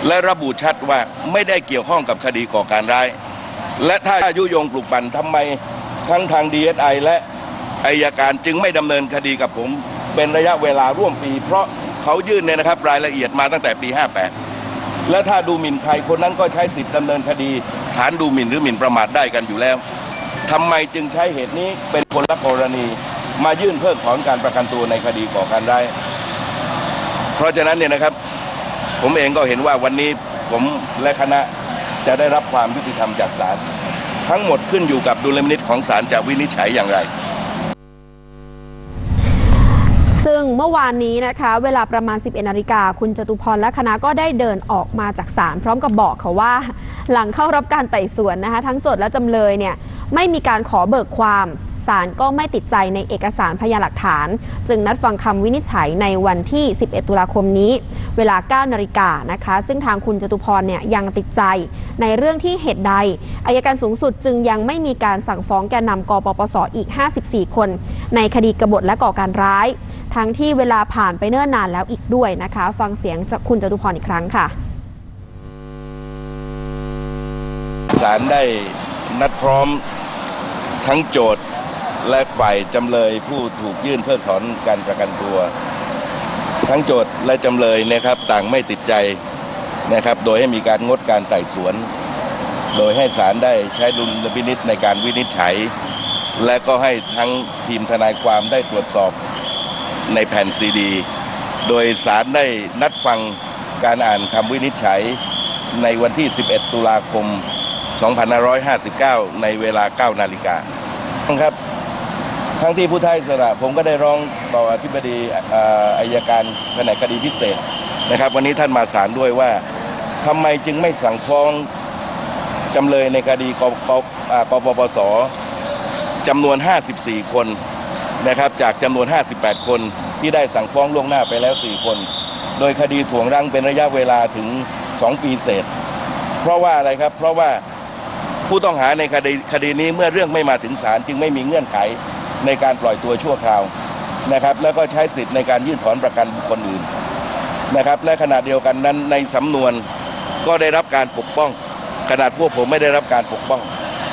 S8: และระบุชัดว่าไม่ได้เกี่ยวข้องกับคดีก่อการร้ายและถ้ายุยงปลุกปั่นทำไมทั้งทาง ดี เอส ไอ และอัยการจึงไม่ดำเนินคดีกับผมเป็นระยะเวลาร่วมปีเพราะเขายื่นเนี่ยนะครับรายละเอียดมาตั้งแต่ปีห้าแปดและถ้าดูหมิ่นใครคนนั้นก็ใช้สิทธิ์ดำเนินคดีฐานดูหมิ่นหรือหมิ่นประมาทได้กันอยู่แล้วทำไมจึงใช้เหตุนี้เป็นคนละกรณีมายื่นเพิกถอนการประกันตัวในคดีก่อการร้ายเพราะฉะนั้นเนี่ยนะครับผมเองก็เห็นว่าวันนี้ผมและคณะจะได้รับความยุติธรรมจากศาลทั้งหมดขึ้นอยู่กับดุลยพินิจของศาลจะวินิจฉัยอย่างไร
S2: ซึ่งเมื่อวานนี้นะคะเวลาประมาณ สิบเอ็ดนาฬิกาคุณจตุพรและคณะก็ได้เดินออกมาจากศาลพร้อมกับบอกเขาว่าหลังเข้ารับการไต่สวนนะคะทั้งโจทก์และจำเลยเนี่ยไม่มีการขอเบิกความศาลก็ไม่ติดใจในเอกสารพยานหลักฐานจึงนัดฟังคำวินิจฉัยในวันที่สิบเอ็ดตุลาคมนี้เวลา เก้านาฬิกานะคะซึ่งทางคุณจตุพรเนี่ยยังติดใจในเรื่องที่เหตุใดอัยการสูงสุดจึงยังไม่มีการสั่งฟ้องแกนนำกปปสอีกห้าสิบสี่คนในคดีกบฏและก่อการร้ายทั้งที่เวลาผ่านไปเนิ่นนานแล้วอีกด้วยนะคะฟังเสียงจากคุณจตุพรอีกครั้งค่ะ
S8: ศาลได้นัดพร้อมทั้งโจทก์และฝ่ายจำเลยผู้ถูกยื่นเพิกถอนการประกันตัวทั้งโจทก์และจำเลยนะครับต่างไม่ติดใจนะครับโดยให้มีการงดการไต่สวนโดยให้ศาลได้ใช้ดุลยพินิจในการวินิจฉัยและก็ให้ทั้งทีมทนายความได้ตรวจสอบในแผ่นซีดีโดยศาลได้นัดฟังการอ่านคำวินิจฉัยในวันที่สิบเอ็ดตุลาคมสองพันห้าร้อยห้าสิบเก้าในเวลา เก้านาฬิกาครับทั้งที่ผู้ท้าอิสระผมก็ได้ร้องต่ออธิบดีอัยการแผนกคดีพิเศษนะครับวันนี้ท่านมาศาลด้วยว่าทำไมจึงไม่สั่งฟ้องจำเลยในคดีกปปสจำนวนห้าสิบสี่คนนะครับจากจำนวนห้าสิบแปดคนที่ได้สั่งฟ้องล่วงหน้าไปแล้วสี่คนโดยคดีถ่วงรั้งเป็นระยะเวลาถึงสองปีเศษเพราะว่าอะไรครับเพราะว่าผู้ต้องหาในคดีคดีนี้เมื่อเรื่องไม่มาถึงศาลจึงไม่มีเงื่อนไขในการปล่อยตัวชั่วคราวนะครับแล้วก็ใช้สิทธิ์ในการยื่นถอนประกันบุคคลอื่นนะครับและขณะเดียวกันนั้นในสำนวนก็ได้รับการปกป้องขนาดพวกผมไม่ได้รับการปกป้อง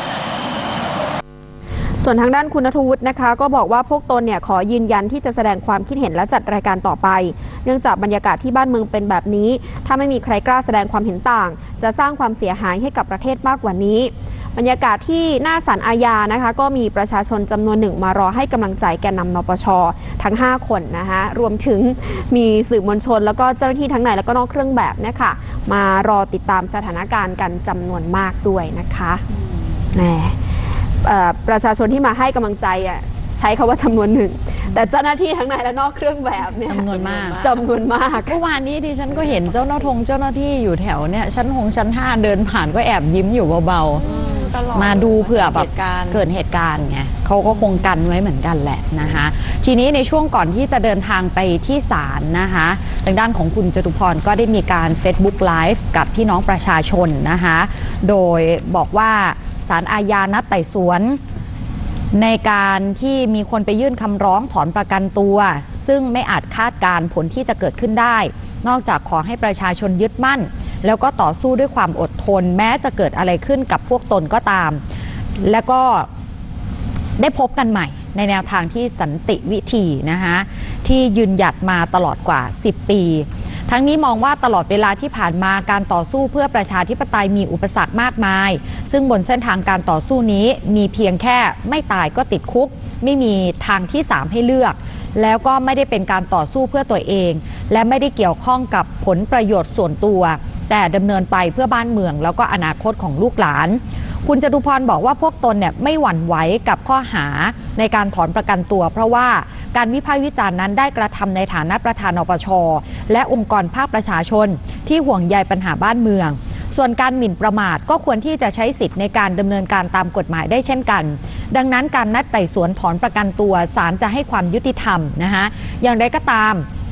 S2: ส่วนทางด้านคุณณัฐวุฒินะคะก็บอกว่าพวกตนเนี่ยขอยืนยันที่จะแสดงความคิดเห็นและจัดรายการต่อไปเนื่องจากบรรยากาศที่บ้านเมืองเป็นแบบนี้ถ้าไม่มีใครกล้าแสดงความเห็นต่างจะสร้างความเสียหายให้กับประเทศมากกว่านี้บรรยากาศที่หน้าศาลอาญานะคะก็มีประชาชนจำนวนหนึ่งมารอให้กำลังใจแกนนำนปช.ทั้งห้าคนนะคะรวมถึงมีสื่อมวลชนแล้วก็เจ้าหน้าที่ทั้งในและก็นอกเครื่องแบบนะคะมารอติดตามสถานการณ์กันจำนวนมากด้วยนะคะแหมประชาชนที่มาให้กำลังใจอ่ะใช้คำว่าจำนวนหนึ่งแต่เจ้าหน้าที่ทั้งในและนอกเครื่องแบบเนี่ย
S1: จำนวนมาก
S2: จำนวนมาก
S1: เมื่อวานนี้ดิฉันก็เห็นเจ้าหน้าทงเจ้าหน้าที่อยู่แถวเนี่ยชั้นหงชั้นห้าเดินผ่านก็แอบยิ้มอยู่เบาๆมาดูเผื่อแบบเกิดเหตุการณ์ไงเขาก็คงกันไว้เหมือนกันแหละนะคะทีนี้ในช่วงก่อนที่จะเดินทางไปที่ศาลนะคะทางด้านของคุณจตุพรก็ได้มีการ Facebook Live กับพี่น้องประชาชนนะคะโดยบอกว่าศาลอาญานัดไต่สวนในการที่มีคนไปยื่นคำร้องถอนประกันตัวซึ่งไม่อาจคาดการผลที่จะเกิดขึ้นได้นอกจากขอให้ประชาชนยึดมั่นแล้วก็ต่อสู้ด้วยความอดทนแม้จะเกิดอะไรขึ้นกับพวกตนก็ตามแล้วก็ได้พบกันใหม่ในแนวทางที่สันติวิธีนะคะที่ยืนหยัดมาตลอดกว่าสิบปีทั้งนี้มองว่าตลอดเวลาที่ผ่านมาการต่อสู้เพื่อประชาธิปไตยมีอุปสรรคมากมายซึ่งบนเส้นทางการต่อสู้นี้มีเพียงแค่ไม่ตายก็ติดคุกไม่มีทางที่สามให้เลือกแล้วก็ไม่ได้เป็นการต่อสู้เพื่อตัวเองและไม่ได้เกี่ยวข้องกับผลประโยชน์ส่วนตัวแต่ดำเนินไปเพื่อบ้านเมืองแล้วก็อนาคตของลูกหลานคุณจตุพรบอกว่าพวกตนเนี่ยไม่หวั่นไหวกับข้อหาในการถอนประกันตัวเพราะว่าการวิพากษ์วิจารณ์นั้นได้กระทำในฐานะประธานนปช.และองค์กรภาคประชาชนที่ห่วงใยปัญหาบ้านเมืองส่วนการหมิ่นประมาทก็ควรที่จะใช้สิทธิ์ในการดำเนินการตามกฎหมายได้เช่นกันดังนั้นการนัดไต่สวนถอนประกันตัวศาลจะให้ความยุติธรรมนะคะอย่างไรก็ตาม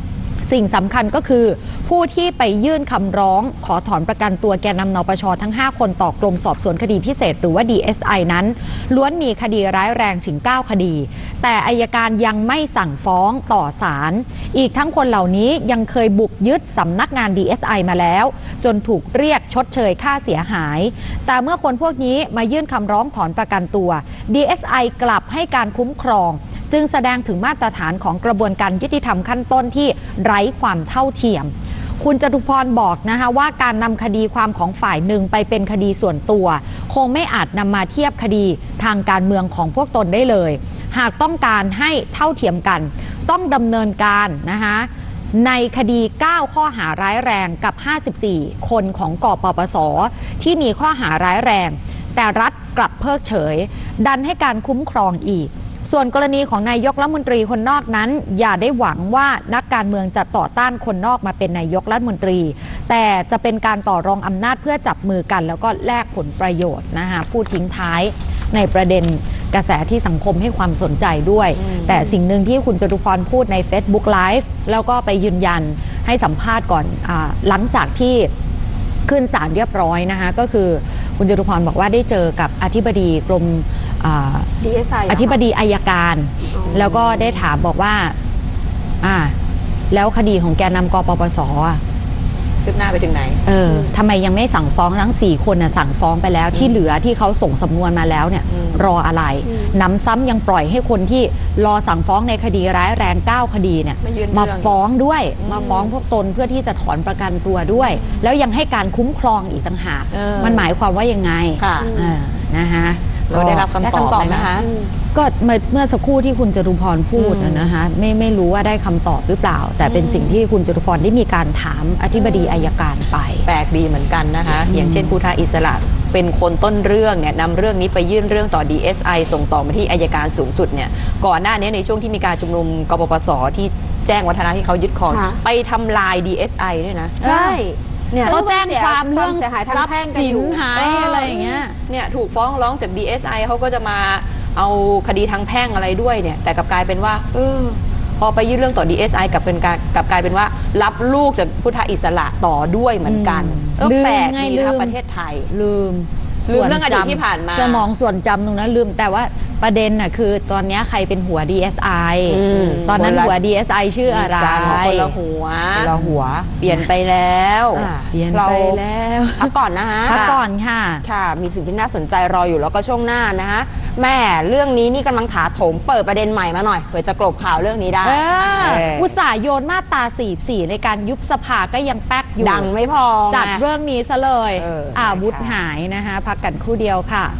S1: สิ่งสำคัญก็คือผู้ที่ไปยื่นคำร้องขอถอนประกันตัวแกนนำนปช.ทั้งห้าคนต่อกรมสอบสวนคดีพิเศษหรือว่า ดี เอส ไอ นั้นล้วนมีคดีร้ายแรงถึงเก้าคดีแต่อัยการยังไม่สั่งฟ้องต่อศาลอีกทั้งคนเหล่านี้ยังเคยบุกยึดสำนักงาน ดี เอส ไอ มาแล้วจนถูกเรียกชดเชยค่าเสียหายแต่เมื่อคนพวกนี้มายื่นคำร้องถอนประกันตัว ดี เอส ไอ กลับให้การคุ้มครองจึงแสดงถึงมาตรฐานของกระบวนการยุติธรรมขั้นต้นที่ไร้ความเท่าเทียมคุณจตุพรบอกนะคะว่าการนำคดีความของฝ่ายหนึ่งไปเป็นคดีส่วนตัวคงไม่อาจนำมาเทียบคดีทางการเมืองของพวกตนได้เลยหากต้องการให้เท่าเทียมกันต้องดำเนินการนะคะในคดีเก้าข้อหาร้ายแรงกับห้าสิบสี่คนของกปปส.ที่มีข้อหาร้ายแรงแต่รัฐกลับเพิกเฉยดันให้การคุ้มครองอีกส่วนกรณีของนายกรัฐมนตรีคนนอกนั้นอย่าได้หวังว่านักการเมืองจะต่อต้านคนนอกมาเป็นนายกรัฐมนตรีแต่จะเป็นการต่อรองอำนาจเพื่อจับมือกันแล้วก็แลกผลประโยชน์นะคะพูดทิ้งท้ายในประเด็นกระแสที่สังคมให้ความสนใจด้วยแต่สิ่งหนึ่งที่คุณจตุพรพูดใน Facebook Live แล้วก็ไปยืนยันให้สัมภาษณ์ก่อนอ่าหลังจากที่ขึ้นศาลเรียบร้อยนะคะก็คือคุณจตุพรบอกว่าได้เจอกับอธิบดีกรม
S2: ดี เอส ไอ
S1: อธิบดีอัยการแล้วก็ได้ถามบอกว่าอ่าแล้วคดีของแกนนำกปปส.
S4: คืบหน้าไปถึงไหน
S1: เออทำไมยังไม่สั่งฟ้องทั้งสี่คนนะสั่งฟ้องไปแล้วที่เหลือที่เขาส่งสำนวนมาแล้วเนี่ยรออะไรน้ำซ้ำยังปล่อยให้คนที่รอสั่งฟ้องในคดีร้ายแรงเก้าคดีเนี่ยมาฟ้องด้วยมาฟ้องพวกตนเพื่อที่จะถอนประกันตัวด้วยแล้วยังให้การคุ้มครองอีกต่างหากมันหมายความว่ายังไงนะคะ
S4: เราได้รับคำตอบไหมคะ
S1: ก็เมื่อสักครู่ที่คุณจตุพรพูดนะคะไม่ไม่รู้ว่าได้คำตอบหรือเปล่าแต่เป็นสิ่งที่คุณจตุพรได้มีการถามอธิบดีอัยการไป
S4: แปลกดีเหมือนกันนะคะอย่างเช่นพุทธอิสระเป็นคนต้นเรื่องเนี่ยนำเรื่องนี้ไปยื่นเรื่องต่อ ดี เอส ไอ ส่งต่อมาที่อัยการสูงสุดเนี่ยก่อนหน้านี้ในช่วงที่มีการชุมนุมกปปส.ที่แจ้งวัฒนะที่เขายึดครองไปทำลาย ดี เอส ไอ ด้วยนะ
S1: ใช่เขาแจ้งความเรื่องทรัพย์สินหายอะไรอย่างเงี้ย
S4: เนี่ยถูกฟ้องร้องจาก ดี เอส ไอ เขาก็จะมาเอาคดีทางแพ่งอะไรด้วยเนี่ยแต่กลับกลายเป็นว่าเออพอไปยื่นเรื่องต่อ ดี เอส ไอ กับเป็นการกลับกลายเป็นว่ารับลูกจากพุทธอิสระต่อด้วยเหมือนกัน
S1: ลืม
S4: แปลก
S1: ดี
S4: นะประเทศไทย
S1: ลืม
S4: ลืมเรื่องอดีตที่ผ่านมา
S1: สมองส่วนจำตรงนั้นลืมแต่ว่าประเด็นน่ะคือตอนนี้ใครเป็นหัว ดี เอส ไอ ตอนนั้นหัว ดี เอส ไอ ชื่ออะไร
S4: คนละหัว
S1: คนละหัว
S4: เปลี่ยนไปแล้ว
S1: เปลี่ยนไปแล้ว
S3: พักก่อนนะฮะ
S1: พักก่อนค่ะ
S3: ค่ะมีสิ่งที่น่าสนใจรออยู่แล้วก็ช่วงหน้านะฮะแม่เรื่องนี้นี่กำลังถาโถมเปิดประเด็นใหม่มาหน่อยเผื่อจะกลบข่าวเรื่องนี้ได้
S1: อุตส่าห์โยนมาตราสี่สิบสี่ในการยุบสภาก็ยังแป๊กอยู่
S3: ดังไม่พอ
S1: จัดเรื่องนี้ซะเลยอาวุธหายนะคะพักกันครู่เดียวค่ะ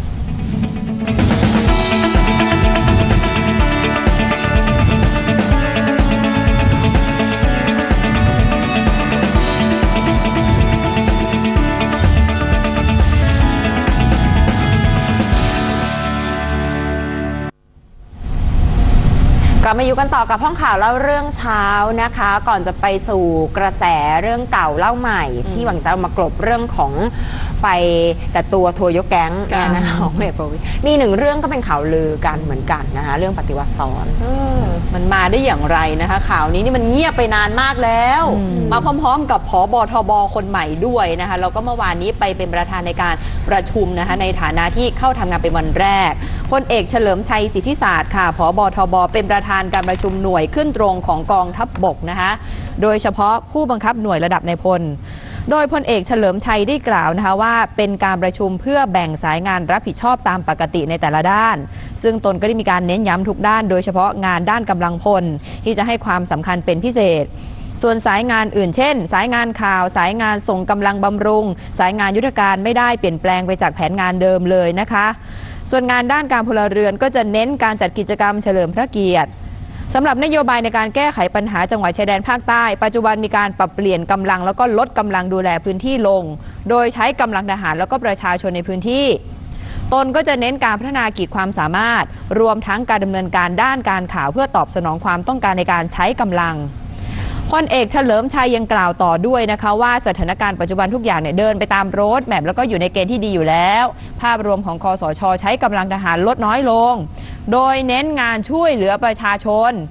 S3: กลับมาอยู่กันต่อกับห้องข่าวเล่าเรื่องเช้านะคะก่อนจะไปสู่กระแสเรื่องเก่าเล่าใหม่ที่หวังจะมากลบเรื่องของไปแต่ตัวทัวร์ยกแก๊งนะคะของเมย์ประวิตรมีหนึ่งเรื่องก็เป็นข่าวลือกันเหมือนกันนะคะเรื่องปฏิวัติซ้อน
S4: มันมาได้อย่างไรนะคะข่าวนี้นี่มันเงียบไปนานมากแล้วมาพร้อมๆกับผบทบคนใหม่ด้วยนะคะแล้วก็เมื่อวานนี้ไปเป็นประธานในการประชุมนะคะในฐานะที่เข้าทำงานเป็นวันแรกพลเอกเฉลิมชัยสิทธิศาสตร์ค่ะผบทบเป็นประธานการประชุมหน่วยขึ้นตรงของกองทัพบกนะคะโดยเฉพาะผู้บังคับหน่วยระดับนายพลโดยพลเอกเฉลิมชัยได้กล่าวนะคะว่าเป็นการประชุมเพื่อแบ่งสายงานรับผิดชอบตามปกติในแต่ละด้านซึ่งตนก็ได้มีการเน้นย้ำทุกด้านโดยเฉพาะงานด้านกำลังพลที่จะให้ความสำคัญเป็นพิเศษส่วนสายงานอื่นเช่นสายงานข่าวสายงานส่งกำลังบำรุงสายงานยุทธการไม่ได้เปลี่ยนแปลงไปจากแผนงานเดิมเลยนะคะส่วนงานด้านการพลเรือนก็จะเน้นการจัดกิจกรรมเฉลิมพระเกียรติสำหรับนโยบายในการแก้ไขปัญหาจังหวัดชายแดนภาคใต้ปัจจุบันมีการปรับเปลี่ยนกำลังแล้วก็ลดกำลังดูแลพื้นที่ลงโดยใช้กำลังทหารแล้วก็ประชาชนในพื้นที่ตนก็จะเน้นการพัฒนาขีดความสามารถรวมทั้งการดำเนินการด้านการข่าวเพื่อตอบสนองความต้องการในการใช้กำลังพลเอกเฉลิมชัยยังกล่าวต่อด้วยนะคะว่าสถานการณ์ปัจจุบันทุกอย่างเนี่ยเดินไปตามโรดแมพแล้วก็อยู่ในเกณฑ์ที่ดีอยู่แล้วภาพรวมของคสช.ใช้กำลังทหารลดน้อยลงโดยเน้นงานช่วยเหลือประชาชน ส่วน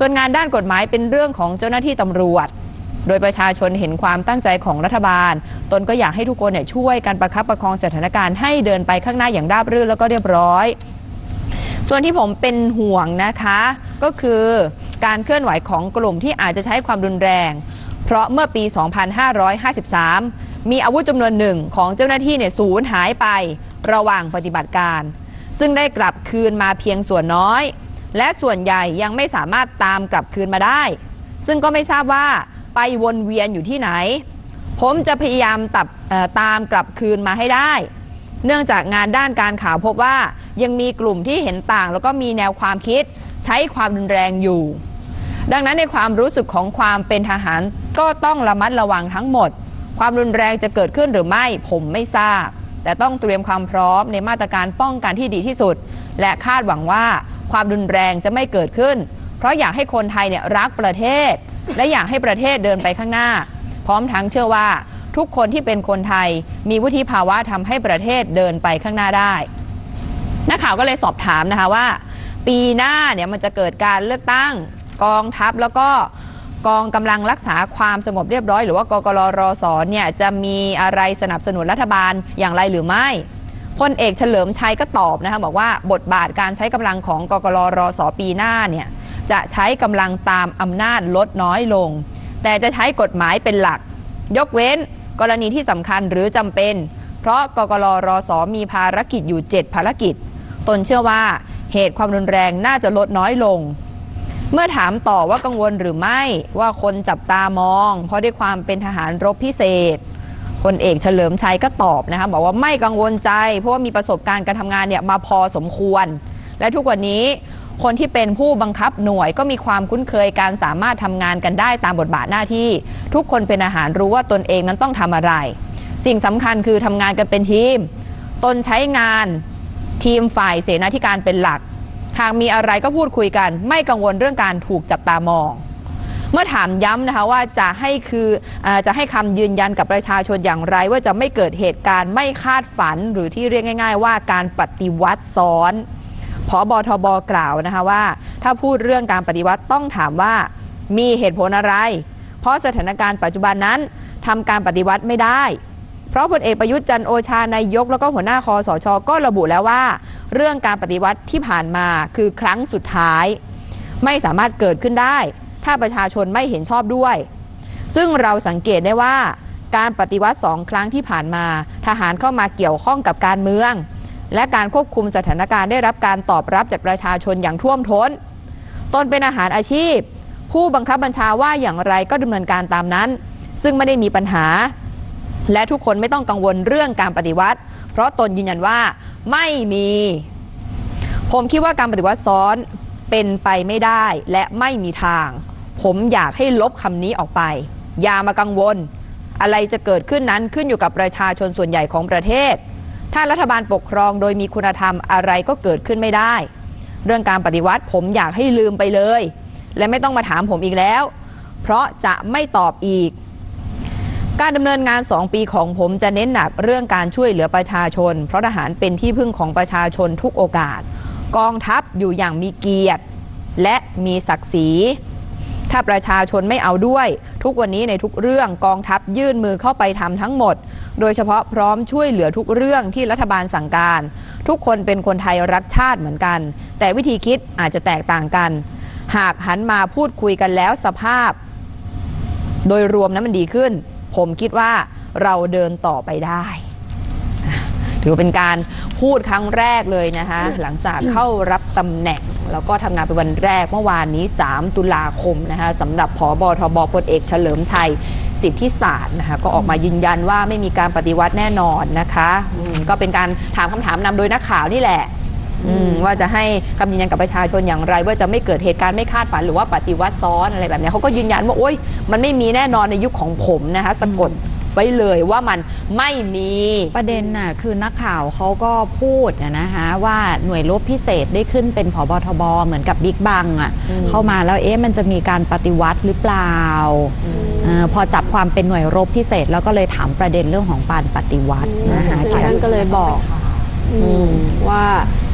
S4: ส่วนงานด้านกฎหมายเป็นเรื่องของเจ้าหน้าที่ตำรวจโดยประชาชนเห็นความตั้งใจของรัฐบาลตนก็อยากให้ทุกคนเนี่ยช่วยกันประคับประคองสถานการณ์ให้เดินไปข้างหน้าอย่างราบรื่นแล้วก็เรียบร้อยส่วนที่ผมเป็นห่วงนะคะก็คือการเคลื่อนไหวของกลุ่มที่อาจจะใช้ความรุนแรงเพราะเมื่อปี สองพันห้าร้อยห้าสิบสาม มีอาวุธจำนวนหนึ่งของเจ้าหน้าที่เนี่ยสูญหายไประหว่างปฏิบัติการซึ่งได้กลับคืนมาเพียงส่วนน้อยและส่วนใหญ่ยังไม่สามารถตามกลับคืนมาได้ซึ่งก็ไม่ทราบว่าไปวนเวียนอยู่ที่ไหนผมจะพยายามตับตามกลับคืนมาให้ได้เนื่องจากงานด้านการข่าวพบว่ายังมีกลุ่มที่เห็นต่างแล้วก็มีแนวความคิดใช้ความรุนแรงอยู่ดังนั้นในความรู้สึกของความเป็นทหารก็ต้องระมัดระวังทั้งหมดความรุนแรงจะเกิดขึ้นหรือไม่ผมไม่ทราบแต่ต้องเตรียมความพร้อมในมาตรการป้องกันที่ดีที่สุดและคาดหวังว่าความรุนแรงจะไม่เกิดขึ้นเพราะอยากให้คนไทยเนี่ยรักประเทศและอยากให้ประเทศเดินไปข้างหน้าพร้อมทั้งเชื่อว่าทุกคนที่เป็นคนไทยมีวุฒิภาวะทำให้ประเทศเดินไปข้างหน้าได้นักข่าวก็เลยสอบถามนะคะว่าปีหน้าเนี่ยมันจะเกิดการเลือกตั้งกองทัพแล้วก็กองกำลังรักษาความสงบเรียบร้อยหรือว่ากกรรศเนี่ยจะมีอะไรสนับสนุนรัฐบาลอย่างไรหรือไม่พลเอกเฉลิมชัยก็ตอบนะคะบอกว่าบทบาทการใช้กำลังของกกรรศปีหน้าเนี่ยจะใช้กำลังตามอำนาจลดน้อยลงแต่จะใช้กฎหมายเป็นหลักยกเว้นกรณีที่สำคัญหรือจำเป็นเพราะกกรรศมีภารกิจอยู่เจ็ดภารกิจตนเชื่อว่าเหตุความรุนแรงน่าจะลดน้อยลงเมื่อถามต่อว่ากังวลหรือไม่ว่าคนจับตามองเพราะด้วยความเป็นทหารรบพิเศษพลเอกเฉลิมชัยก็ตอบนะคะบอกว่าไม่กังวลใจเพราะว่ามีประสบการณ์การทำงานเนี่ยมาพอสมควรและทุกวันนี้คนที่เป็นผู้บังคับหน่วยก็มีความคุ้นเคยการสามารถทำงานกันได้ตามบทบาทหน้าที่ทุกคนเป็นทหารรู้ว่าตนเองนั้นต้องทำอะไรสิ่งสำคัญคือทำงานกันเป็นทีมตนใช้งานทีมฝ่ายเสนาธิการเป็นหลักหากมีอะไรก็พูดคุยกันไม่กังวลเรื่องการถูกจับตามองเมื่อถามย้ำนะคะว่าจะให้คือจะให้คำยืนยันกับประชาชนอย่างไรว่าจะไม่เกิดเหตุการณ์ไม่คาดฝันหรือที่เรียกง่ายๆว่าการปฏิวัติซ้อนผบทบกล่าวนะคะว่าถ้าพูดเรื่องการปฏิวัติต้องถามว่ามีเหตุผลอะไรเพราะสถานการณ์ปัจจุบันนั้นทำการปฏิวัติไม่ได้เพราะพลเอกประยุทธ์จันทร์โอชานายกแล้วก็หัวหน้าคสช.ก็ระบุแล้วว่าเรื่องการปฏิวัติที่ผ่านมาคือครั้งสุดท้ายไม่สามารถเกิดขึ้นได้ถ้าประชาชนไม่เห็นชอบด้วยซึ่งเราสังเกตได้ว่าการปฏิวัติสองครั้งที่ผ่านมาทหารเข้ามาเกี่ยวข้องกับการเมืองและการควบคุมสถานการณ์ได้รับการตอบรับจากประชาชนอย่างท่วมท้นตนเป็นอาหารอาชีพผู้บังคับบัญชาว่าอย่างไรก็ดำเนินการตามนั้นซึ่งไม่ได้มีปัญหาและทุกคนไม่ต้องกังวลเรื่องการปฏิวัติเพราะตนยืนยันว่าไม่มีผมคิดว่าการปฏิวัติซ้อนเป็นไปไม่ได้และไม่มีทางผมอยากให้ลบคำนี้ออกไปอย่ามากังวลอะไรจะเกิดขึ้นนั้นขึ้นอยู่กับประชาชนส่วนใหญ่ของประเทศถ้ารัฐบาลปกครองโดยมีคุณธรรมอะไรก็เกิดขึ้นไม่ได้เรื่องการปฏิวัติผมอยากให้ลืมไปเลยและไม่ต้องมาถามผมอีกแล้วเพราะจะไม่ตอบอีกการดำเนินงานสองปีของผมจะเน้นหนักเรื่องการช่วยเหลือประชาชนเพราะทหารเป็นที่พึ่งของประชาชนทุกโอกาสกองทัพอยู่อย่างมีเกียรติและมีศักดิ์ศรีถ้าประชาชนไม่เอาด้วยทุกวันนี้ในทุกเรื่องกองทัพยื่นมือเข้าไปทำทั้งหมดโดยเฉพาะพร้อมช่วยเหลือทุกเรื่องที่รัฐบาลสั่งการทุกคนเป็นคนไทยรักชาติเหมือนกันแต่วิธีคิดอาจจะแตกต่างกันหากหันมาพูดคุยกันแล้วสภาพโดยรวมนั้นมันดีขึ้นผมคิดว่าเราเดินต่อไปได้ถือเป็นการพูดครั้งแรกเลยนะคะหลังจากเข้ารับตำแหน่งแล้วก็ทำงานเป็นวันแรกเมื่อวานนี้สามตุลาคมนะคะสำหรับผบทบพลเอกเฉลิมชัยสิทธิศาสตร์นะคะก็ออกมายืนยันว่าไม่มีการปฏิวัติแน่นอนนะคะก็เป็นการถามคำถามนำโดยนักข่าวนี่แหละว่าจะให้คำยืนยันกับประชาชนอย่างไรว่าจะไม่เกิดเหตุการณ์ไม่คาดฝันหรือว่าปฏิวัติซ้อนอะไรแบบนี้เขาก็ยืนยันว่าโอ๊ยมันไม่มีแน่นอนในยุคของผมนะคะสะกดไว้เลยว่ามันไม่มี
S1: ประเด็นน่ะคือนักข่าวเขาก็พูดนะคะว่าหน่วยรบพิเศษได้ขึ้นเป็นผบทบเหมือนกับบิ๊กบังอ่ะเข้ามาแล้วเอ๊ะมันจะมีการปฏิวัติหรือเปล่าพอจับความเป็นหน่วยรบพิเศษแล้วก็เลยถามประเด็นเรื่องของการปฏิวัตินะคะ
S2: ท่านก็เลยบอกว่า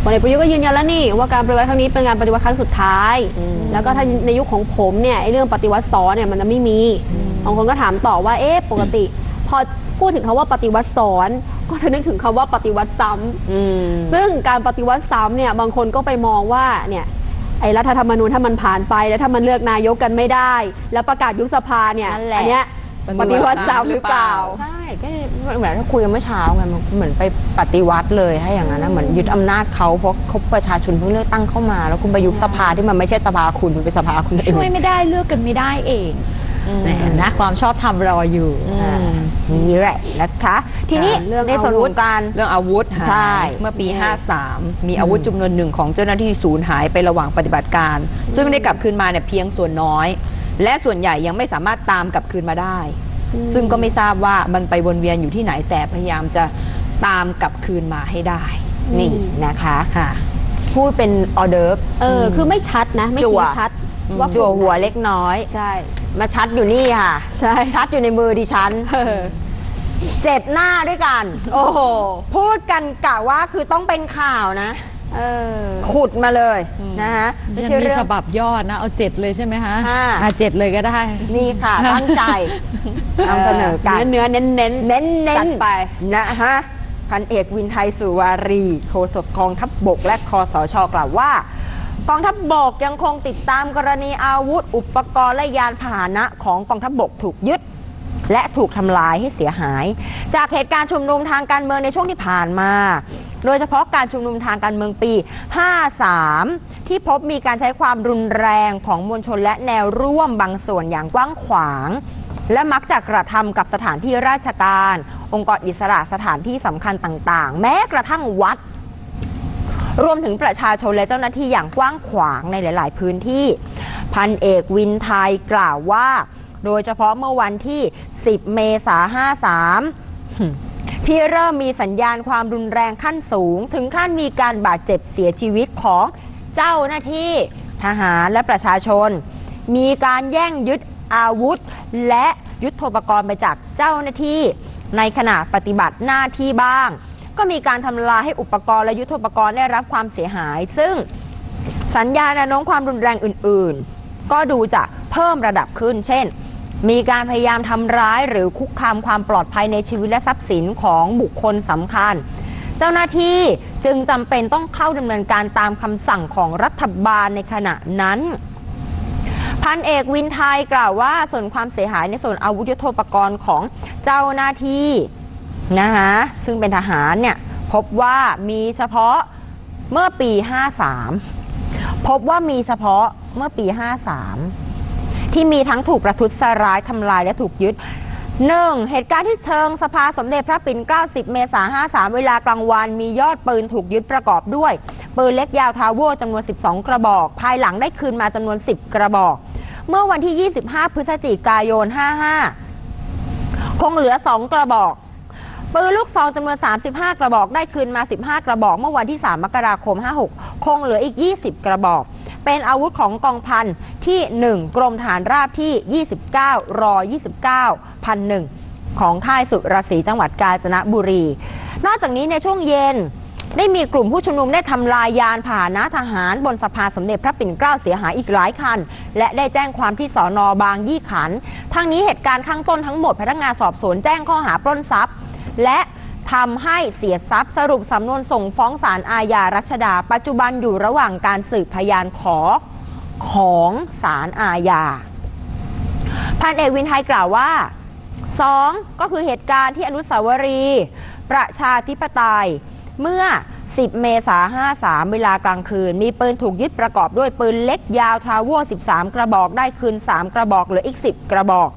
S2: ลเอกประยุทธ์ก็ยืนยันแล้วนี่ว่าการปฏิวัติครั้งนี้เป็นการปฏิวัติครั้งสุดท้ายแล้วก็ถ้าในยุคของผมเนี่ยไอ้เรื่องปฏิวัติซ้อนเนี่ยมันจะไม่มีบางคนก็ถามต่อว่าเอ๊ะปกติพอพูดถึงคำว่าปฏิวัติซ้อนก็จะนึกถึงคำว่าปฏิวัติซ้ำซึ่งการปฏิวัติซ้ำเนี่ยบางคนก็ไปมองว่าเนี่ยไอ้รัฐธรรมนูญถ้ามันผ่านไปแล้วถ้ามันเลือกนายกกันไม่ได้แล้วประกาศยุบสภาเนี่ยอันเนี้ยปฏิวัติซ้ำหรือเปล่า
S3: ใช่ก็เหมือนที่คุยกันเมื่อเช้าไงเหมือนไปปฏิวัติเลยให้อย่างนั้นนะเหมือนยึดอำนาจเขาเพราะเขาประชาชนเพิ่งเลือกตั้งเข้ามาแล้วคุณไปยุบสภาที่มันไม่ใช่สภาคุณมันเป็นสภาคุณเอง
S1: ช่วยไม่ได้เลือกกันไม่ได้เองนะความชอบธรรมรออยู่
S3: นี่แหละนะคะทีนี้ในส่วนของการ
S4: เรื่องอาวุธหายเมื่อปีห้าสามมีอาวุธจำนวนหนึ่งของเจ้าหน้าที่สูญหายไประหว่างปฏิบัติการซึ่งได้กลับคืนมาเนี่ยเพียงส่วนน้อยและส่วนใหญ่ยังไม่สามารถตามกลับคืนมาได้ซึ่งก็ไม่ทราบว่ามันไปวนเวียนอยู่ที่ไหนแต่พยายามจะตามกลับคืนมาให้ได้
S3: นี่นะคะพูดเป็นออเดิร์ฟ
S2: เออคือไม่ชัดนะไม่ชี้ชัด
S3: ว่าจั่วหัวเล็กน้อย
S2: ใช่
S3: มาชัดอยู่นี่ค่ะ
S2: ใช่
S3: ชัดอยู่ในมือดิฉันเจ็ดหน้าด้วยกัน
S2: โอ้โห
S3: พูดกันกะว่าคือต้องเป็นข่าวนะขุดมาเลยนะฮะ
S1: ไม่ใช่เรื่องฉบับยอดนะเอาเจ็ดเลยใช่ไหมคะอ่าเจ็ดเลยก็ได้
S3: นี่ค่ะตั้งใจนำเสนอการ
S2: เนื้อเน้นเน้น
S3: เน้นเน้น
S2: ไป
S3: นะฮะพันเอกวินไทยสุวารีโฆษกกองทัพบกและคสช.กล่าวว่ากองทัพบกยังคงติดตามกรณีอาวุธอุปกรณ์และยานพาหนะของกองทัพบกถูกยึดและถูกทำลายให้เสียหายจากเหตุการณ์ชุมนุมทางการเมืองในช่วงที่ผ่านมาโดยเฉพาะการชุมนุมทางการเมืองปีห้าสามที่พบมีการใช้ความรุนแรงของมวลชนและแนวร่วมบางส่วนอย่างกว้างขวางและมักจะกระทำกับสถานที่ราชการองค์กรอิสระสถานที่สำคัญต่างๆแม้กระทั่งวัดรวมถึงประชาชนและเจ้าหน้าที่อย่างกว้างขวางในหลายๆพื้นที่พันเอกวินไทยกล่าวว่าโดยเฉพาะเมื่อวันที่สิบเมษายนห้าสามที่เริ่มมีสัญญาณความรุนแรงขั้นสูงถึงขั้นมีการบาดเจ็บเสียชีวิตของเจ้าหน้าที่ทหารและประชาชนมีการแย่งยึดอาวุธและยุทโธปกรณ์ไปจากเจ้าหน้าที่ในขณะปฏิบัติหน้าที่บ้างก็มีการทำลายให้อุปกรณ์และยุทโธปกรณ์ได้รับความเสียหายซึ่งสัญญาณแนวโน้มความรุนแรงอื่นๆก็ดูจะเพิ่มระดับขึ้นเช่นมีการพยายามทำร้ายหรือคุกคามความปลอดภัยในชีวิตและทรัพย์สินของบุคคลสำคัญเจ้าหน้าที่จึงจำเป็นต้องเข้าดำเนินการตามคำสั่งของรัฐบาลในขณะนั้นพันเอกวินไทยกล่าวว่าส่วนความเสียหายในส่วนอาวุธยุทโธปกรณ์ของเจ้าหน้าที่นะคะซึ่งเป็นทหารเนี่ยพบว่ามีเฉพาะเมื่อปีห้าสามพบว่ามีเฉพาะเมื่อปีห้าสามที่มีทั้งถูกประทุษร้ายทำลายและถูกยึดหนึ่งเหตุการณ์ที่เชิงสภาสมเด็จพระปิ่นเกล้าสิบเมษายนห้าสามเวลากลางวันมียอดปืนถูกยึดประกอบด้วยปืนเล็กยาวทาวเวอร์จำนวนสิบสองกระบอกภายหลังได้คืนมาจำนวนสิบกระบอกเมื่อวันที่ยี่สิบห้าพฤศจิกายนห้าสิบห้าคงเหลือสองกระบอกปืนลูกซองจำนวนสามสิบห้ากระบอกได้คืนมาสิบห้ากระบอกเมื่อวันที่สามมกราคมห้าสิบหกคงเหลืออีกยี่สิบกระบอกเป็นอาวุธของกองพันที่หนึ่งกรมทหารราบที่ยี่สิบเก้ารอยี่สิบเก้าพันหนึ่งของค่ายสุรศรีจังหวัดกาญจนบุรีนอกจากนี้ในช่วงเย็นได้มีกลุ่มผู้ชุมนุมได้ทำลายยานพาหนะทหารบนสะพานสมเด็จพระปิ่นเกล้าเสียหายอีกหลายคันและได้แจ้งความที่สน.บางยี่ขันธ์ทั้งนี้เหตุการณ์ข้างต้นทั้งหมดพนักงานสอบสวนแจ้งข้อหาปล้นทรัพย์และทำให้เสียทรัพย์สรุปสำนวนส่งฟ้องศาลอาญารัชดาปัจจุบันอยู่ระหว่างการสืบพยานขอของศาลอาญาพันเอกวินไทยกล่าวว่าสองก็คือเหตุการณ์ที่อนุสาวรีย์ประชาธิปไตยเมื่อสิบเมษายนห้าสิบสามเวลากลางคืนมีปืนถูกยึดประกอบด้วยปืนเล็กยาวทราโวสิบสามกระบอกได้คืนสามกระบอกเหลืออีกสิบกระบอก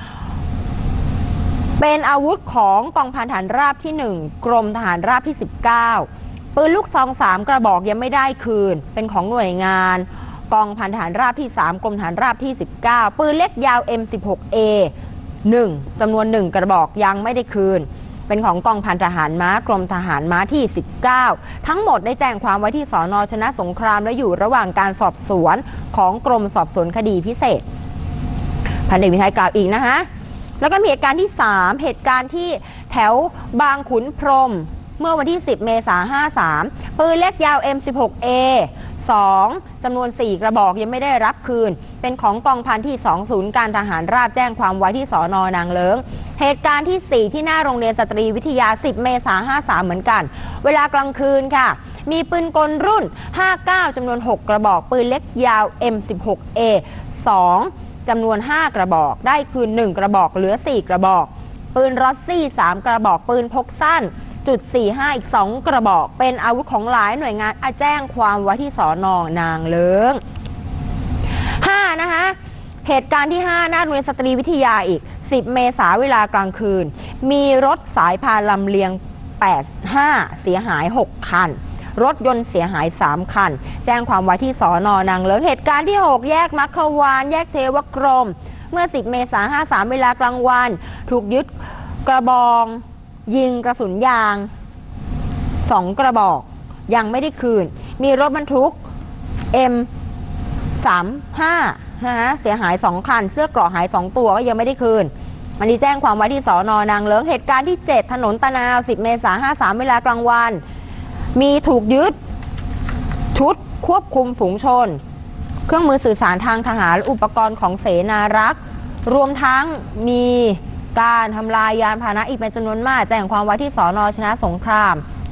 S3: เป็นอาวุธของกองพันทหารราบที่หนึ่งกรมทหารราบที่สิบเก้าปืนลูกซองสามกระบอกยังไม่ได้คืนเป็นของหน่วยงานกองพันทหารราบที่สามกรมทหารราบที่สิบเก้าปืนเล็กยาว เอ็ม สิบหก เอ หนึ่ง จำนวนหนึ่งกระบอกยังไม่ได้คืนเป็นของกองพันทหารม้ากรมทหารม้าที่สิบเก้าทั้งหมดได้แจ้งความไว้ที่สน.ชนะสงครามและอยู่ระหว่างการสอบสวนของกรมสอบสวนคดีพิเศษพันเอกวินไทยกล่าวอีกนะคะแล้วก็มีเหตุการณ์ที่สามเหตุการณ์ที่แถวบางขุนพรหมเมื่อวันที่สิบเมษายนห้าสามปืนเล็กยาว เอ็ม สิบหก เอ สองจำนวนสี่กระบอกยังไม่ได้รับคืนเป็นของกองพันที่สองศูนย์การทหารราบแจ้งความไว้ที่สน.นางเลิ้งเหตุการณ์ที่สี่ที่หน้าโรงเรียนสตรีวิทยาสิบเมษายนห้าสามเหมือนกันเวลากลางคืนค่ะมีปืนกลรุ่นห้าสิบเก้าจำนวนหกกระบอกปืนเล็กยาว เอ็ม สิบหก เอ สองจำนวนห้ากระบอกได้คืนหนึ่งกระบอกเหลือสี่กระบอกปืนรอสซี่สามกระบอกปืนพกสั้นจุดสี่ห้าอีกสองกระบอกเป็นอาวุธของหลายหน่วยงานอาแจ้งความไว้ที่สน.นางเลิ้งห้านะคะเหตุการณ์ที่ห้าหน้าโรงเรียนสตรีวิทยาอีกสิบเมษายนเวลากลางคืนมีรถสายพานลำเลียงแปดสิบห้าเสียหายหกคันรถยนต์เสียหายสามคันแจ้งความไว้ที่สน.นางเลิ้งเหตุการณ์ที่หกแยกมัคควานแยกเทวกรมเมื่อสิบเมษายนห้าสามเวลากลางวันถูกยึดกระบองยิงกระสุนยางสองกระบอกยังไม่ได้คืนมีรถบรรทุก เอ็ม สามสิบห้า นะฮะเสียหายสองคันเสื้อเกราะหายสองตัวก็ยังไม่ได้คืนอันนี้แจ้งความไว้ที่สน.นางเลิ้งเหตุการณ์ที่เจ็ดถนนตะนาวสิบเมษายนห้าสามเวลากลางวันมีถูกยึดชุดควบคุมฝูงชนเครื่องมือสื่อสารทางทหารอุปกรณ์ของเสนารักษ์รวมทั้งมีการทำลายยานพาหนะอีกเป็นจำนวนมากแจ้งความไว้ที่สน.ชนะสงคราม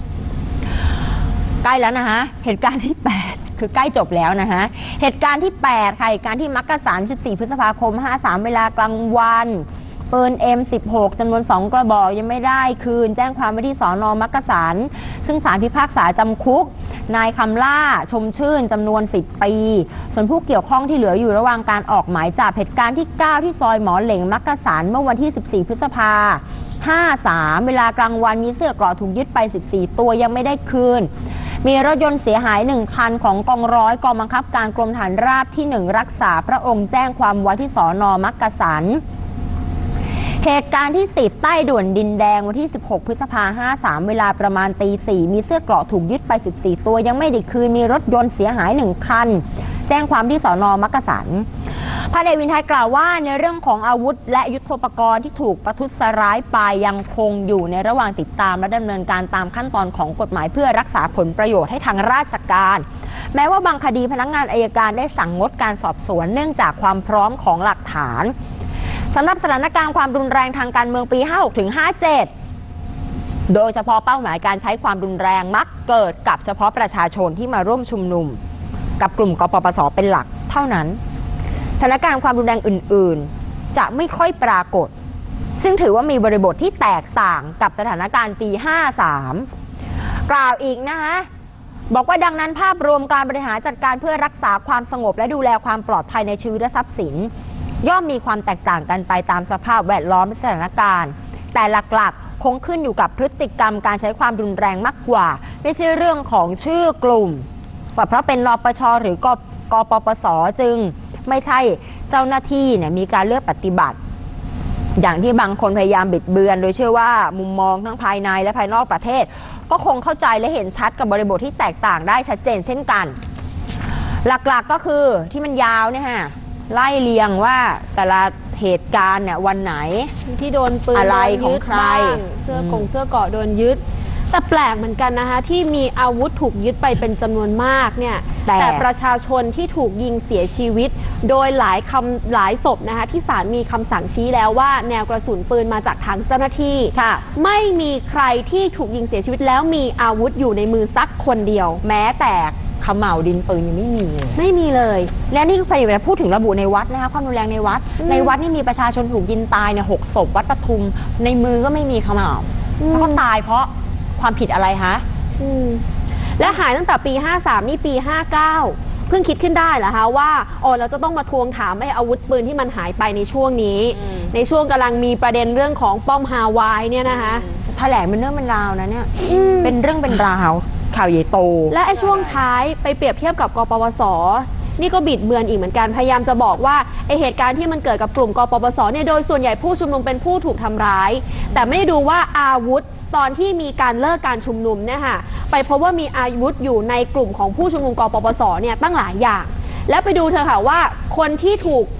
S3: ใกล้แล้วนะฮะเหตุการณ์ที่แปดคือใกล้จบแล้วนะฮะเหตุการณ์ที่แปดค่ะเหตุการณ์ที่มักกะสันสิบสี่พฤษภาคมห้าสามเวลากลางวันปืน เอ็ม สิบหก จำนวนสองกระบอกยังไม่ได้คืนแจ้งความไว้ที่สน.มักกะสันซึ่งศาลพิพากษาจำคุกนายคำล่าชมชื่นจำนวนสิบปีส่วนผู้เกี่ยวข้องที่เหลืออยู่ระหว่างการออกหมายจับเหตุการณ์ที่เก้าที่ซอยหมอเหล่งมักกะสันเมื่อวันที่สิบสี่พฤษภาห้าสามเวลากลางวันมีเสื้อเกราะถูกยึดไปสิบสี่ตัวยังไม่ได้คืนมีรถยนต์เสียหายหนึ่งคันของกองร้อยกองบังคับการกรมฐานราบที่หนึ่งรักษาพระองค์แจ้งความไว้ที่สน.มักกะสันเหตุการณ์ที่สิบใต้ด่วนดินแดงวันที่สิบหกพฤษภาคมห้าสามเวลาประมาณตีสี่มีเสื้อเกราะถูกยึดไปสิบสี่ตัวยังไม่ได้คืนมีรถยนต์เสียหายหนึ่งคันแจ้งความที่สน.มักกะสันพันเอกวินไทยกล่าวว่าในเรื่องของอาวุธและยุทโธปกรณ์ที่ถูกประทุษร้ายไปยังคงอยู่ในระหว่างติดตามและดำเนินการตามขั้นตอนของกฎหมายเพื่อรักษาผลประโยชน์ให้ทางราชการแม้ว่าบางคดีพนักงานอัยการได้สั่งงดการสอบสวนเนื่องจากความพร้อมของหลักฐานสำหรับสถานการณ์ความรุนแรงทางการเมืองปีห้าหกถึงห้าเจ็ดโดยเฉพาะเป้าหมายการใช้ความรุนแรงมักเกิดกับเฉพาะประชาชนที่มาร่วมชุมนุมกับกลุ่มกปปสเป็นหลักเท่านั้นสถานการณ์ความรุนแรงอื่นๆจะไม่ค่อยปรากฏซึ่งถือว่ามีบริบทที่แตกต่างกับสถานการณ์ปีห้าสามกล่าวอีกนะคะบอกว่าดังนั้นภาพรวมการบริหารจัดการเพื่อรักษาความสงบและดูแลความปลอดภัยในชีวิตและทรัพย์สินย่อมมีความแตกต่างกันไปตามสภาพแวดล้อมและสถานการณ์แต่หลักๆคงขึ้นอยู่กับพฤติกรรมการใช้ความรุนแรงมากกว่าไม่ใช่เรื่องของชื่อกลุ่มว่าเพราะเป็นนปช.หรือกกปปส.จึงไม่ใช่เจ้าหน้าที่เนี่ยมีการเลือกปฏิบัติอย่างที่บางคนพยายามบิดเบือนโดยเชื่อว่ามุมมองทั้งภายในและภายนอกประเทศก็คงเข้าใจและเห็นชัดกับบริบทที่แตกต่างได้ชัดเจนเช่นกันหลักๆ ก, ก็คือที่มันยาวเนี่ยฮะไล่เรียงว่าแต่ละเหตุการณ์เนี่ยวันไหน
S2: ที่โดนปืน
S3: อะไรของใคร
S2: เสื้อกงเสื้อเกราะโดนยึดแต่แปลกเหมือนกันนะคะที่มีอาวุธถูกยึดไปเป็นจำนวนมากเนี่ยแต่ แต่ประชาชนที่ถูกยิงเสียชีวิตโดยหลายคำหลายศพนะคะที่ศาลมีคำสั่งชี้แล้วว่าแนวกระสุนปืนมาจากทางเจ้าหน้าที่ไม่มีใครที่ถูกยิงเสียชีวิตแล้วมีอาวุธอยู่ในมือสักคนเดียว
S3: แม้แต่ขม่าวดินปืนยังไม่มีเลย
S2: ไม่มีเลย
S3: และนี่คือพอดีเวลาพูดถึงระบุในวัดนะคะความรุนแรงในวัดในวัดนี่มีประชาชนถูกยิงตายเนี่ยหกศพวัดปทุมในมือก็ไม่มีขม่าวแล้วก็ตายเพราะความผิดอะไรคะ
S2: และหายตั้งแต่ปีห้าสามนี่ปีห้าเก้าเพิ่งคิดขึ้นได้เหรอคะว่าอ๋อเราจะต้องมาทวงถามให้อาวุธปืนที่มันหายไปในช่วงนี้ในช่วงกำลังมีประเด็นเรื่องของป้อมฮาวายเนี่ยนะคะ
S3: แถลงเป็นเรื่องเป็นราวนะเนี่ยเป็นเรื่องเป็นราวข่าวใหญ่โต
S2: และไอ้ช่วงท้ายไปเปรียบเทียบกับกปปส.นี่ก็บิดเบือนอีกเหมือนกันพยายามจะบอกว่าไอ้เหตุการณ์ที่มันเกิดกับกลุ่มกปปส.เนี่ยโดยส่วนใหญ่ผู้ชุมนุมเป็นผู้ถูกทำร้ายแต่ไม่ได้ดูว่าอาวุธตอนที่มีการเลิกการชุมนุมเนี่ยค่ะไปพบว่ามีอาวุธอยู่ในกลุ่มของผู้ชุมนุมกปปส.เนี่ยตั้งหลายอย่างแล้วไปดูเธอค่ะว่าคนที่ถูกท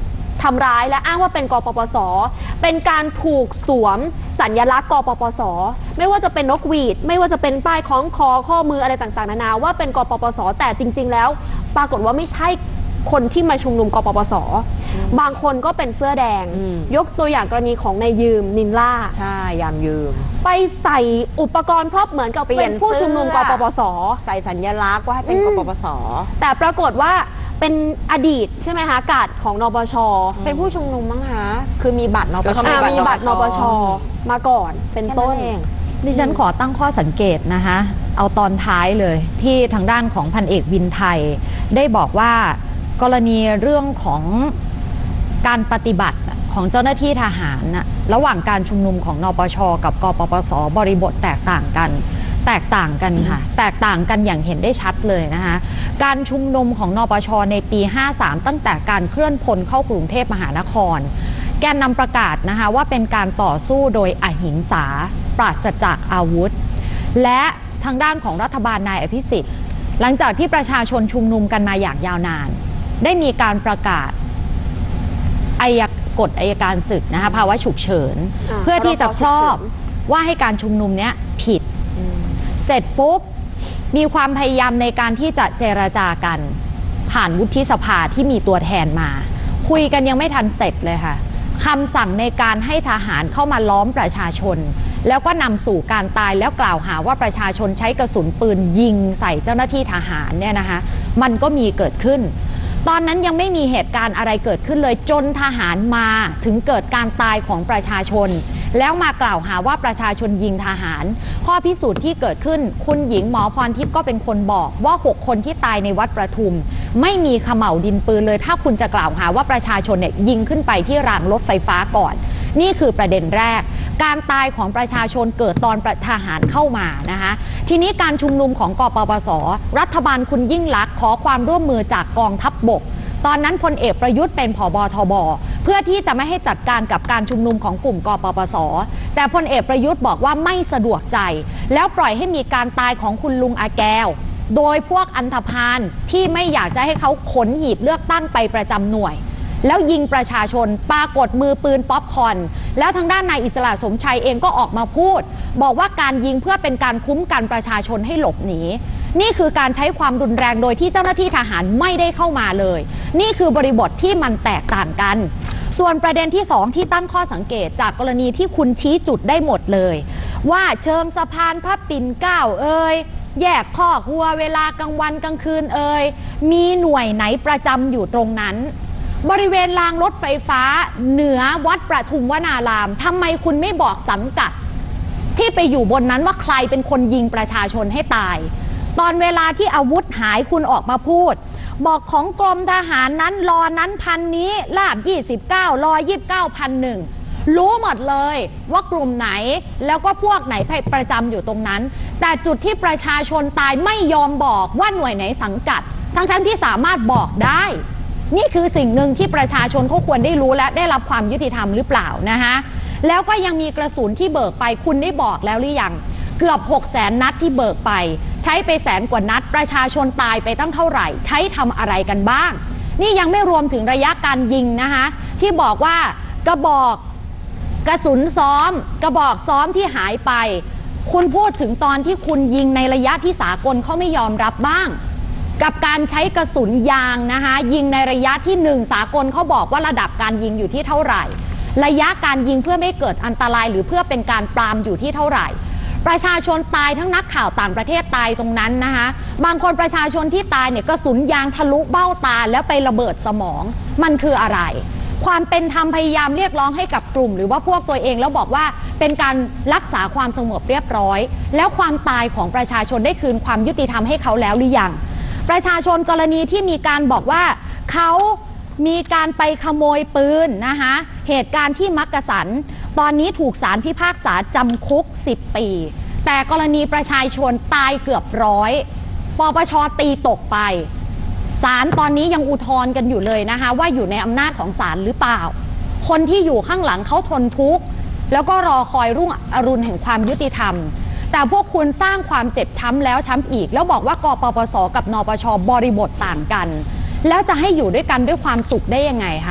S2: ทำร้ายและอ้างว่าเป็นกปปส.เป็นการถูกสวมสัญลักษณ์กปปส.ไม่ว่าจะเป็นนกหวีดไม่ว่าจะเป็นป้ายคล้องคอข้อมืออะไรต่างๆนานาว่าเป็นกปปส.แต่จริงๆแล้วปรากฏว่าไม่ใช่คนที่มาชุมนุมกปปส.บางคนก็เป็นเสื้อแดงยกตัวอย่างกรณีของนายยืมนินล่า
S3: ใช่ยามยืม
S2: ไปใส่อุปกรณ์พร็อพเหมือนกับเป็นผู้ชุมนุมกปปส.
S3: ใส่สัญลักษณ์ว่าให้เป็นกปปส.
S2: แต่ปรากฏว่าเป็นอดีตใช่ไหมคะกาดของนปช.
S3: เป็นผู้ชุมนุมมั้งคะคือมีบัตรนปช.
S2: มีบัตรนปช.มาก่อนเป็นต้น
S1: ดิฉันขอตั้งข้อสังเกตนะคะเอาตอนท้ายเลยที่ทางด้านของพันเอกวินไทยได้บอกว่ากรณีเรื่องของการปฏิบัติของเจ้าหน้าที่ทหารนะระหว่างการชุมนุมของนปช.กับกปปส.บริบทแตกต่างกันแตกต่างกันค่ะแตกต่างกันอย่างเห็นได้ชัดเลยนะคะการชุมนุมของนปช.ในปีห้าสามตั้งแต่การเคลื่อนพลเข้ากรุงเทพมหานครแกนนำประกาศนะคะว่าเป็นการต่อสู้โดยอหิงสาปราศจากอาวุธและทางด้านของรัฐบาลนายอภิสิทธิ์หลังจากที่ประชาชนชุมนุมกันมาอย่างยาวนานได้มีการประกาศอายกฎอัยการศึกนะคะภาวะฉุกเฉินเพื่อที่จะครอบว่าให้การชุมนุมเนี้ยผิดเสร็จปุ๊บมีความพยายามในการที่จะเจรจากันผ่านวุฒิสภาที่มีตัวแทนมาคุยกันยังไม่ทันเสร็จเลยค่ะคำสั่งในการให้ทหารเข้ามาล้อมประชาชนแล้วก็นำสู่การตายแล้วกล่าวหาว่าประชาชนใช้กระสุนปืนยิงใส่เจ้าหน้าที่ทหารเนี่ยนะคะมันก็มีเกิดขึ้นตอนนั้นยังไม่มีเหตุการณ์อะไรเกิดขึ้นเลยจนทหารมาถึงเกิดการตายของประชาชนแล้วมากล่าวหาว่าประชาชนยิงทหารข้อพิสูจน์ที่เกิดขึ้นคุณหญิงหมอพรทิพย์ก็เป็นคนบอกว่าหกคนที่ตายในวัดประทุมไม่มีเขม่าวดินปืนเลยถ้าคุณจะกล่าวหาว่าประชาชนเนี่ยยิงขึ้นไปที่รางรถไฟฟ้าก่อนนี่คือประเด็นแรกการตายของประชาชนเกิดตอนทหารเข้ามานะคะทีนี้การชุมนุมของกปปส.รัฐบาลคุณยิ่งลักษณ์ขอความร่วมมือจากกองทัพบกตอนนั้นพลเอกประยุทธ์เป็นผบทบเพื่อที่จะไม่ให้จัดการกับการชุมนุมของกลุ่มกปปส.แต่พลเอกประยุทธ์บอกว่าไม่สะดวกใจแล้วปล่อยให้มีการตายของคุณลุงอาแก้วโดยพวกอันธพาลที่ไม่อยากจะให้เขาขนหีบเลือกตั้งไปประจำหน่วยแล้วยิงประชาชนปรากฏมือปืนป๊อปคอร์นแล้วทางด้านนายอิสระสมชัยเองก็ออกมาพูดบอกว่าการยิงเพื่อเป็นการคุ้มกันประชาชนให้หลบหนีนี่คือการใช้ความรุนแรงโดยที่เจ้าหน้าที่ทหารไม่ได้เข้ามาเลยนี่คือบริบทที่มันแตกต่างกันส่วนประเด็นที่สองที่ตั้งข้อสังเกตจากกรณีที่คุณชี้จุดได้หมดเลยว่าเชิงสะพานพระปิ่นเกล้าเอ่ยแยกข้อหัวเวลากลางวันกลางคืนเอ่ยมีหน่วยไหนประจำอยู่ตรงนั้นบริเวณรางรถไฟฟ้าเหนือวัดประทุมวนารามทำไมคุณไม่บอกสังกัดที่ไปอยู่บนนั้นว่าใครเป็นคนยิงประชาชนให้ตายตอนเวลาที่อาวุธหายคุณออกมาพูดบอกของกรมทหารนั้นรอนั้นพันนี้ลาบยี่สิบเก้ารอยี่สิบเก้าพันหนึ่งรู้หมดเลยว่ากลุ่มไหนแล้วก็พวกไหนประจำอยู่ตรงนั้นแต่จุดที่ประชาชนตายไม่ยอมบอกว่าหน่วยไหนสังกัดทั้งๆที่สามารถบอกได้นี่คือสิ่งหนึ่งที่ประชาชนเขาควรได้รู้และได้รับความยุติธรรมหรือเปล่านะคะแล้วก็ยังมีกระสุนที่เบิกไปคุณได้บอกแล้วหรือยังเกือบหกแสนนัดที่เบิกไปใช้ไปแสนกว่านัดประชาชนตายไปตั้งเท่าไหร่ใช้ทำอะไรกันบ้างนี่ยังไม่รวมถึงระยะการยิงนะคะที่บอกว่ากระบอกกระสุนซ้อมกระบอกซ้อมที่หายไปคุณพูดถึงตอนที่คุณยิงในระยะที่สากลเขาไม่ยอมรับบ้างกับการใช้กระสุนยางนะคะยิงในระยะที่หนึ่งสากลเขาบอกว่าระดับการยิงอยู่ที่เท่าไหร่ระยะการยิงเพื่อไม่เกิดอันตรายหรือเพื่อเป็นการปรามอยู่ที่เท่าไหร่ประชาชนตายทั้งนักข่าวต่างประเทศตายตรงนั้นนะคะบางคนประชาชนที่ตายเนี่ยกระสุนยางทะลุเบ้าตาแล้วไประเบิดสมองมันคืออะไรความเป็นธรรมพยายามเรียกร้องให้กับกลุ่มหรือว่าพวกตัวเองแล้วบอกว่าเป็นการรักษาความสงบเรียบร้อยแล้วความตายของประชาชนได้คืนความยุติธรรมให้เขาแล้วหรือยังประชาชนกรณีที่มีการบอกว่าเขามีการไปขโมยปืนนะคะเหตุการณ์ที่มักกะสันตอนนี้ถูกศาลพิพากษาจำคุกสิบปีแต่กรณีประชาชนตายเกือบร้อยปปช.ตีตกไปศาลตอนนี้ยังอุทธรณ์กันอยู่เลยนะคะว่าอยู่ในอำนาจของศาลหรือเปล่าคนที่อยู่ข้างหลังเขาทนทุกข์แล้วก็รอคอยรุ่งอรุณแห่งความยุติธรรมแต่พวกคุณสร้างความเจ็บช้ำแล้วช้ำอีกแล้วบอกว่ากปปส.กับนปช.บริบทต่างกันแล้วจะให้อยู่ด้วยกันด้วยความสุขได้ยังไงคะ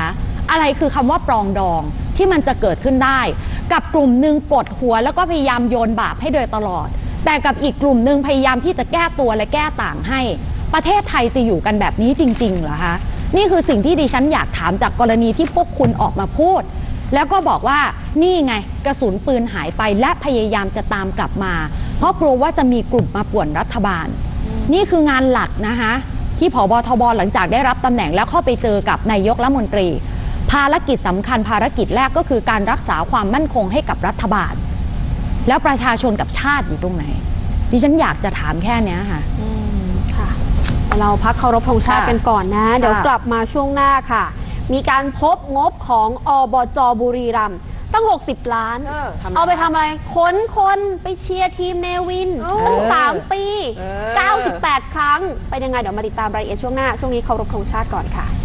S1: อะไรคือคำว่าปรองดองที่มันจะเกิดขึ้นได้ กับกลุ่มหนึ่งกดหัวแล้วก็พยายามโยนบาปให้โดยตลอด แต่กับอีกกลุ่มหนึ่งพยายามที่จะแก้ตัวและแก้ต่างให้ประเทศไทยจะอยู่กันแบบนี้จริงๆเหรอคะนี่คือสิ่งที่ดิฉันอยากถามจากกรณีที่พวกคุณออกมาพูดแล้วก็บอกว่านี่ไงกระสุนปืนหายไปและพยายามจะตามกลับมาเพราะกลัวว่าจะมีกลุ่มมาป่วนรัฐบาลนี่คืองานหลักนะคะที่ผบ.ทบ.หลังจากได้รับตำแหน่งแล้วเข้าไปเจอกับนายกรัฐมนตรีภารกิจสำคัญภารกิจแรกก็คือการรักษาความมั่นคงให้กับรัฐบาลแล้วประชาชนกับชาติอยู่ตรงไหนดิฉันอยากจะถามแค่นี้ค่ะ
S2: ค่ะเราพักเคารพธงชาติกันก่อนนะเดี๋ยวกลับมาช่วงหน้าค่ะมีการพบงบของอบจ.บุรีรัมย์ตั้งหกสิบล้านเออเอาไปทำอะไรขนคนไปเชียร์ทีมเนวินตั้งสามปีเก้าสิบแปดครั้งไปยังไงเดี๋ยวมาติดตามรายละเอียดช่วงหน้าช่วงนี้เคารพธงชาติก่อนค่ะ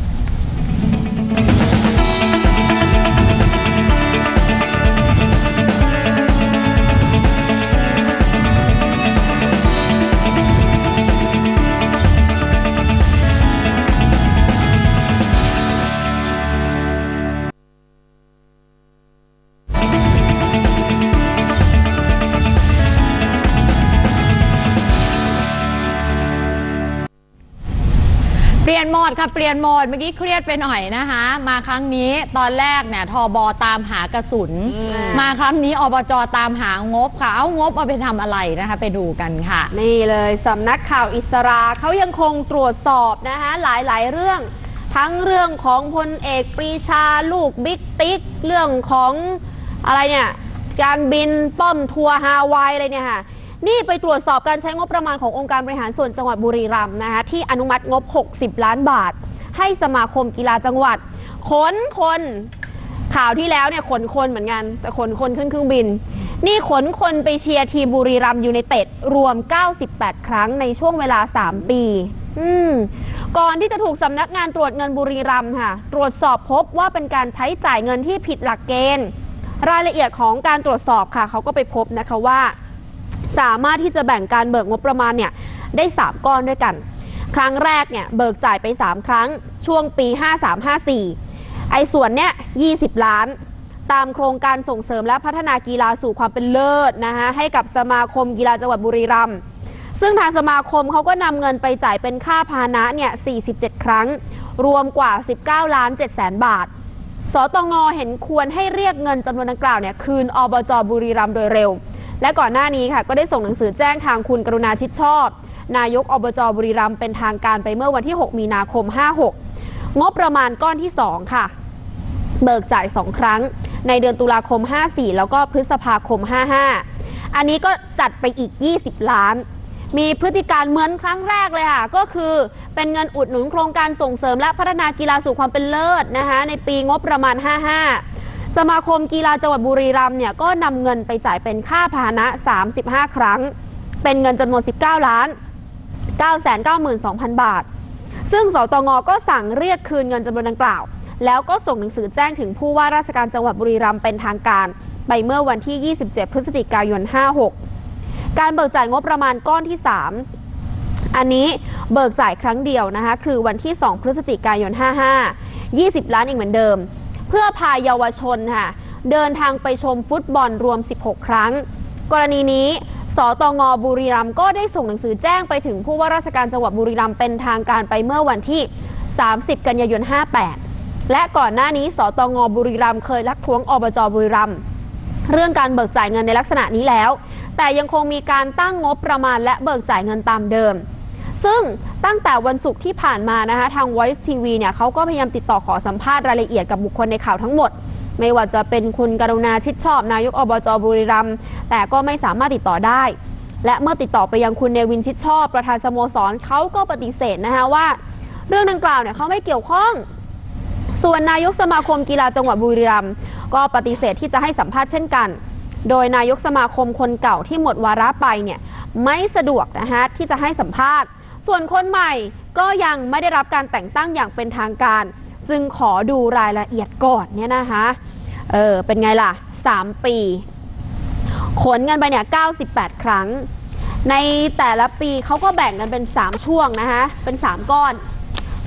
S1: เปลี่ยนโหมดค่ะเปลี่ยนโหมดเมื่อกี้เครียดไปหน่อยนะคะมาครั้งนี้ตอนแรกเนี่ยทบ.ตามหากระสุนมาครั้งนี้อบจ.ตามหางบค่ะเอางบเอาไปทำอะไรนะคะไปดูกันค่ะ
S2: นี่เลยสำนักข่าวอิสราเขายังคงตรวจสอบนะคะหลายๆเรื่องทั้งเรื่องของพลเอกปรีชาลูกบิ๊กติ๊กเรื่องของอะไรเนี่ยการบินป้อมทัวร์ฮาวายอะไรเนี่ยค่ะนี่ไปตรวจสอบการใช้งบประมาณขององค์การบริหารส่วนจังหวัดบุรีรัมย์นะคะที่อนุมัติงบหกสิบล้านบาทให้สมาคมกีฬาจังหวัดขนคนข่าวที่แล้วเนี่ยขนคนเหมือนกันแต่ขนคนขึ้นเครื่องบินนี่ขนคนไปเชียร์ทีมบุรีรัมย์ยูไนเต็ดรวมเก้าสิบแปดครั้งในช่วงเวลาสามปีอืมก่อนที่จะถูกสำนักงานตรวจเงินบุรีรัมย์ค่ะตรวจสอบพบว่าเป็นการใช้จ่ายเงินที่ผิดหลักเกณฑ์รายละเอียดของการตรวจสอบค่ะเขาก็ไปพบนะคะว่าสามารถที่จะแบ่งการเบิกงบประมาณเนี่ยได้สามก้อนด้วยกันครั้งแรกเนี่ยเบิกจ่ายไปสามครั้งช่วงปีห้าสาม ห้าสี่ไอ้ส่วนเนี้ยยี่สิบล้านตามโครงการส่งเสริมและพัฒนากีฬาสู่ความเป็นเลิศนะคะให้กับสมาคมกีฬาจังหวัดบุรีรัมย์ซึ่งทางสมาคมเขาก็นำเงินไปจ่ายเป็นค่าพาหนะเนี่ยสี่สิบเจ็ดครั้งรวมกว่าสิบเก้าล้านเจ็ดแสนบาทสตง.เห็นควรให้เรียกเงินจำนวนดังกล่าวเนี่ยคืนอบจ.บุรีรัมย์โดยเร็วและก่อนหน้านี้ค่ะก็ได้ส่งหนังสือแจ้งทางคุณกรุณาชิดชอบนายกอบจ.บุรีรัมย์เป็นทางการไปเมื่อวันที่หกมีนาคมห้าหกงบประมาณก้อนที่สองค่ะเบิกจ่ายสองครั้งในเดือนตุลาคมห้าสี่แล้วก็พฤษภาคมห้าห้าอันนี้ก็จัดไปอีกยี่สิบล้านมีพฤติการเหมือนครั้งแรกเลยค่ะก็คือเป็นเงินอุดหนุนโครงการส่งเสริมและพัฒนากีฬาสู่ความเป็นเลิศนะคะในปีงบประมาณห้าห้าสมาคมกีฬาจังหวัดบุรีรัมย์เนี่ยก็นำเงินไปจ่ายเป็นค่าพาหนะสามสิบห้าครั้งเป็นเงินจำนวนสิบเก้าล้านเก้าแสนเก้าหมื่นสองพันบาทซึ่งสตง.ก็สั่งเรียกคืนเงินจำนวนดังกล่าวแล้วก็ส่งหนังสือแจ้งถึงผู้ว่าราชการจังหวัดบุรีรัมย์เป็นทางการไปเมื่อวันที่ยี่สิบเจ็ดพฤศจิกายนห้าหกการเบิกจ่ายงบประมาณก้อนที่สามอันนี้เบิกจ่ายครั้งเดียวนะคะคือวันที่สองพฤศจิกายนห้าห้า ยี่สิบล้านอีกเหมือนเดิมเพื่อพาเยาวชนค่ะเดินทางไปชมฟุตบอลรวมสิบหกครั้งกรณีนี้สตง.บุรีรัมย์ก็ได้ส่งหนังสือแจ้งไปถึงผู้ว่าราชการจังหวัดบุรีรัมย์เป็นทางการไปเมื่อวันที่สามสิบกันยายนห้าแปดและก่อนหน้านี้สตง.บุรีรัมย์เคยทักท้วงอบจ.บุรีรัมย์เรื่องการเบิกจ่ายเงินในลักษณะนี้แล้วแต่ยังคงมีการตั้งงบประมาณและเบิกจ่ายเงินตามเดิมซึ่งตั้งแต่วันศุกร์ที่ผ่านมานะคะทาง Voice ที วี เนี่ยเขาก็พยายามติดต่อขอสัมภาษณ์รายละเอียดกับบุคคลในข่าวทั้งหมดไม่ว่าจะเป็นคุณกรุณาชิดชอบนายกอบจ.บุรีรัมย์แต่ก็ไม่สามารถติดต่อได้และเมื่อติดต่อไปยังคุณเนวินชิดชอบประธานสโมสรเขาก็ปฏิเสธนะคะว่าเรื่องดังกล่าวเนี่ยเขาไม่เกี่ยวข้องส่วนนายกสมาคมกีฬาจังหวัดบุรีรัมย์ก็ปฏิเสธที่จะให้สัมภาษณ์เช่นกันโดยนายกสมาคมคนเก่าที่หมดวาระไปเนี่ยไม่สะดวกนะคะที่จะให้สัมภาษณ์ส่วนคนใหม่ก็ยังไม่ได้รับการแต่งตั้งอย่างเป็นทางการจึงขอดูรายละเอียดก่อนเนี่ยนะคะเออเป็นไงล่ะสามปีขนกันไปเนี่ยเก้าสิบแปดครั้งในแต่ละปีเขาก็แบ่งกันเป็นสามช่วงนะคะเป็นสามก้อน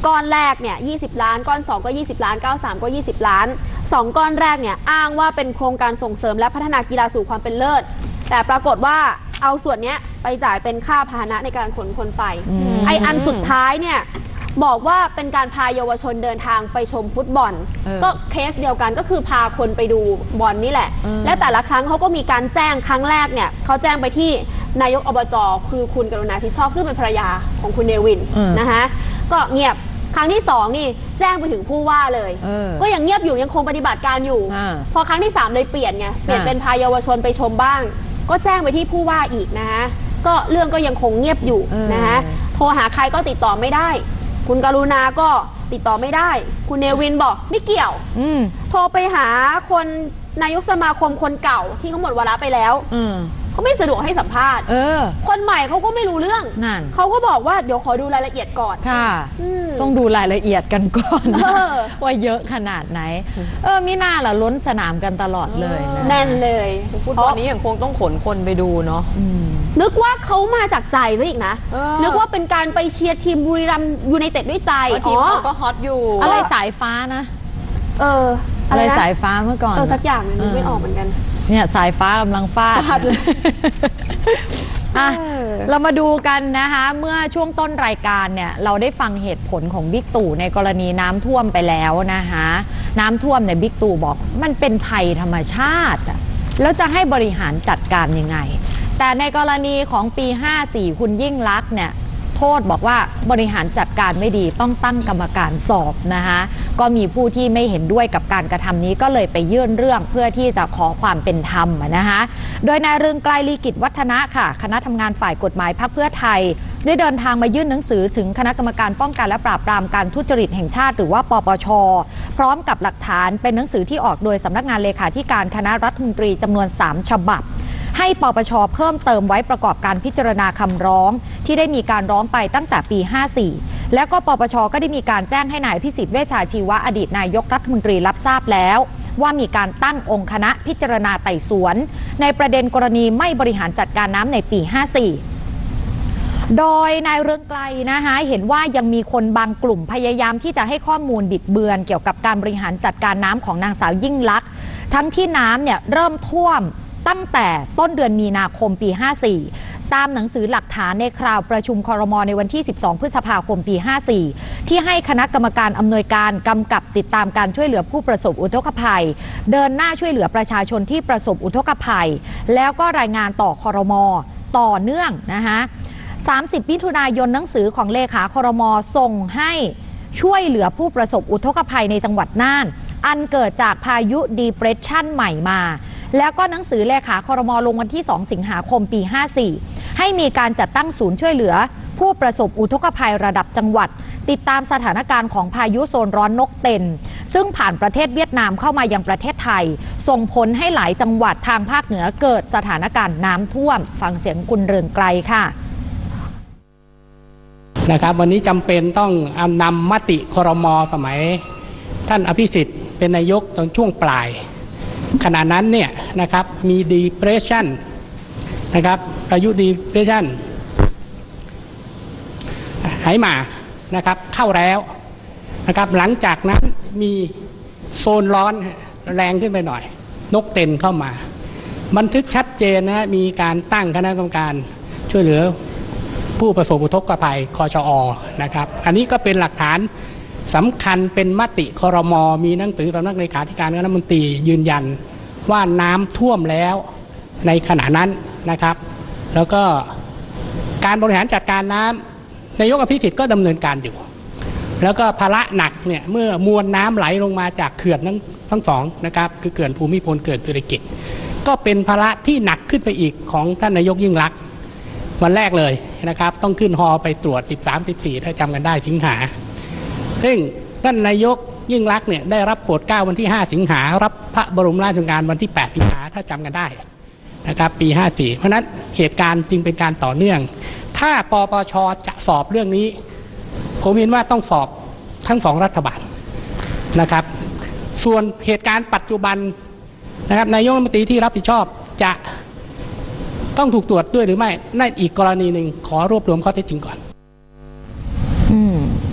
S2: ก้อนแรกเนี่ยยี่สิบล้านก้อนสองก็ยี่สิบล้านก้อนสามก็ยี่สิบล้านสองก้อนแรกเนี่ยอ้างว่าเป็นโครงการส่งเสริมและพัฒนากีฬาสู่ความเป็นเลิศแต่ปรากฏว่าเอาส่วนนี้ไปจ่ายเป็นค่าพาหนะในการขนคนไปไออันสุดท้ายเนี่ยบอกว่าเป็นการพาเยาวชนเดินทางไปชมฟุตบอลก็เคสเดียวกันก็คือพาคนไปดูบอลนี่แหละและแต่ละครั้งเขาก็มีการแจ้งครั้งแรกเนี่ยเขาแจ้งไปที่นายกอบจ.คือคุณกรุณาชิดชอบซึ่งเป็นภรรยาของคุณเนวินนะคะก็เงียบครั้งที่สองนี่แจ้งไปถึงผู้ว่าเลยก็ยังเงียบอยู่ยังคงปฏิบัติการอยู่พอครั้งที่สามเลยเปลี่ยนไงเปลี่ยนเป็นพาเยาวชนไปชมบ้างก็แจ้งไปที่ผู้ว่าอีกนะคะก็เรื่องก็ยังคงเงียบอยู่นะคะโทรหาใครก็ติดต่อไม่ได้คุณกรุณาก็ติดต่อไม่ได้คุณเนวินบอกไม่เกี่ยวโทรไปหาคนนายกสมาคมคนเก่าที่เขาหมดวาระไปแล้วเขาไม่สะดวกให้สัมภาษณ์คนใหม่เขาก็ไม่รู้เรื่องเขาก็บอกว่าเดี๋ยวขอดูรายละเอียดก่อน
S1: ค่ะต้องดูรายละเอียดกันก่อนว่าเยอะขนาดไหนเออมิน่าล่ะล้นสนามกันตลอดเลย
S2: แน่นเลย
S4: ฟุตบอลนี้ยังคงต้องขนคนไปดูเนาะ
S2: นึกว่าเขามาจากใจซะอีกนะนึกว่าเป็นการไปเชียร์ทีมบุรีรัมย์ยูไนเต็ดด้วยใจ
S4: ทีมเขาก็ฮอตอยู่
S1: อะไรสายฟ้านะ
S2: เออ
S1: อะไรสายฟ้าเมื่อก่อน
S2: เออสักอย่างนึงไม่ออกเหมือนกัน
S1: เนี่ยสายฟ้ากำลังฟาดเลยอ่ะเรามาดูกันนะคะเมื่อช่วงต้นรายการเนี่ยเราได้ฟังเหตุผลของบิ๊กตู่ในกรณีน้ำท่วมไปแล้วนะคะน้ำท่วมเนี่ยบิ๊กตู่บอกมันเป็นภัยธรรมชาติแล้วจะให้บริหารจัดการยังไงแต่ในกรณีของปีห้าสี่คุณยิ่งลักษณ์เนี่ยโทษบอกว่าบริหารจัดการไม่ดีต้องตั้งกรรมการสอบนะคะก็มีผู้ที่ไม่เห็นด้วยกับการกระทำนี้ก็เลยไปยื่นเรื่องเพื่อที่จะขอความเป็นธรรมนะคะโดยนายเรืองไกรลีกิจวัฒนะค่ะคณะทำงานฝ่ายกฎหมายพรรคเพื่อไทยได้เดินทางมายื่นหนังสือถึงคณะกรรมการป้องกันและปราบปรามการทุจริตแห่งชาติหรือว่าปปช.พร้อมกับหลักฐานเป็นหนังสือที่ออกโดยสำนักงานเลขาธิการคณะรัฐมนตรีจำนวนสามฉบับให้ปปช.เพิ่มเติมไว้ประกอบการพิจารณาคำร้องที่ได้มีการร้องไปตั้งแต่ปีห้าสี่แล้วก็ปปช.ก็ได้มีการแจ้งให้นายอภิสิทธิ์เวชชาชีวะอดีตนายกรัฐมนตรีรับทราบแล้วว่ามีการตั้งองค์คณะพิจารณาไต่สวนในประเด็นกรณีไม่บริหารจัดการน้ำในปีห้าสี่โดยนายเรืองไกรนะคะเห็นว่ายังมีคนบางกลุ่มพยายามที่จะให้ข้อมูลบิดเบือนเกี่ยวกับการบริหารจัดการน้ำของนางสาวยิ่งลักษณ์ทั้งที่น้ำเนี่ยเริ่มท่วมตั้งแต่ต้นเดือนมีนาคมปีห้าสี่ตามหนังสือหลักฐานในคราวประชุมครม.ในวันที่สิบสองพฤษภาคมปีห้าสี่ที่ให้คณะกรรมการอำนวยการกำกับติดตามการช่วยเหลือผู้ประสบอุทกภัยเดินหน้าช่วยเหลือประชาชนที่ประสบอุทกภัยแล้วก็รายงานต่อครม.ต่อเนื่องนะคะสามสิบมิถุนายนหนังสือของเลขาครม.ส่งให้ช่วยเหลือผู้ประสบอุทกภัยในจังหวัดน่านอันเกิดจากพายุดีเพรสชันใหม่มาแล้วก็หนังสือเลขาครม.ลงวันที่สองสิงหาคมปีห้าสี่ให้มีการจัดตั้งศูนย์ช่วยเหลือผู้ประสบอุทกภัยระดับจังหวัดติดตามสถานการณ์ของพายุโซนร้อนนกเต็นซึ่งผ่านประเทศเวียดนามเข้ามายังประเทศไทยส่งผลให้หลายจังหวัดทางภาคเหนือเกิดสถานการณ์น้ำท่วมฟังเสียงคุณเรืองไกรค่ะ
S9: นะครับวันนี้จำเป็นต้องนำมติครม.สมัยท่านอภิสิทธิ์เป็นนายกตอนช่วงปลายขณะนั้นเนี่ยนะครับมี depression นะครับพายุ depression ไหหมานะครับเข้าแล้วนะครับหลังจากนั้นมีโซนร้อนแรงขึ้นไปหน่อยนกเต็นเข้ามาบันทึกชัดเจนนะมีการตั้งคณะกรรมการช่วยเหลือผู้ประสบอุทกภัยคชอ.นะครับอันนี้ก็เป็นหลักฐานสำคัญเป็นมติครม.มีหนังสือสำนักเลขาธิการคณะรัฐมนตรียืนยันว่าน้ำท่วมแล้วในขณะนั้นนะครับแล้วก็การบริหารจัดการน้ำนายกอภิสิทธิ์ก็ดำเนินการอยู่แล้วก็ภาระหนักเนี่ยเมื่อมวลน้ำไหลลงมาจากเขื่อนทั้งทั้งสองนะครับคือเขื่อนภูมิพลเขื่อนสิริกิติ์ก็เป็นภาระที่หนักขึ้นไปอีกของท่านนายกยิ่งลักษณ์วันแรกเลยนะครับต้องขึ้นฮอไปตรวจสิบสาม สิบสี่ถ้าจำกันได้สิงหาซึ่งท่านนายกยิ่งลักษณ์เนี่ยได้รับโปรดเกล้าวันที่ห้าสิงหารับพระบรมราชโองการวันที่แปดสิงหาถ้าจำกันได้นะครับปีห้าสี่เพราะนั้นเหตุการณ์จึงเป็นการต่อเนื่องถ้าปปช.จะสอบเรื่องนี้ผมเห็นว่าต้องสอบทั้งสองรัฐบาลนะครับส่วนเหตุการณ์ปัจจุบันนะครับนายกรัฐมนตรีที่รับผิดชอบจะต้องถูกตรวจด้วยหรือไม่นั่นอีกกรณีหนึ่งขอรวบรวมข้อเท็จจริงก่อน
S1: อืม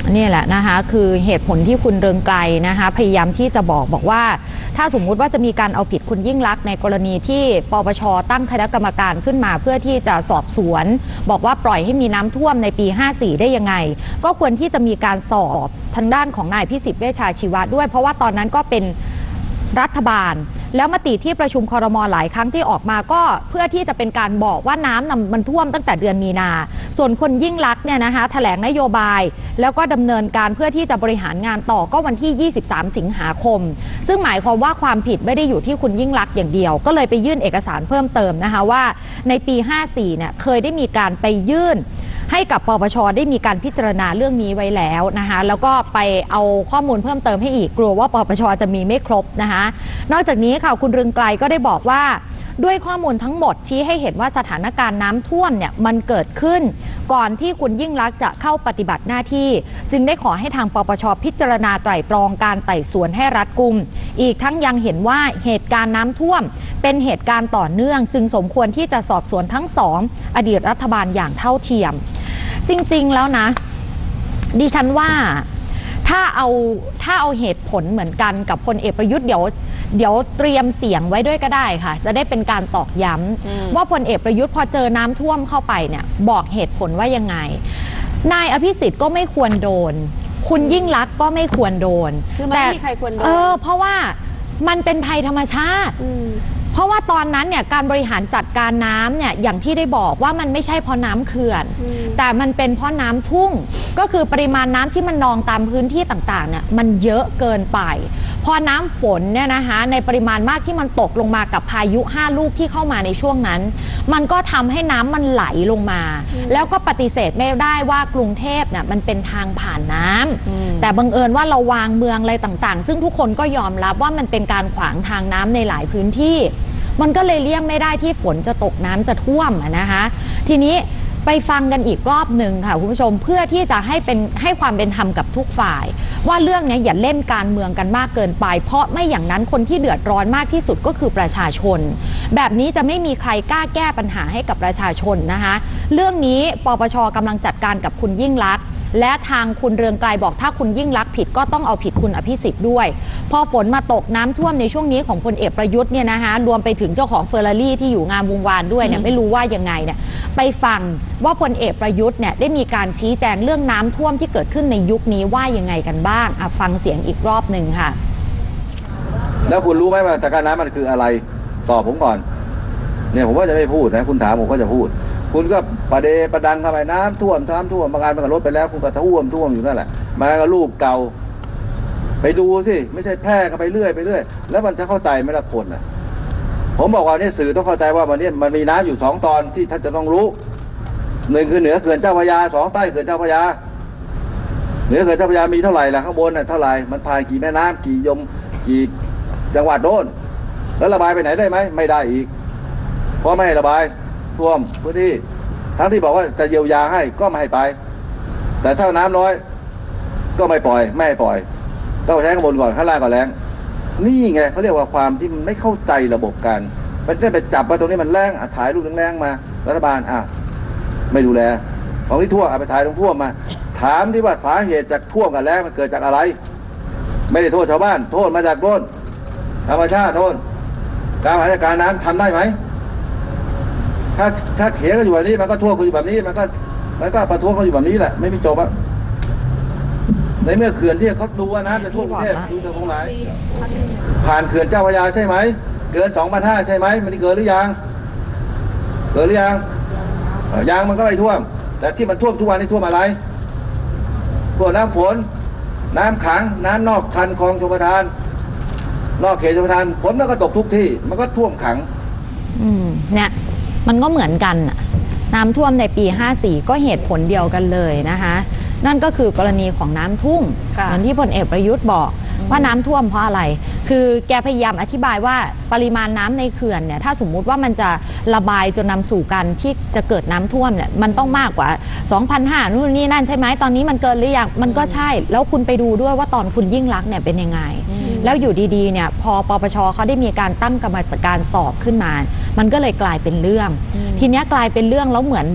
S1: นี่แหละนะคะคือเหตุผลที่คุณเรืองไกรนะคะพยายามที่จะบอกบอกว่าถ้าสมมุติว่าจะมีการเอาผิดคุณยิ่งลักษณ์ในกรณีที่ปปช.ตั้งคณะกรรมการขึ้นมาเพื่อที่จะสอบสวนบอกว่าปล่อยให้มีน้ำท่วมในปีห้าสี่ได้ยังไงก็ควรที่จะมีการสอบทางด้านของนายพิสิทธิ์เวชชาชีวะด้วยเพราะว่าตอนนั้นก็เป็นรัฐบาลแล้วมติที่ประชุมครม.หลายครั้งที่ออกมาก็เพื่อที่จะเป็นการบอกว่าน้ำมันท่วมตั้งแต่เดือนมีนาส่วนคนยิ่งลักษณ์เนี่ยนะคะแถลงนโยบายแล้วก็ดำเนินการเพื่อที่จะบริหารงานต่อก็วันที่ยี่สิบสามสิงหาคมซึ่งหมายความว่าความผิดไม่ได้อยู่ที่คุณยิ่งลักษณ์อย่างเดียวก็เลยไปยื่นเอกสารเพิ่มเติมนะคะว่าในปีห้าสี่เนี่ยเคยได้มีการไปยื่นให้กับปปช.ได้มีการพิจารณาเรื่องนี้ไว้แล้วนะคะแล้วก็ไปเอาข้อมูลเพิ่มเติมให้อีกกลัวว่าปปช.จะมีไม่ครบนะคะนอกจากนี้ค่ะคุณเรืองไกรก็ได้บอกว่าด้วยข้อมูลทั้งหมดชี้ให้เห็นว่าสถานการณ์น้ำท่วมเนี่ยมันเกิดขึ้นก่อนที่คุณยิ่งลักษณ์จะเข้าปฏิบัติหน้าที่จึงได้ขอให้ทางปปช.พิจารณาไตร่ตรองการไต่สวนให้รัดกุมอีกทั้งยังเห็นว่าเหตุการณ์น้ำท่วมเป็นเหตุการณ์ต่อเนื่องจึงสมควรที่จะสอบสวนทั้งสองอดีตรัฐบาลอย่างเท่าเทียมจริงๆแล้วนะดิฉันว่าถ้าเอาถ้าเอาเหตุผลเหมือนกันกับพลเอกประยุทธ์เดี๋ยวเดี๋ยวเตรียมเสียงไว้ด้วยก็ได้ค่ะจะได้เป็นการตอกย้ำว่าพลเอกประยุทธ์พอเจอน้ำท่วมเข้าไปเนี่ยบอกเหตุผลว่ายังไงนายอภิสิทธิ์ก็ไม่ควรโดนคุณยิ่งลักษณ์ก็ไม่ควรโดน
S2: แต่ไม่มีใครควรโดน
S1: เออเพราะว่ามันเป็นภัยธรรมชาติเพราะว่าตอนนั้นเนี่ยการบริหารจัดการน้ำเนี่ยอย่างที่ได้บอกว่ามันไม่ใช่เพราะน้ำเขื่อนแต่มันเป็นเพราะน้ำทุ่งก็คือปริมาณน้ำที่มันนองตามพื้นที่ต่างๆเนี่ยมันเยอะเกินไปพอน้ำฝนเนี่ยนะคะในปริมาณมากที่มันตกลงมากับพายุห้าลูกที่เข้ามาในช่วงนั้นมันก็ทำให้น้ำมันไหลลงมาแล้วก็ปฏิเสธไม่ได้ว่ากรุงเทพเนี่ยมันเป็นทางผ่านน้ำแต่บังเอิญว่าเราวางเมืองอะไรต่างๆซึ่งทุกคนก็ยอมรับว่ามันเป็นการขวางทางน้ำในหลายพื้นที่มันก็เลยเลี่ยงไม่ได้ที่ฝนจะตกน้ำจะท่วมนะคะทีนี้ไปฟังกันอีกรอบหนึ่งค่ะคุณผู้ชมเพื่อที่จะให้เป็นให้ความเป็นธรรมกับทุกฝ่ายว่าเรื่องนี้อย่าเล่นการเมืองกันมากเกินไปเพราะไม่อย่างนั้นคนที่เดือดร้อนมากที่สุดก็คือประชาชนแบบนี้จะไม่มีใครกล้าแก้ปัญหาให้กับประชาชนนะคะเรื่องนี้ปปช.กำลังจัดการกับคุณยิ่งลักษณ์และทางคุณเรืองไกรบอกถ้าคุณยิ่งลักษณ์ผิดก็ต้องเอาผิดคุณอภิสิทธิ์ด้วยพอฝนมาตกน้ำท่วมในช่วงนี้ของพลเอกประยุทธ์เนี่ยนะคะรวมไปถึงเจ้าของเฟอร์รารี่ที่อยู่งามวงวานด้วยเนี่ยไม่รู้ว่ายังไงเนี่ยไปฟังว่าพลเอกประยุทธ์เนี่ยได้มีการชี้แจงเรื่องน้ำท่วมที่เกิดขึ้นในยุคนี้ว่ายังไงกันบ้างอ่ะฟังเสียงอีกรอบหนึ่งค่ะ
S5: แล้วคุณรู้ไหมว่าสถานการณ์น้ำมันคืออะไรตอบผมก่อนเนี่ยผมก็จะไม่พูดนะคุณถามผมก็จะพูดคุณก็ประเดประดังเข้าไปน้ำท่วมน้ำท่วมบางการมันก็ลดไปแล้วคุณก็ท่วมท่วมอยู่นั่นแหละมาก็รูปเก่าไปดูสิไม่ใช่แพร่กันไปเรื่อยไปเรื่อยแล้วมันจะเข้าใจไหมล่ะคนอ่ะผมบอกว่านี่สื่อต้องเข้าใจว่าวันนี้มันมีน้ำอยู่สองตอนที่ท่านจะต้องรู้หนึ่งคือเหนือเขื่อนเจ้าพระยาสองใต้เขื่อนเจ้าพระยาเหนือเขื่อนเจ้าพระยามีเท่าไหร่ล่ะข้างบนน่ะเท่าไหร่มันผ่านกี่แม่น้ำกี่ยมกี่จังหวัดโน้นแล้วระบายไปไหนได้ไหมไม่ได้อีกเพราะไม่ให้ระบายท่วมพื้นที่ทั้งที่บอกว่าจะเยียวยาให้ก็ไม่ให้ไปแต่ถ้าน้ำน้อยก็ไม่ปล่อยไม่ให้ปล่อยต้องใช้ข้างบนก่อนข้างล่างก่อนแรงนี่ไงเขาเรียกว่าความที่มันไม่เข้าใจระบบการมันได้ไปจับว่าตรงนี้มันแรงถ่ายรูปแรงๆมารัฐบาลอ่ะไม่ดูแลของที่ท่วมเอาไปถ่ายตรงท่วมมาถามที่ว่าสาเหตุจากท่วมกับแรงมันเกิดจากอะไรไม่ได้โทษชาวบ้านโทษมาจากโน่นธรรมชาติโน่นการบริหารจัดการน้ำทำได้ไหมถ้าถ้าเขียนกันอยู่แบบนี้มันก็ท่วมกันอยู่แบบนี้มันก็มันก็ประท้วงกันอยู่แบบนี้แหละไม่มีจบอะในเมื่อเขื่อนที่เขาดูว่าน้ำจะท่วมกรุงเทพดูจะคงไหนผ่านเขื่อนเจ้าพระยาใช่ไหมเกินสองพันห้าใช่ไหมมันเกินหรือยังเกินหรือยังยางมันก็ไม่ท่วมแต่ที่มันท่วมทุกวันนี้ท่วมอะไรท่วมน้ำฝนน้ำขังน้ำนอกคันคลองชลประทานนอกเขตชลประทานฝนมันก็ตกทุกที่มันก็ท่วมขัง
S1: อืมเนี่ยมันก็เหมือนกันน้ำท่วมในปีห้าสี่ก็เหตุผลเดียวกันเลยนะคะนั่นก็คือกรณีของน้ำทุ่งเหมือนที่พลเอกประยุทธ์บอกว่าน้ำท่วมเพราะอะไรคือแกพยายามอธิบายว่าปริมาณน้ำในเขื่อนเนี่ยถ้าสมมุติว่ามันจะระบายจนนำสู่การที่จะเกิดน้ำท่วมเนี่ยมันต้องมากกว่า สองพันห้าร้อย นู่นนี่นั่นใช่ไหมตอนนี้มันเกินหรือยังมันก็ใช่แล้วคุณไปดูด้วยว่าตอนคุณยิ่งลักษณ์เนี่ยเป็นยังไงแล้วอยู่ดีๆเนี่ยพอปปช.เขาได้มีการตั้งกรรมการสอบขึ้นมามันก็เลยกลายเป็นเรื่องทีนี้กลายเป็นเรื่องแล้วเหมือนแบบ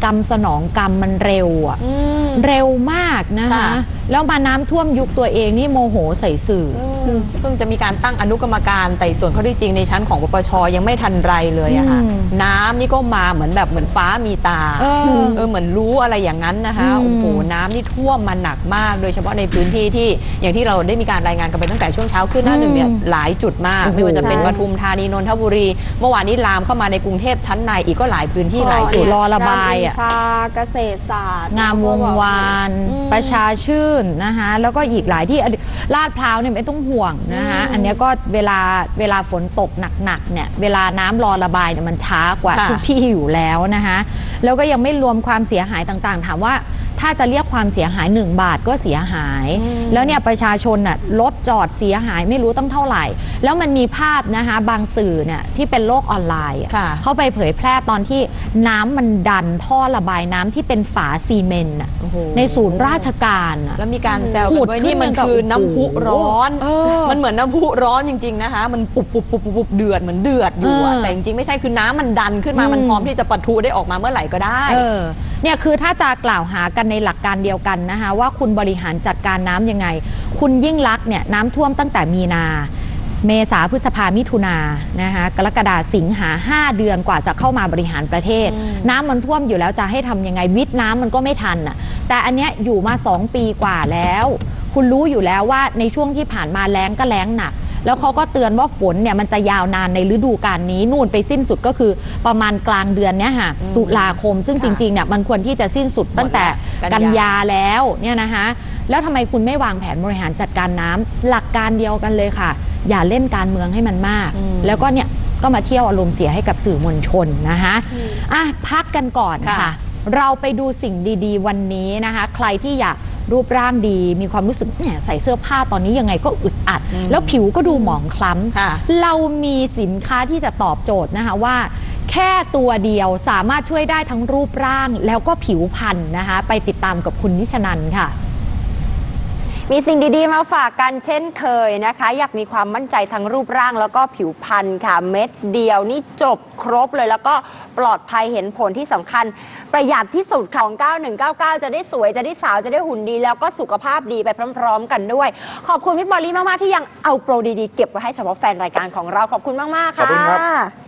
S1: กรรมสนองกรรมมันเร็วอ่ะเร็วมากนะคะแล้วมาน้ำท่วมยุคตัวเองนี่โมโหใส่สื่อ
S4: เพิ่งจะมีการตั้งอนุกรรมการไต่สวนข้อเท็จจริงในชั้นของปปชยังไม่ทันไรเลยอะค่ะน้ำนี่ก็มาเหมือนแบบเหมือนฟ้ามีตาเออเออเหมือนรู้อะไรอย่างนั้นนะคะโอ้โหน้ำนี่ท่วมมาหนักมากโดยเฉพาะในพื้นที่ที่อย่างที่เราได้มีการรายงานกันไปตั้งแต่ช่วงเช้าขึ้นหน้าหนึ่งเนี่ยหลายจุดมากไม่ว่าจะเป็นปทุมธานีนนทบุรีเมื่อวานนี้ลามเข้ามาในกรุงเทพชั้นในอีกก็หลายพื้นที่หลายจุด
S1: รอระบายอ่ะ
S2: เกษตรศาสตร์
S1: งามวงวานประชาชื่นนะคะแล้วก็อีกหลายที่ลาดพร้าวเนี่ยไม่ต้องห่วงนะคะอันนี้ก็เวลาเวลาฝนตกหนักๆเนี่ยเวลาน้ำรอระบายเนี่ยมันช้ากว่าทุกที่อยู่แล้วนะคะแล้วก็ยังไม่รวมความเสียหายต่างๆถามว่าถ้าจะเรียกความเสียหายหนึ่งบาทก็เสียหายแล้วเนี่ยประชาชนน่ะรถจอดเสียหายไม่รู้ต้องเท่าไหร่แล้วมันมีภาพนะคะบางสื่อเนี่ยที่เป็นโลกออนไลน์เข้าไปเผยแพร่ตอนที่น้ำมันดันท่อระบายน้ำที่เป็นฝาซีเมนต์ในศูนย์ราชการ
S4: แล้วมีการแซวกันว่านี่มันคือน้ำพุร้อนมันเหมือนน้ำพุร้อนจริงๆนะคะมันปุบปุบปุบปุบเดือดเหมือนเดือดอยู่แต่จริงๆไม่ใช่คือน้ำมันดันขึ้นมามันพร้อมที่จะปะทุได้ออกมาเมื่อไหร่ก็ได้
S1: เนี่ยคือถ้าจะกล่าวหากันในหลักการเดียวกันนะคะว่าคุณบริหารจัดการน้ำยังไงคุณยิ่งลักษณ์เนี่ยน้ำท่วมตั้งแต่มีนาเมษาพฤษภามิถุนานะคะกรกฎาสิงหาห้าเดือนกว่าจะเข้ามาบริหารประเทศน้ำมันท่วมอยู่แล้วจะให้ทำยังไงวิทย์น้ำมันก็ไม่ทันอ่ะแต่อันเนี้ยอยู่มาสองปีกว่าแล้วคุณรู้อยู่แล้วว่าในช่วงที่ผ่านมาแล้งก็แล้งหนักแล้วเขาก็เตือนว่าฝนเนี่ยมันจะยาวนานในฤดูกาลนี้นู่นไปสิ้นสุดก็คือประมาณกลางเดือนเนี้ยค่ะตุลาคมซึ่งจริงๆเนี่ยมันควรที่จะสิ้นสุดตั้งแต่กันยาแล้วเนี่ยนะคะแล้วทำไมคุณไม่วางแผนบริหารจัดการน้ำหลักการเดียวกันเลยค่ะอย่าเล่นการเมืองให้มันมากแล้วก็เนี่ยก็มาเที่ยวอารมณ์เสียให้กับสื่อมวลชนนะคะอ่ะพักกันก่อนค่ะเราไปดูสิ่งดีๆวันนี้นะคะใครที่อยากรูปร่างดีมีความรู้สึกเนี่ยใส่เสื้อผ้าตอนนี้ยังไงก็อึดอัดแล้วผิวก็ดูหมองคล้ำเรามีสินค้าที่จะตอบโจทย์นะคะว่าแค่ตัวเดียวสามารถช่วยได้ทั้งรูปร่างแล้วก็ผิวพรรณนะคะไปติดตามกับคุณนิชนันท์ค่ะ
S3: มีสิ่งดีๆมาฝากกันเช่นเคยนะคะอยากมีความมั่นใจทั้งรูปร่างแล้วก็ผิวพรรณค่ะเม็ดเดียวนี่จบครบเลยแล้วก็ปลอดภัยเห็นผลที่สำคัญประหยัดที่สุดของเก้าหนึ่งเก้าเก้าจะได้สวยจะได้สาวจะได้หุ่นดีแล้วก็สุขภาพดีไปพร้อมๆกันด้วยขอบคุณพี่บอลลี่มากๆที่ยังเอาโปรดีๆเก็บไว้ให้เฉพาะแฟนรายการของเราขอบคุณมากๆค่ะขอบคุณครับ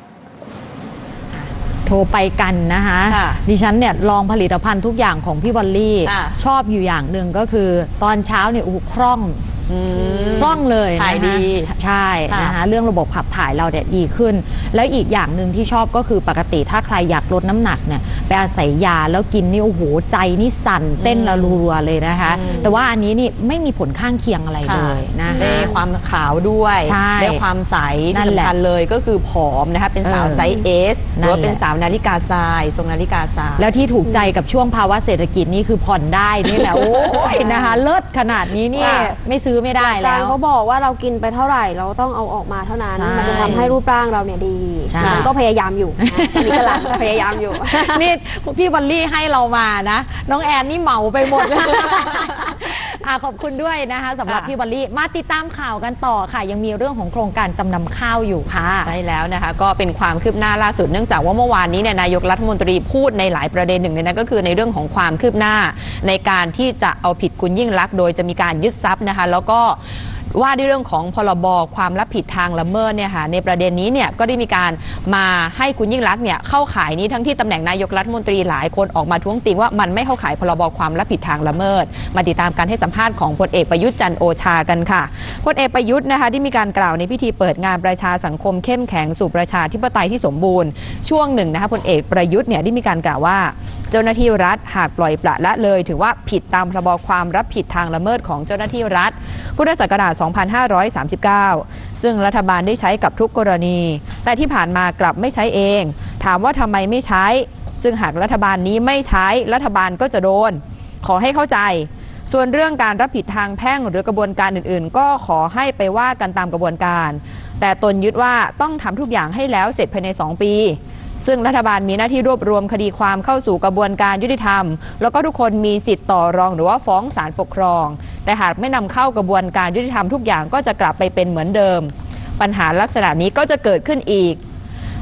S1: โทรไปกันนะคะดิฉันเนี่ยลองผลิตภัณฑ์ทุกอย่างของพี่บอลลี่ชอบอยู่อย่างหนึ่งก็คือตอนเช้าเนี่ยอู้คล่องคล่องเลย
S4: ถ่ายดี
S1: ใช่นะคะเรื่องระบบขับถ่ายเราเนี่ยดีขึ้นแล้วอีกอย่างหนึ่งที่ชอบก็คือปกติถ้าใครอยากลดน้ำหนักเนี่ยไปอาศัยยาแล้วกินนี่โอ้โหใจนี่สั่นเต้นระรัวเลยนะคะแต่ว่าอันนี้นี่ไม่มีผลข้างเคียงอะไรเลยนะ
S4: ได้ความขาวด้วยได้ความใสที่สำคัญเลยก็คือผอมนะคะเป็นสาวไซส์ เอส หรือว่าเป็นสาวนาฬิกาทรายทรงนาฬิกาทราย
S1: แล้วที่ถูกใจกับช่วงภาวะเศรษฐกิจนี่คือผ่อนได้นี่แหละโอ้ยนะคะเลิศขนาดนี้นี่ไม่ซื้อไม่ได้แล้ว
S2: เขาบอกว่าเรากินไปเท่าไหร่เราต้องเอาออกมาเท่านั้นมันจะทำให้รูปร่างเราเนี่ยดีมันก็พยายามอยู่นี่กำลังพยายามอยู่
S1: นี่พี่บอลลี่ให้เรามานะน้องแอนนี่เหมาไปหมดเลยขอบคุณด้วยนะคะสำหรับพี่บอลลี่มาติดตามข่าวกันต่อค่ะยังมีเรื่องของโครงการจำนำข้าวอยู่ค่ะ
S4: ใช่แล้วนะคะก็เป็นความคืบหน้าล่าสุดเนื่องจากว่าเมื่อวานนี้เนี่ยนายกรัฐมนตรีพูดในหลายประเด็นหนึ่งเลยนะก็คือในเรื่องของความคืบหน้าในการที่จะเอาผิดคุณยิ่งลักษณ์โดยจะมีการยึดทรัพย์นะคะแล้วก็ว่าด้วยเรื่องของพรบความรับผิดทางละเมิดเนี่ยค่ะในประเด็นนี้เนี่ยก็ได้มีการมาให้คุณยิ่งลักษณ์เนี่ยเข้าข่ายนี้ทั้งที่ตำแหน่งนายกรัฐมนตรีหลายคนออกมาท้วงติงว่ามันไม่เข้าข่ายพรบความรับผิดทางละเมิดมาติดตามการให้สัมภาษณ์ของพลเอกประยุทธ์จันทร์โอชากันค่ะพลเอกประยุทธ์นะคะที่มีการกล่าวในพิธีเปิดงานประชาสังคมเข้มแข็งสู่ประชาธิปไตยที่สมบูรณ์ช่วงหนึ่งนะคะพลเอกประยุทธ์เนี่ยได้มีการกล่าวว่าเจ้าหน้าที่รัฐหากปล่อยปละละเลยถือว่าผิดตามพรบความรับผิดทางละเมิดของเจ้าหน้าที่รัฐพุทธศักราช สองพันห้าร้อยสามสิบเก้า ซึ่งรัฐบาลได้ใช้กับทุกกรณีแต่ที่ผ่านมากลับไม่ใช้เองถามว่าทำไมไม่ใช้ซึ่งหากรัฐบาลนี้ไม่ใช้รัฐบาลก็จะโดนขอให้เข้าใจส่วนเรื่องการรับผิดทางแพ่งหรือกระบวนการอื่นๆก็ขอให้ไปว่ากันตามกระบวนการแต่ตนยึดว่าต้องทำทุกอย่างให้แล้วเสร็จภายในสองปีซึ่งรัฐบาลมีหน้าที่รวบรวมคดีความเข้าสู่กระบวนการยุติธรรมแล้วก็ทุกคนมีสิทธิ์ต่อรองหรือว่าฟ้องศาลปกครองแต่หากไม่นำเข้ากระบวนการยุติธรรมทุกอย่างก็จะกลับไปเป็นเหมือนเดิมปัญหาลักษณะนี้ก็จะเกิดขึ้นอีก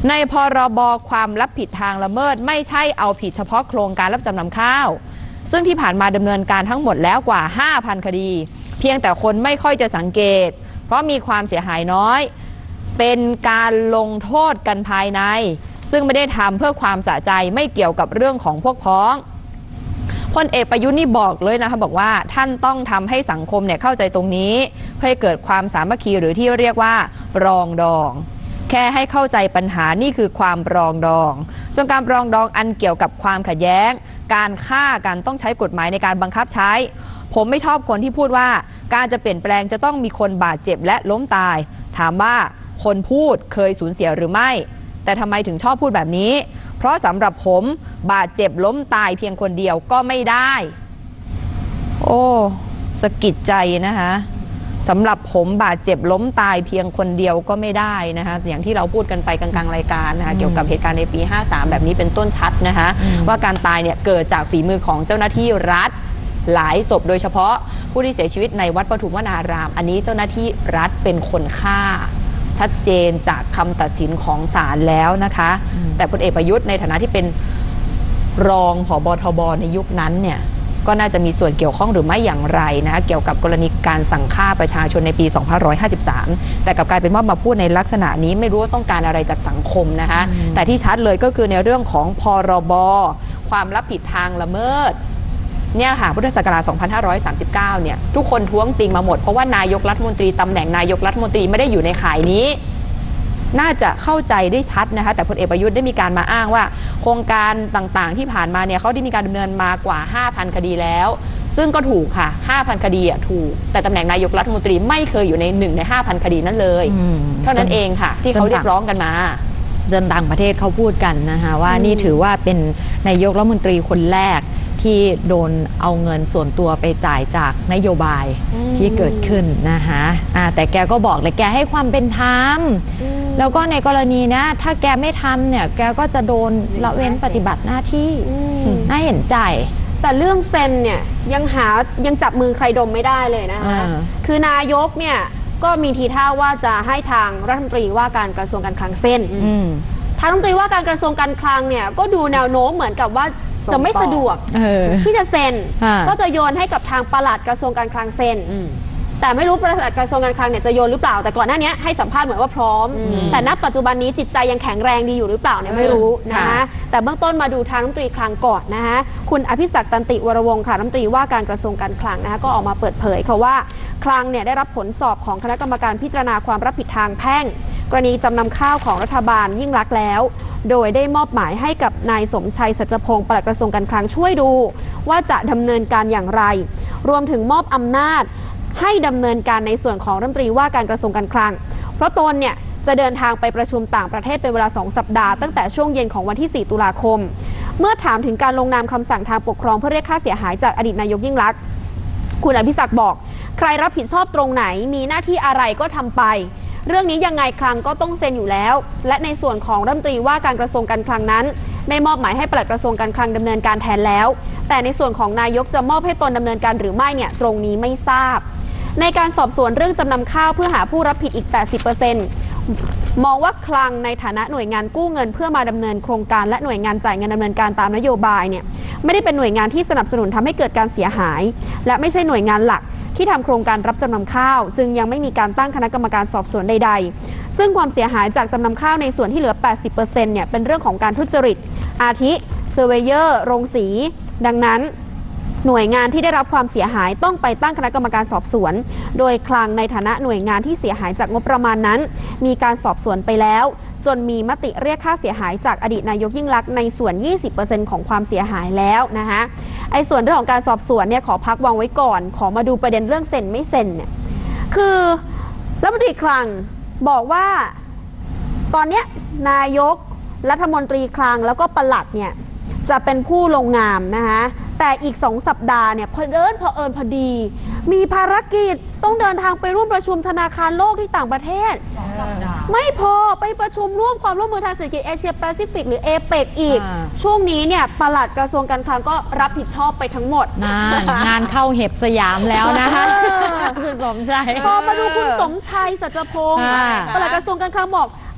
S4: ในพรบความรับผิดทางละเมิดไม่ใช่เอาผิดเฉพาะโครงการรับจำนำข้าวซึ่งที่ผ่านมาดำเนินการทั้งหมดแล้วกว่า ห้าพัน คดีเพียงแต่คนไม่ค่อยจะสังเกตเพราะมีความเสียหายน้อยเป็นการลงโทษกันภายในซึ่งไม่ได้ทำเพื่อความสะใจไม่เกี่ยวกับเรื่องของพวกพ้องพลเอกประยุทธ์นี่บอกเลยนะคะบอกว่าท่านต้องทำให้สังคมเนี่ยเข้าใจตรงนี้เพื่อให้เกิดความสามัคคีหรือที่เรียกว่ารองดองแค่ให้เข้าใจปัญหานี่คือความปรองดองส่วนการปรองดองอันเกี่ยวกับความขัดแย้งการฆ่ากันต้องใช้กฎหมายในการบังคับใช้ผมไม่ชอบคนที่พูดว่าการจะเปลี่ยนแปลงจะต้องมีคนบาดเจ็บและล้มตายถามว่าคนพูดเคยสูญเสียหรือไม่แต่ทำไมถึงชอบพูดแบบนี้เพราะสำหรับผมบาดเจ็บล้มตายเพียงคนเดียวก็ไม่ได้โอ้สะกิดใจนะคะสำหรับผมบาดเจ็บล้มตายเพียงคนเดียวก็ไม่ได้นะคะอย่างที่เราพูดกันไปกลางๆรายการนะคะเกี่ยวกับเหตุการณ์ในปีห้าสามแบบนี้เป็นต้นชัดนะคะว่าการตายเนี่ยเกิดจากฝีมือของเจ้าหน้าที่รัฐหลายศพโดยเฉพาะผู้ที่เสียชีวิตในวัดปทุมวนารามอันนี้เจ้าหน้าที่รัฐเป็นคนฆ่าชัดเจนจากคำตัดสินของศาลแล้วนะคะแต่พลเอกประยุทธ์ในฐานะที่เป็นรองผบทบในยุคนั้นเนี่ยก็น่าจะมีส่วนเกี่ยวข้องหรือไม่อย่างไรนะคะเกี่ยวกับกรณีการสั่งฆ่าประชาชนในปีสองพันห้าร้อยห้าสิบสามแต่กลับกลายเป็นว่ามาพูดในลักษณะนี้ไม่รู้ว่าต้องการอะไรจากสังคมนะคะแต่ที่ชัดเลยก็คือในเรื่องของพรบความรับผิดทางละเมิดเนี่ยค่ะพุทธศักราชสองพันห้าร้อยสามสิบเก้าเนี่ยทุกคนท้วงติงมาหมดเพราะว่านายกรัฐมนตรีตำแหน่งนายกรัฐมนตรีไม่ได้อยู่ในข่ายนี้น่าจะเข้าใจได้ชัดนะคะแต่พลเอกประยุทธ์ได้มีการมาอ้างว่าโครงการต่างๆที่ผ่านมาเนี่ยเขาได้มีการดำเนินมากว่า ห้าพัน คดีแล้วซึ่งก็ถูกค่ะ ห้าพัน คดีอ่ะถูกแต่ตำแหน่งนายกรัฐมนตรีไม่เคยอยู่ในหนึ่งใน ห้าพัน คดีนั้นเลยเท่านั้นเองค่ะที่เขาเรียกร้องกันมา
S1: จนต่างประเทศเขาพูดกันนะคะว่านี่ถือว่าเป็นนายกรัฐมนตรีคนแรกที่โดนเอาเงินส่วนตัวไปจ่ายจากนโยบายที่เกิดขึ้นนะคะแต่แกก็บอกเลยแกให้ความเป็นธรรมแล้วก็ในกรณีนะถ้าแกไม่ทำเนี่ยแกก็จะโดนละเว้นปฏิบัติหน้าที่น่าเห็นใจ
S2: แต่เรื่องเซ็นเนี่ยยังหายังจับมือใครดมไม่ได้เลยนะคะคือนายกเนี่ยก็มีทีท่าว่าจะให้ทางรัฐมนตรีว่าการกระทรวงการคลังเซ็นทางรัฐมนตรีว่าการกระทรวงการคลังเนี่ยก็ดูแนวโน้มเหมือนกับว่าจะไม่สะดวกที่จะเซ็นก็จะโยนให้กับทางปลัดกระทรวงการคลังเซ็นแต่ไม่รู้ปลัดกระทรวงการคลังเนี่ยจะโยนหรือเปล่าแต่ก่อนหน้านี้ให้สัมภาษณ์เหมือนว่าพร้อมแต่ณปัจจุบันนี้จิตใจยังแข็งแรงดีอยู่หรือเปล่าเนี่ยไม่รู้นะคะแต่เบื้องต้นมาดูทางรัฐมนตรีคลังก่อนนะคะคุณอภิศักดิ์ตันติวรวงศ์ค่ะรัฐมนตรีว่าการกระทรวงการคลังนะคะก็ออกมาเปิดเผยค่ะว่าคลังเนี่ยได้รับผลสอบของคณะกรรมการพิจารณาความรับผิดทางแพ่งกรณีจำนำข้าวของรัฐบาลยิ่งลักษณ์แล้วโดยได้มอบหมายให้กับนายสมชัยสัจพงศ์ปลัดกระทรวงการคลังช่วยดูว่าจะดำเนินการอย่างไรรวมถึงมอบอำนาจให้ดำเนินการในส่วนของรัฐมนตรีว่าการกระทรวงการคลังเพราะตนเนี่ยจะเดินทางไปประชุมต่างประเทศเป็นเวลาสองสัปดาห์ตั้งแต่ช่วงเย็นของวันที่สี่ตุลาคมเมื่อถามถึงการลงนามคำสั่งทางปกครองเพื่อเรียกค่าเสียหายจากอดีตนายกยิ่งลักษณ์คุณอภิศักดิ์บอกใครรับผิดชอบตรงไหนมีหน้าที่อะไรก็ทำไปเรื่องนี้ยังไงคลังก็ต้องเซ็นอยู่แล้วและในส่วนของรัฐมนตรีว่าการกระทรวงการคลังนั้นได้มอบหมายให้ปลัดกระทรวงการคลังดำเนินการแทนแล้วแต่ในส่วนของนายกจะมอบให้ตนดำเนินการหรือไม่เนี่ยตรงนี้ไม่ทราบในการสอบสวนเรื่องจำนำข้าวเพื่อหาผู้รับผิดอีก แปดสิบเปอร์เซ็นต์ มองว่าคลังในฐานะหน่วยงานกู้เงินเพื่อมาดำเนินโครงการและหน่วยงานจ่ายเงินดำเนินการตามนโยบายเนี่ยไม่ได้เป็นหน่วยงานที่สนับสนุนทำให้เกิดการเสียหายและไม่ใช่หน่วยงานหลักที่ทำโครงการรับจำนำข้าวจึงยังไม่มีการตั้งคณะกรรมการสอบสวนใดๆซึ่งความเสียหายจากจำนำข้าวในส่วนที่เหลือ แปดสิบเปอร์เซ็นต์ เนี่ยเป็นเรื่องของการทุจริตอาทิเซอร์เวเยอร์โรงสีดังนั้นหน่วยงานที่ได้รับความเสียหายต้องไปตั้งคณะกรรมการสอบสวนโดยคลังในฐานะหน่วยงานที่เสียหายจากงบประมาณนั้นมีการสอบสวนไปแล้วจนมีมติเรียกค่าเสียหายจากอดีตนายกยิ่งลักษณ์ในส่วน ยี่สิบเปอร์เซ็นต์ ของความเสียหายแล้วนะคะไอ้ส่วนเรื่องของการสอบสวนเนี่ยขอพักวางไว้ก่อนขอมาดูประเด็นเรื่องเซ็นไม่เซ็นเนี่ยคือรัฐมนตรีคลังบอกว่าตอนนี้นายกรัฐมนตรีคลังแล้วก็ปลัดเนี่ยจะเป็นผู้ลงนามนะคะแต่อีกสองสัปดาห์เนี่ยพอเดินพอเอิญพอดีมีภารกิจต้องเดินทางไปร่วมประชุมธนาคารโลกที่ต่างประเทศไม่พอไปประชุมร่วมความร่วมมือทางเศรษฐกิจเอเชียแปซิฟิกหรือเอเปกอีกช่วงนี้เนี่ยปลัดกระทรวงการคลังก็รับผิดชอบไปทั้งหมด
S1: งานเข้าเห็บสยามแล้วนะคะคุณสมชัย
S2: พอมาดูคุณสมชัยสัจพงศ์ปลัดกระทรวงการคลังบอก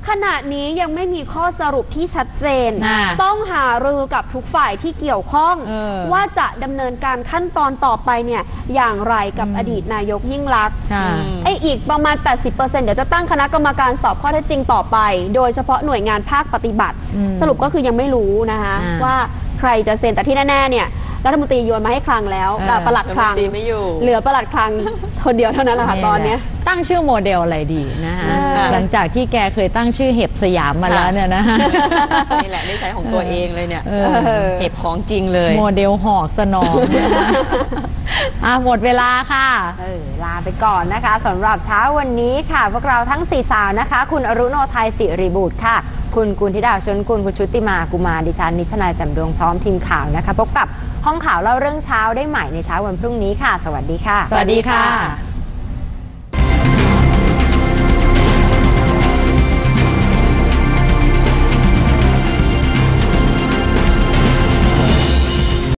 S2: ขณะนี้ยังไม่มีข้อสรุปที่ชัดเจน
S1: น่ะ
S2: ต้องหารือกับทุกฝ่ายที่เกี่ยวข้อง
S1: เออ
S2: ว่าจะดำเนินการขั้นตอนต่อไปเนี่ยอย่างไรกับอดีตนายกยิ่งลักษณ์
S1: ค่ะ
S2: ไอ้อีกประมาณ แปดสิบเปอร์เซ็นต์ เดี๋ยวจะตั้งคณะกรรมการสอบข้อเท็จจริงต่อไป โดยเฉพาะหน่วยงานภาคปฏิบัติ
S1: อืม
S2: สรุปก็คือยังไม่รู้นะคะ
S1: อ่า
S2: ว่าใครจะเซ็นแต่ที่แน่ๆเนี่ยรัฐมนตรีโยนมาให้คลังแล้ว
S1: เออ
S2: แต่ปลัดคลัง
S3: รัฐมนตรีไม่อยู่
S2: เหลือปลัดคลังคนเดียวเท่านั้นแหละค่ะตอนเนี้ย
S1: ตั้งชื่อโมเดลอะไรดีนะคะ
S2: เออ
S1: หลังจากที่แกเคยตั้งชื่อเห็บสยามมาแล้วเนี่ยนะ
S4: นี่แหละได้ใช้ของตัวเองเลยเนี่ย
S1: เออ
S4: เห็บของจริงเลย
S1: โมเดลหอกสนองนะคะอ่ะหมดเวลาค่ะ
S3: เออลาไปก่อนนะคะสำหรับเช้าวันนี้ค่ะ พวกเราทั้งสี่สาวนะคะ คุณอรุโนไทยสิริบุตรค่ะ คุณกุลธิดาชนกุลคุณชุติมากุมารดิฉันนิชนายแจ่มดวงพร้อมทีมข่าวนะคะพบกับห้องข่าวเล่าเรื่องเช้าได้ใหม่ในเช้าวันพรุ่งนี้ค่ะ สวัสดีค่ะ
S1: สวัสดีค่ะ